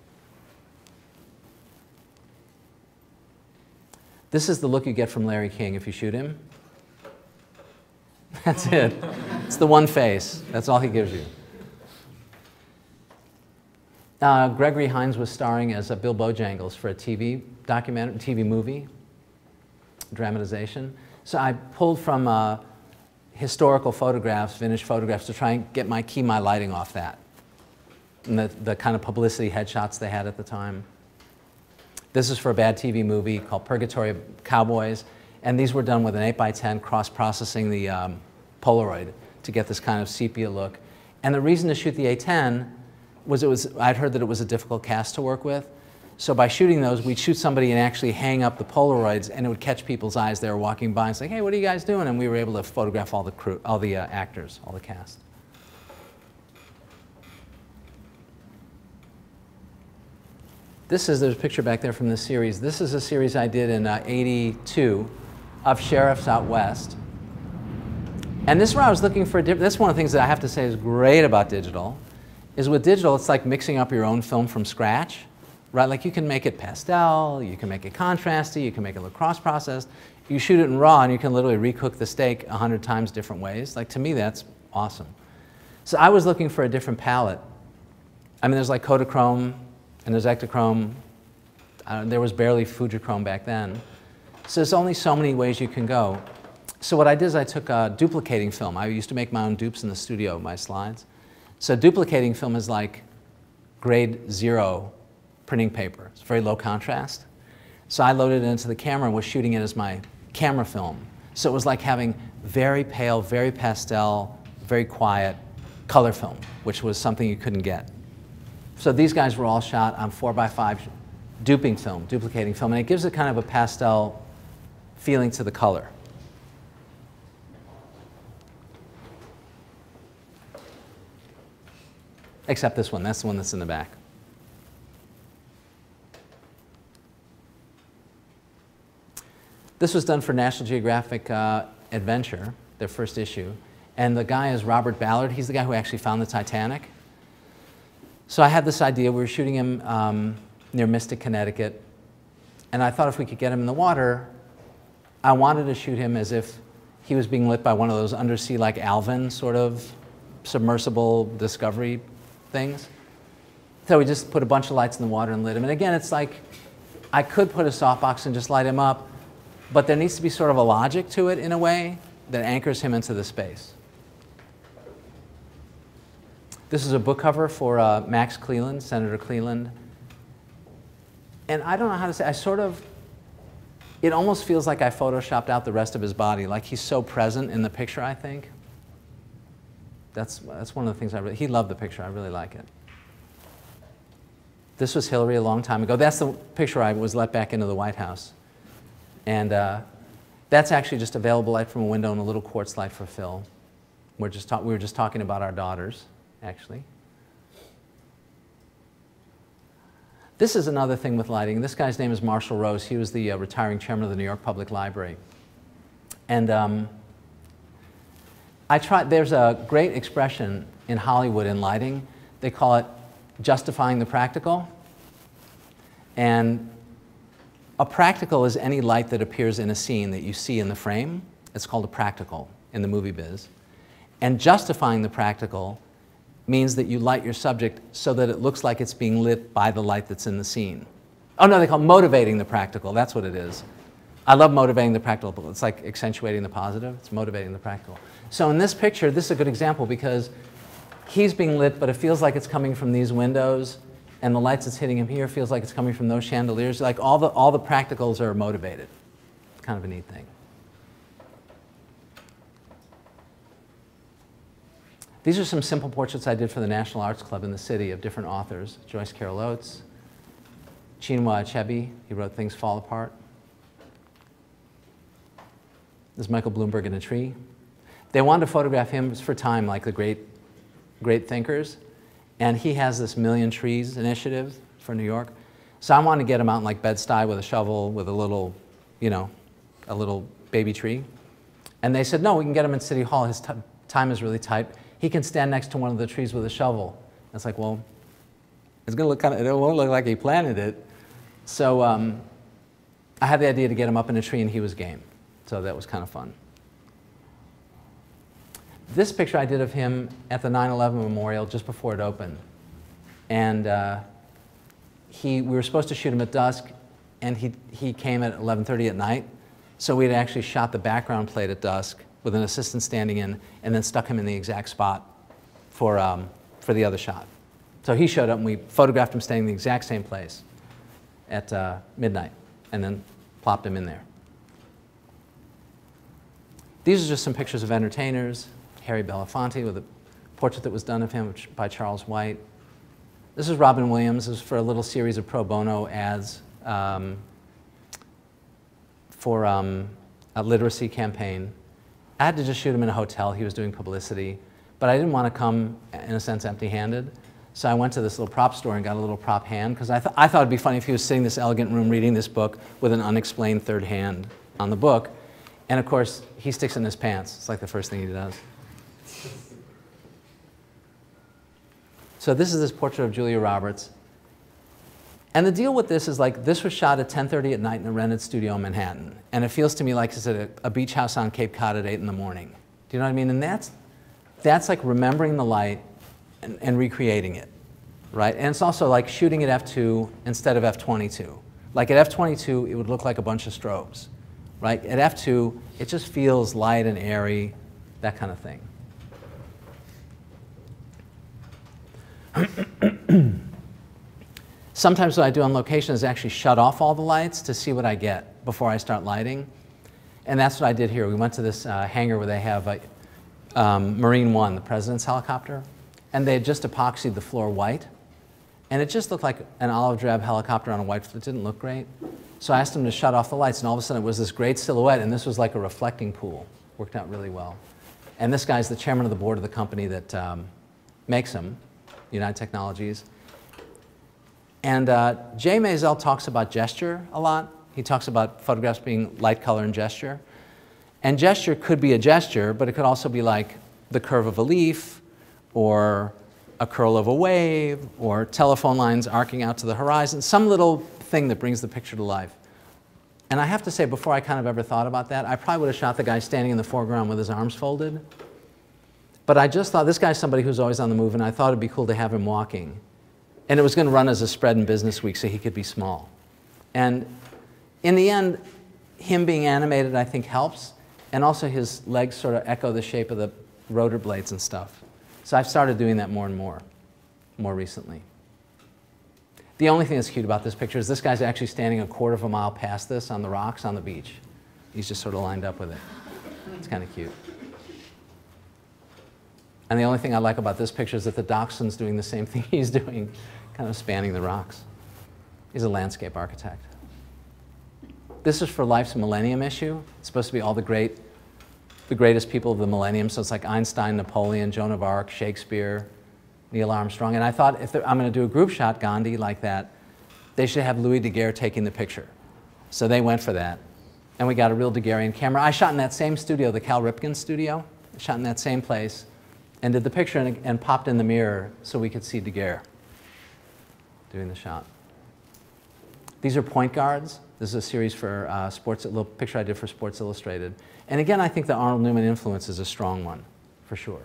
This is the look you get from Larry King if you shoot him. That's it. It's the one face. That's all he gives you. Uh, Gregory Heisler was starring as a Bill Bojangles for a T V documentary, T V movie, dramatization. So I pulled from uh, historical photographs, vintage photographs, to try and get my key my lighting off that, and the, the kind of publicity headshots they had at the time. This is for a bad T V movie called Purgatory of Cowboys, and these were done with an eight by ten cross-processing the um, Polaroid to get this kind of sepia look. And the reason to shoot the A ten was it was, I'd heard that it was a difficult cast to work with. So by shooting those, we'd shoot somebody and actually hang up the Polaroids, and it would catch people's eyes. They were walking by and say, hey, what are you guys doing? And we were able to photograph all the crew, all the uh, actors, all the cast. This is, there's a picture back there from this series. This is a series I did in uh, eighty-two of sheriffs out west. And this is where I was looking for a different, that's one of the things that I have to say is great about digital, is with digital, it's like mixing up your own film from scratch, right? Like you can make it pastel, you can make it contrasty, you can make it look cross-processed. You shoot it in RAW and you can literally recook the steak a hundred times different ways. Like to me, that's awesome. So I was looking for a different palette. I mean, there's like Kodachrome, and there's Ektachrome. Uh, there was barely Fujichrome back then. So there's only so many ways you can go. So what I did is I took uh, duplicating film. I used to make my own dupes in the studio, my slides. So duplicating film is like grade zero printing paper. It's very low contrast. So I loaded it into the camera and was shooting it as my camera film. So it was like having very pale, very pastel, very quiet color film, which was something you couldn't get. So these guys were all shot on four by five duping film, duplicating film, and it gives it kind of a pastel feeling to the color. Except this one, that's the one that's in the back. This was done for National Geographic uh, Adventure, their first issue, and the guy is Robert Ballard. He's the guy who actually found the Titanic. So I had this idea. We were shooting him um, near Mystic, Connecticut, and I thought if we could get him in the water, I wanted to shoot him as if he was being lit by one of those undersea, like Alvin, sort of submersible discovery things. So we just put a bunch of lights in the water and lit him. And again, it's like I could put a softbox and just light him up, but there needs to be sort of a logic to it in a way that anchors him into the space. This is a book cover for uh, Max Cleland, Senator Cleland. And I don't know how to say, I sort of, it almost feels like I photoshopped out the rest of his body, like he's so present in the picture, I think. That's, that's one of the things I really, he loved the picture, I really like it. This was Hillary a long time ago. That's the picture I was let back into the White House. And uh, that's actually just available light from a window and a little quartz light for Phil. We're just we were just talking about our daughters, actually. This is another thing with lighting. This guy's name is Marshall Rose. He was the uh, retiring chairman of the New York Public Library. And um, I tried, there's a great expression in Hollywood in lighting. They call it justifying the practical. And a practical is any light that appears in a scene that you see in the frame. It's called a practical in the movie biz. And justifying the practical means that you light your subject so that it looks like it's being lit by the light that's in the scene. Oh no, they call it motivating the practical. That's what it is. I love motivating the practical, but it's like accentuating the positive. It's motivating the practical. So in this picture, this is a good example because he's being lit, but it feels like it's coming from these windows, and the lights that's hitting him here feels like it's coming from those chandeliers. Like all the, all the practicals are motivated. It's kind of a neat thing. These are some simple portraits I did for the National Arts Club in the city of different authors. Joyce Carol Oates, Chinua Achebe, he wrote Things Fall Apart. There's Michael Bloomberg in a tree. They wanted to photograph him for time, like the great, great thinkers. And he has this Million Trees initiative for New York. So I wanted to get him out in like Bed-Stuy with a shovel, with a little, you know, a little baby tree. And they said, no, we can get him in City Hall. His time is really tight. He can stand next to one of the trees with a shovel. It's like, well, it's going to look kind of, it won't look like he planted it. So um, I had the idea to get him up in a tree, and he was game. So that was kind of fun. This picture I did of him at the nine eleven Memorial just before it opened. And uh, he, we were supposed to shoot him at dusk, and he, he came at eleven thirty at night. So we had actually shot the background plate at dusk with an assistant standing in, and then stuck him in the exact spot for, um, for the other shot. So he showed up, and we photographed him staying in the exact same place at uh, midnight, and then plopped him in there. These are just some pictures of entertainers. Harry Belafonte with a portrait that was done of him by Charles White. This is Robin Williams. This is for a little series of pro bono ads um, for um, a literacy campaign. I had to just shoot him in a hotel. He was doing publicity. But I didn't want to come, in a sense, empty-handed. So I went to this little prop store and got a little prop hand, because I, th I thought it'd be funny if he was sitting in this elegant room reading this book with an unexplained third hand on the book. And of course, he sticks it in his pants. It's like the first thing he does. So this is this portrait of Julia Roberts. And the deal with this is, like, this was shot at ten thirty at night in a rented studio in Manhattan. And it feels to me like it's at a, a beach house on Cape Cod at eight in the morning. Do you know what I mean? And that's, that's like remembering the light and, and recreating it, right? And it's also like shooting at f two instead of f twenty-two. Like at f twenty-two, it would look like a bunch of strobes, right? At f two, it just feels light and airy, that kind of thing. Sometimes what I do on location is actually shut off all the lights to see what I get before I start lighting. And that's what I did here. We went to this uh, hangar where they have a, um, Marine One, the president's helicopter, and they had just epoxied the floor white. And it just looked like an olive drab helicopter on a white floor. It didn't look great. So I asked them to shut off the lights, and all of a sudden it was this great silhouette, and this was like a reflecting pool. Worked out really well. And this guy's the chairman of the board of the company that um, makes them, United Technologies. And uh, Jay Maisel talks about gesture a lot. He talks about photographs being light, color, and gesture. And gesture could be a gesture, but it could also be like the curve of a leaf, or a curl of a wave, or telephone lines arcing out to the horizon, some little thing that brings the picture to life. And I have to say, before I kind of ever thought about that, I probably would have shot the guy standing in the foreground with his arms folded. But I just thought, this guy's somebody who's always on the move, and I thought it'd be cool to have him walking. And it was going to run as a spread in Business Week, so he could be small. And in the end, him being animated, I think, helps. And also his legs sort of echo the shape of the rotor blades and stuff. So I've started doing that more and more, more recently. The only thing that's cute about this picture is this guy's actually standing a quarter of a mile past this on the rocks on the beach. He's just sort of lined up with it. It's kind of cute. And the only thing I like about this picture is that the dachshund's doing the same thing he's doing, kind of spanning the rocks. He's a landscape architect. This is for Life's Millennium issue. It's supposed to be all the great, the greatest people of the millennium. So it's like Einstein, Napoleon, Joan of Arc, Shakespeare, Neil Armstrong. And I thought, if I'm going to do a group shot, Gandhi, like that, they should have Louis Daguerre taking the picture. So they went for that. And we got a real Daguerrean camera. I shot in that same studio, the Cal Ripken studio. I shot in that same place, and did the picture and, and popped in the mirror so we could see Daguerre doing the shot. These are point guards. This is a series for uh, Sports, a little picture I did for Sports Illustrated. And again, I think the Arnold Newman influence is a strong one for sure.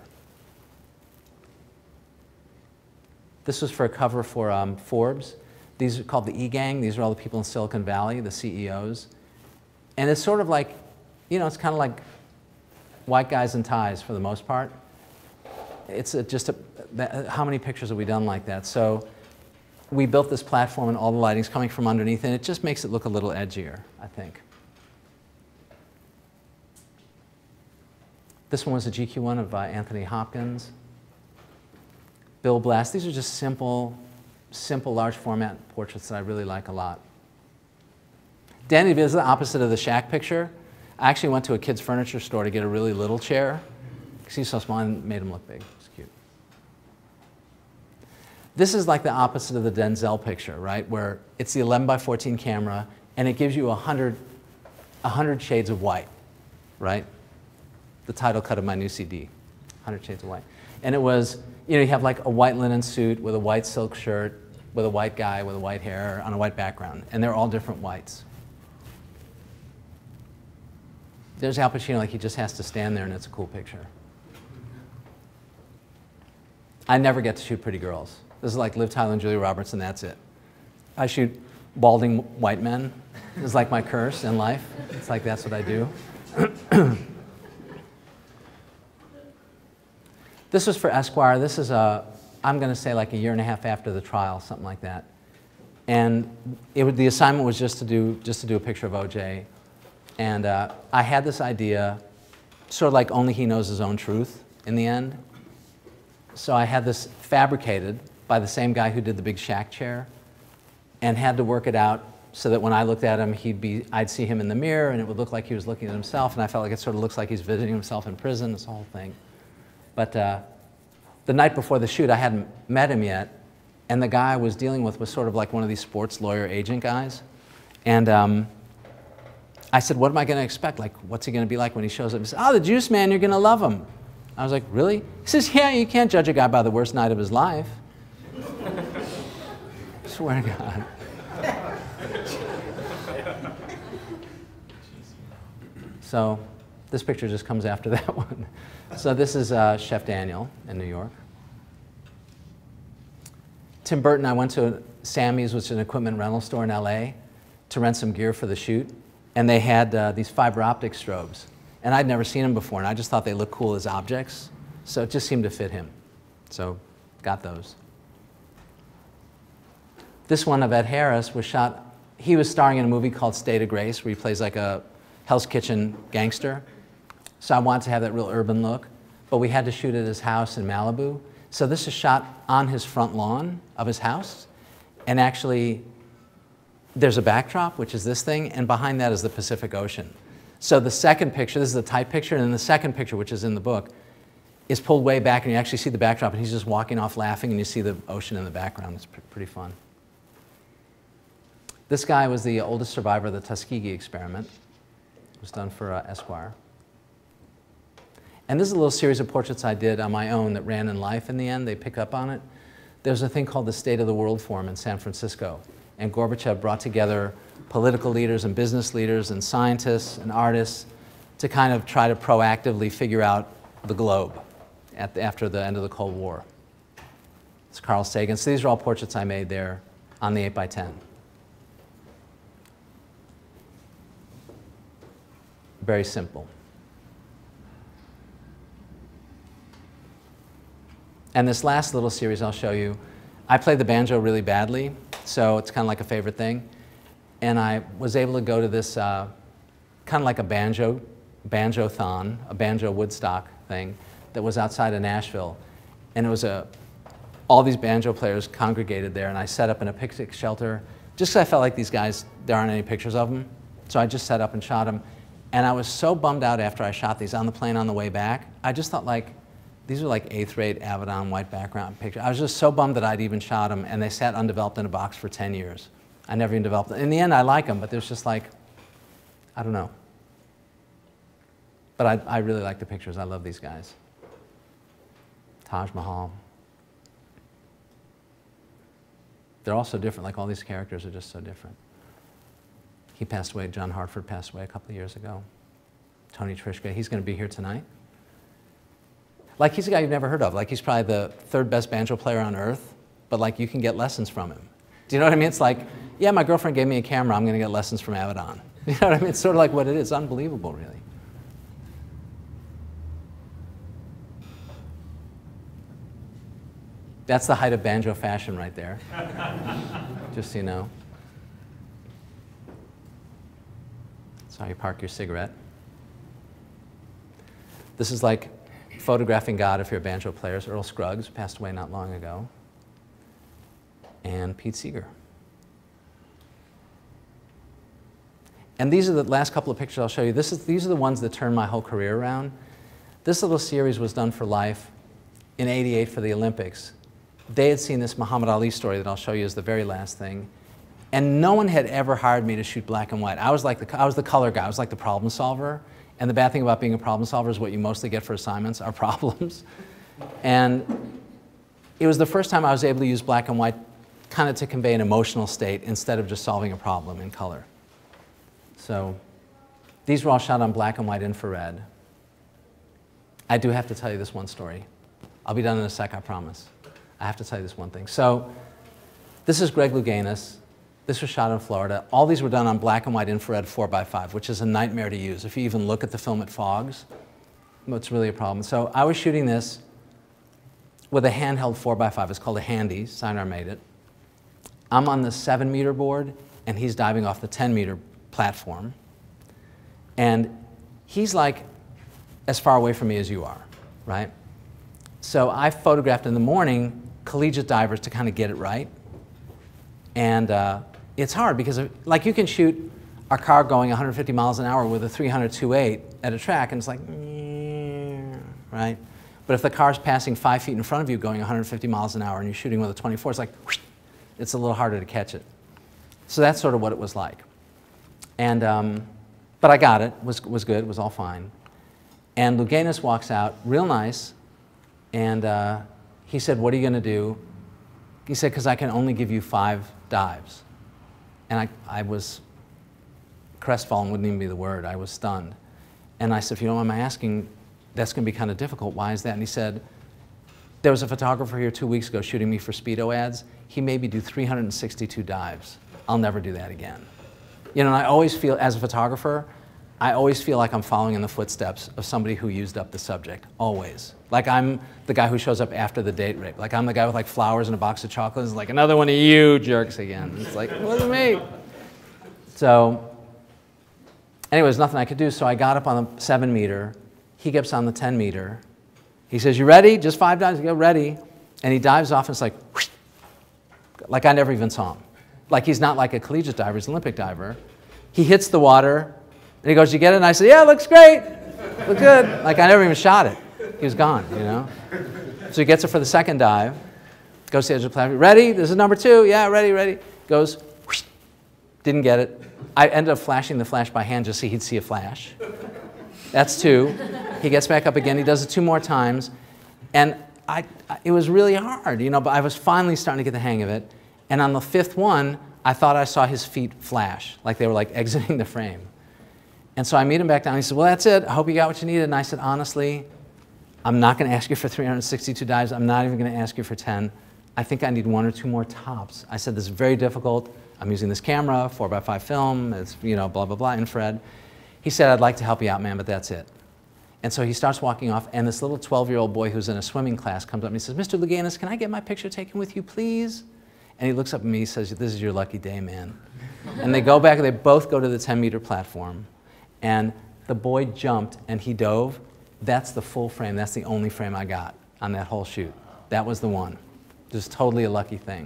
This was for a cover for um, Forbes. These are called the E-Gang. These are all the people in Silicon Valley, the C E Os. And it's sort of like, you know, it's kind of like white guys in ties for the most part. It's a, just a, that, how many pictures have we done like that? So we built this platform and all the lighting's coming from underneath, and it just makes it look a little edgier, I think. This one was a G Q one of uh, Anthony Hopkins. Bill Blass. These are just simple, simple large format portraits that I really like a lot. Danny DeVito is the opposite of the shack picture. I actually went to a kid's furniture store to get a really little chair because he's so small and made him look big. It's cute. This is like the opposite of the Denzel picture, right? Where it's the eleven by fourteen camera and it gives you a hundred, a hundred shades of white, right? The title cut of my new C D, Hundred Shades of White. And it was, you know, you have like a white linen suit with a white silk shirt, with a white guy with a white hair on a white background, and they're all different whites. There's Al Pacino, like he just has to stand there and it's a cool picture. I never get to shoot pretty girls. This is like Liv Tyler and Julia Roberts and that's it. I shoot balding white men. It's like my curse in life. It's like that's what I do. This was for Esquire. This is, a, I'm going to say like a year and a half after the trial, something like that. And it would, the assignment was just to do, just to do a picture of O J. And uh, I had this idea, sort of like only he knows his own truth in the end. So I had this fabricated by the same guy who did the big shack chair and had to work it out so that when I looked at him, he'd be, I'd see him in the mirror and it would look like he was looking at himself, and I felt like it sort of looks like he's visiting himself in prison, this whole thing. But uh, the night before the shoot, I hadn't met him yet, and the guy I was dealing with was sort of like one of these sports lawyer agent guys. And um, I said, what am I going to expect? Like, what's he going to be like when he shows up? He said, oh, the juice man, you're going to love him. I was like, really? He says, yeah, you can't judge a guy by the worst night of his life. I swear to God. So this picture just comes after that one. So this is uh, Chef Daniel in New York. Tim Burton, I went to Sammy's, which is an equipment rental store in L A, to rent some gear for the shoot. And they had uh, these fiber optic strobes. And I'd never seen them before, and I just thought they looked cool as objects. So it just seemed to fit him. So got those. This one of Ed Harris was shot, he was starring in a movie called State of Grace, where he plays like a Hell's Kitchen gangster. So I wanted to have that real urban look, but we had to shoot at his house in Malibu. So this is shot on his front lawn of his house, and actually there's a backdrop, which is this thing, and behind that is the Pacific Ocean. So the second picture, this is the type picture, and then the second picture, which is in the book, is pulled way back, and you actually see the backdrop, and he's just walking off laughing, and you see the ocean in the background. It's pr pretty fun. This guy was the oldest survivor of the Tuskegee experiment. It was done for uh, Esquire. And this is a little series of portraits I did on my own that ran in Life in the end. They pick up on it. There's a thing called the State of the World Forum in San Francisco. And Gorbachev brought together political leaders and business leaders and scientists and artists to kind of try to proactively figure out the globe at the, after the end of the Cold War. It's Carl Sagan. So these are all portraits I made there on the eight by ten. Very simple. And this last little series I'll show you, I play the banjo really badly, so it's kind of like a favorite thing. And I was able to go to this uh, kind of like a banjo, banjo-thon, a banjo Woodstock thing that was outside of Nashville. And it was a, all these banjo players congregated there, and I set up in a picnic shelter just because I felt like these guys, there aren't any pictures of them. So I just set up and shot them. And I was so bummed out after I shot these on the plane on the way back. I just thought, like, these were like eighth grade Avedon white background pictures. I was just so bummed that I'd even shot them, and they sat undeveloped in a box for ten years. I never even developed them. In the end, I like them, but there's just like, I don't know. But I, I really like the pictures. I love these guys. Taj Mahal. They're all so different. Like, all these characters are just so different. He passed away. John Hartford passed away a couple of years ago. Tony Trischka. He's going to be here tonight. Like, he's a guy you've never heard of. Like, he's probably the third best banjo player on earth, but like, you can get lessons from him. Do you know what I mean? It's like, yeah, my girlfriend gave me a camera, I'm going to get lessons from Abaddon. You know what I mean? It's sort of like what it is. Unbelievable, really. That's the height of banjo fashion right there, just so you know. That's how you park your cigarette. This is like photographing God if you're a banjo player. Earl Scruggs passed away not long ago. And Pete Seeger. And these are the last couple of pictures I'll show you. This is, these are the ones that turned my whole career around. This little series was done for Life in eighty-eight for the Olympics. They had seen this Muhammad Ali story that I'll show you as the very last thing. And no one had ever hired me to shoot black and white. I was like the, I was the color guy. I was like the problem solver. And the bad thing about being a problem solver is what you mostly get for assignments are problems. And it was the first time I was able to use black and white kind of to convey an emotional state instead of just solving a problem in color. So these were all shot on black and white infrared. I do have to tell you this one story. I'll be done in a sec, I promise. I have to tell you this one thing. So this is Greg Louganis. This was shot in Florida. All these were done on black and white infrared four by five, which is a nightmare to use. If you even look at the film, it fogs. It's really a problem. So I was shooting this with a handheld four by five. It's called a handy. Sinar made it. I'm on the seven meter board, and he's diving off the ten meter platform. And he's like as far away from me as you are, right? So I photographed in the morning collegiate divers to kind of get it right. And uh, it's hard because, of, like, you can shoot a car going one hundred fifty miles an hour with a three hundred two point eight at a track, and it's like, right? But if the car's passing five feet in front of you going one hundred fifty miles an hour and you're shooting with a twenty-four, it's like, whoosh, it's a little harder to catch it. So that's sort of what it was like. And, um, but I got it, was, was good, was all fine. And Louganis walks out, real nice, and uh, he said, what are you going to do? He said, because I can only give you five dives. And I, I was crestfallen, wouldn't even be the word. I was stunned. And I said, if you don't mind my asking, that's going to be kind of difficult. Why is that? And he said, there was a photographer here two weeks ago shooting me for Speedo ads. He made me do three hundred sixty-two dives. I'll never do that again. You know, and I always feel, as a photographer, I always feel like I'm following in the footsteps of somebody who used up the subject, always. Like I'm the guy who shows up after the date rape. Like I'm the guy with like flowers and a box of chocolates, like another one of you jerks again. It's like, it wasn't me. So anyway, there's nothing I could do, so I got up on the seven meter. He gets on the ten meter. He says, you ready? Just five dives? I go, ready. And he dives off and it's like, whoosh, like I never even saw him. Like he's not like a collegiate diver, he's an Olympic diver. He hits the water. And he goes, you get it? And I said, yeah, it looks great. Looks good. Like I never even shot it. He was gone, you know? So he gets it for the second dive. Goes to the edge of the platform. Ready? This is number two. Yeah, ready, ready. Goes, whoosh, didn't get it. I ended up flashing the flash by hand just so he'd see a flash. That's two. He gets back up again. He does it two more times. And I, I, it was really hard, you know, but I was finally starting to get the hang of it. And on the fifth one, I thought I saw his feet flash, like they were like exiting the frame. And so I meet him back down. He said, well, that's it. I hope you got what you needed. And I said, honestly, I'm not going to ask you for three hundred sixty-two dives. I'm not even going to ask you for ten. I think I need one or two more tops. I said, this is very difficult. I'm using this camera, four by five film. It's, you know, blah, blah, blah, infrared. He said, I'd like to help you out, man, but that's it. And so he starts walking off, and this little twelve-year-old boy who's in a swimming class comes up and he says, Mister Louganis, can I get my picture taken with you, please? And he looks up at me, he says, this is your lucky day, man. And they go back, and they both go to the ten meter platform. And the boy jumped and he dove. That's the full frame. That's the only frame I got on that whole shoot. That was the one. Just totally a lucky thing.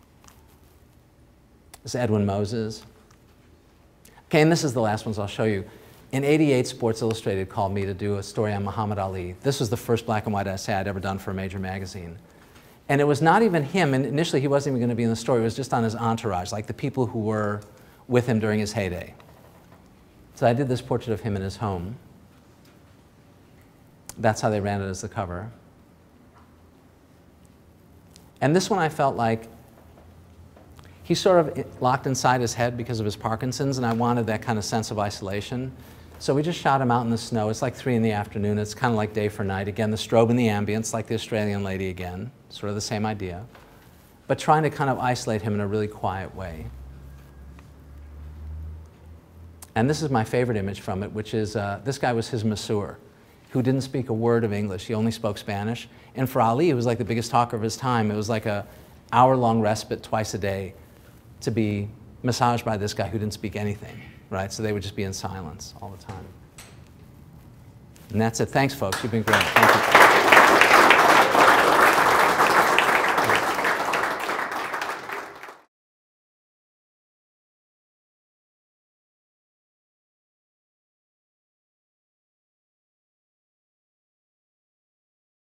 This is Edwin Moses. Okay, and this is the last ones I'll show you. In eighty-eight, Sports Illustrated called me to do a story on Muhammad Ali. This was the first black and white essay I'd ever done for a major magazine. And it was not even him, and initially he wasn't even going to be in the story. It was just on his entourage, like the people who were with him during his heyday. So I did this portrait of him in his home. That's how they ran it as the cover. And this one I felt like he's sort of locked inside his head because of his Parkinson's, and I wanted that kind of sense of isolation. So we just shot him out in the snow. It's like three in the afternoon. It's kind of like day for night. Again, the strobe and the ambience, like the Australian lady again, sort of the same idea. But trying to kind of isolate him in a really quiet way. And this is my favorite image from it, which is, uh, this guy was his masseur, who didn't speak a word of English. He only spoke Spanish. And for Ali, it was like the biggest talker of his time. It was like a hour-long respite twice a day to be massaged by this guy who didn't speak anything, right? So they would just be in silence all the time. And that's it. Thanks, folks. You've been great. Thank you.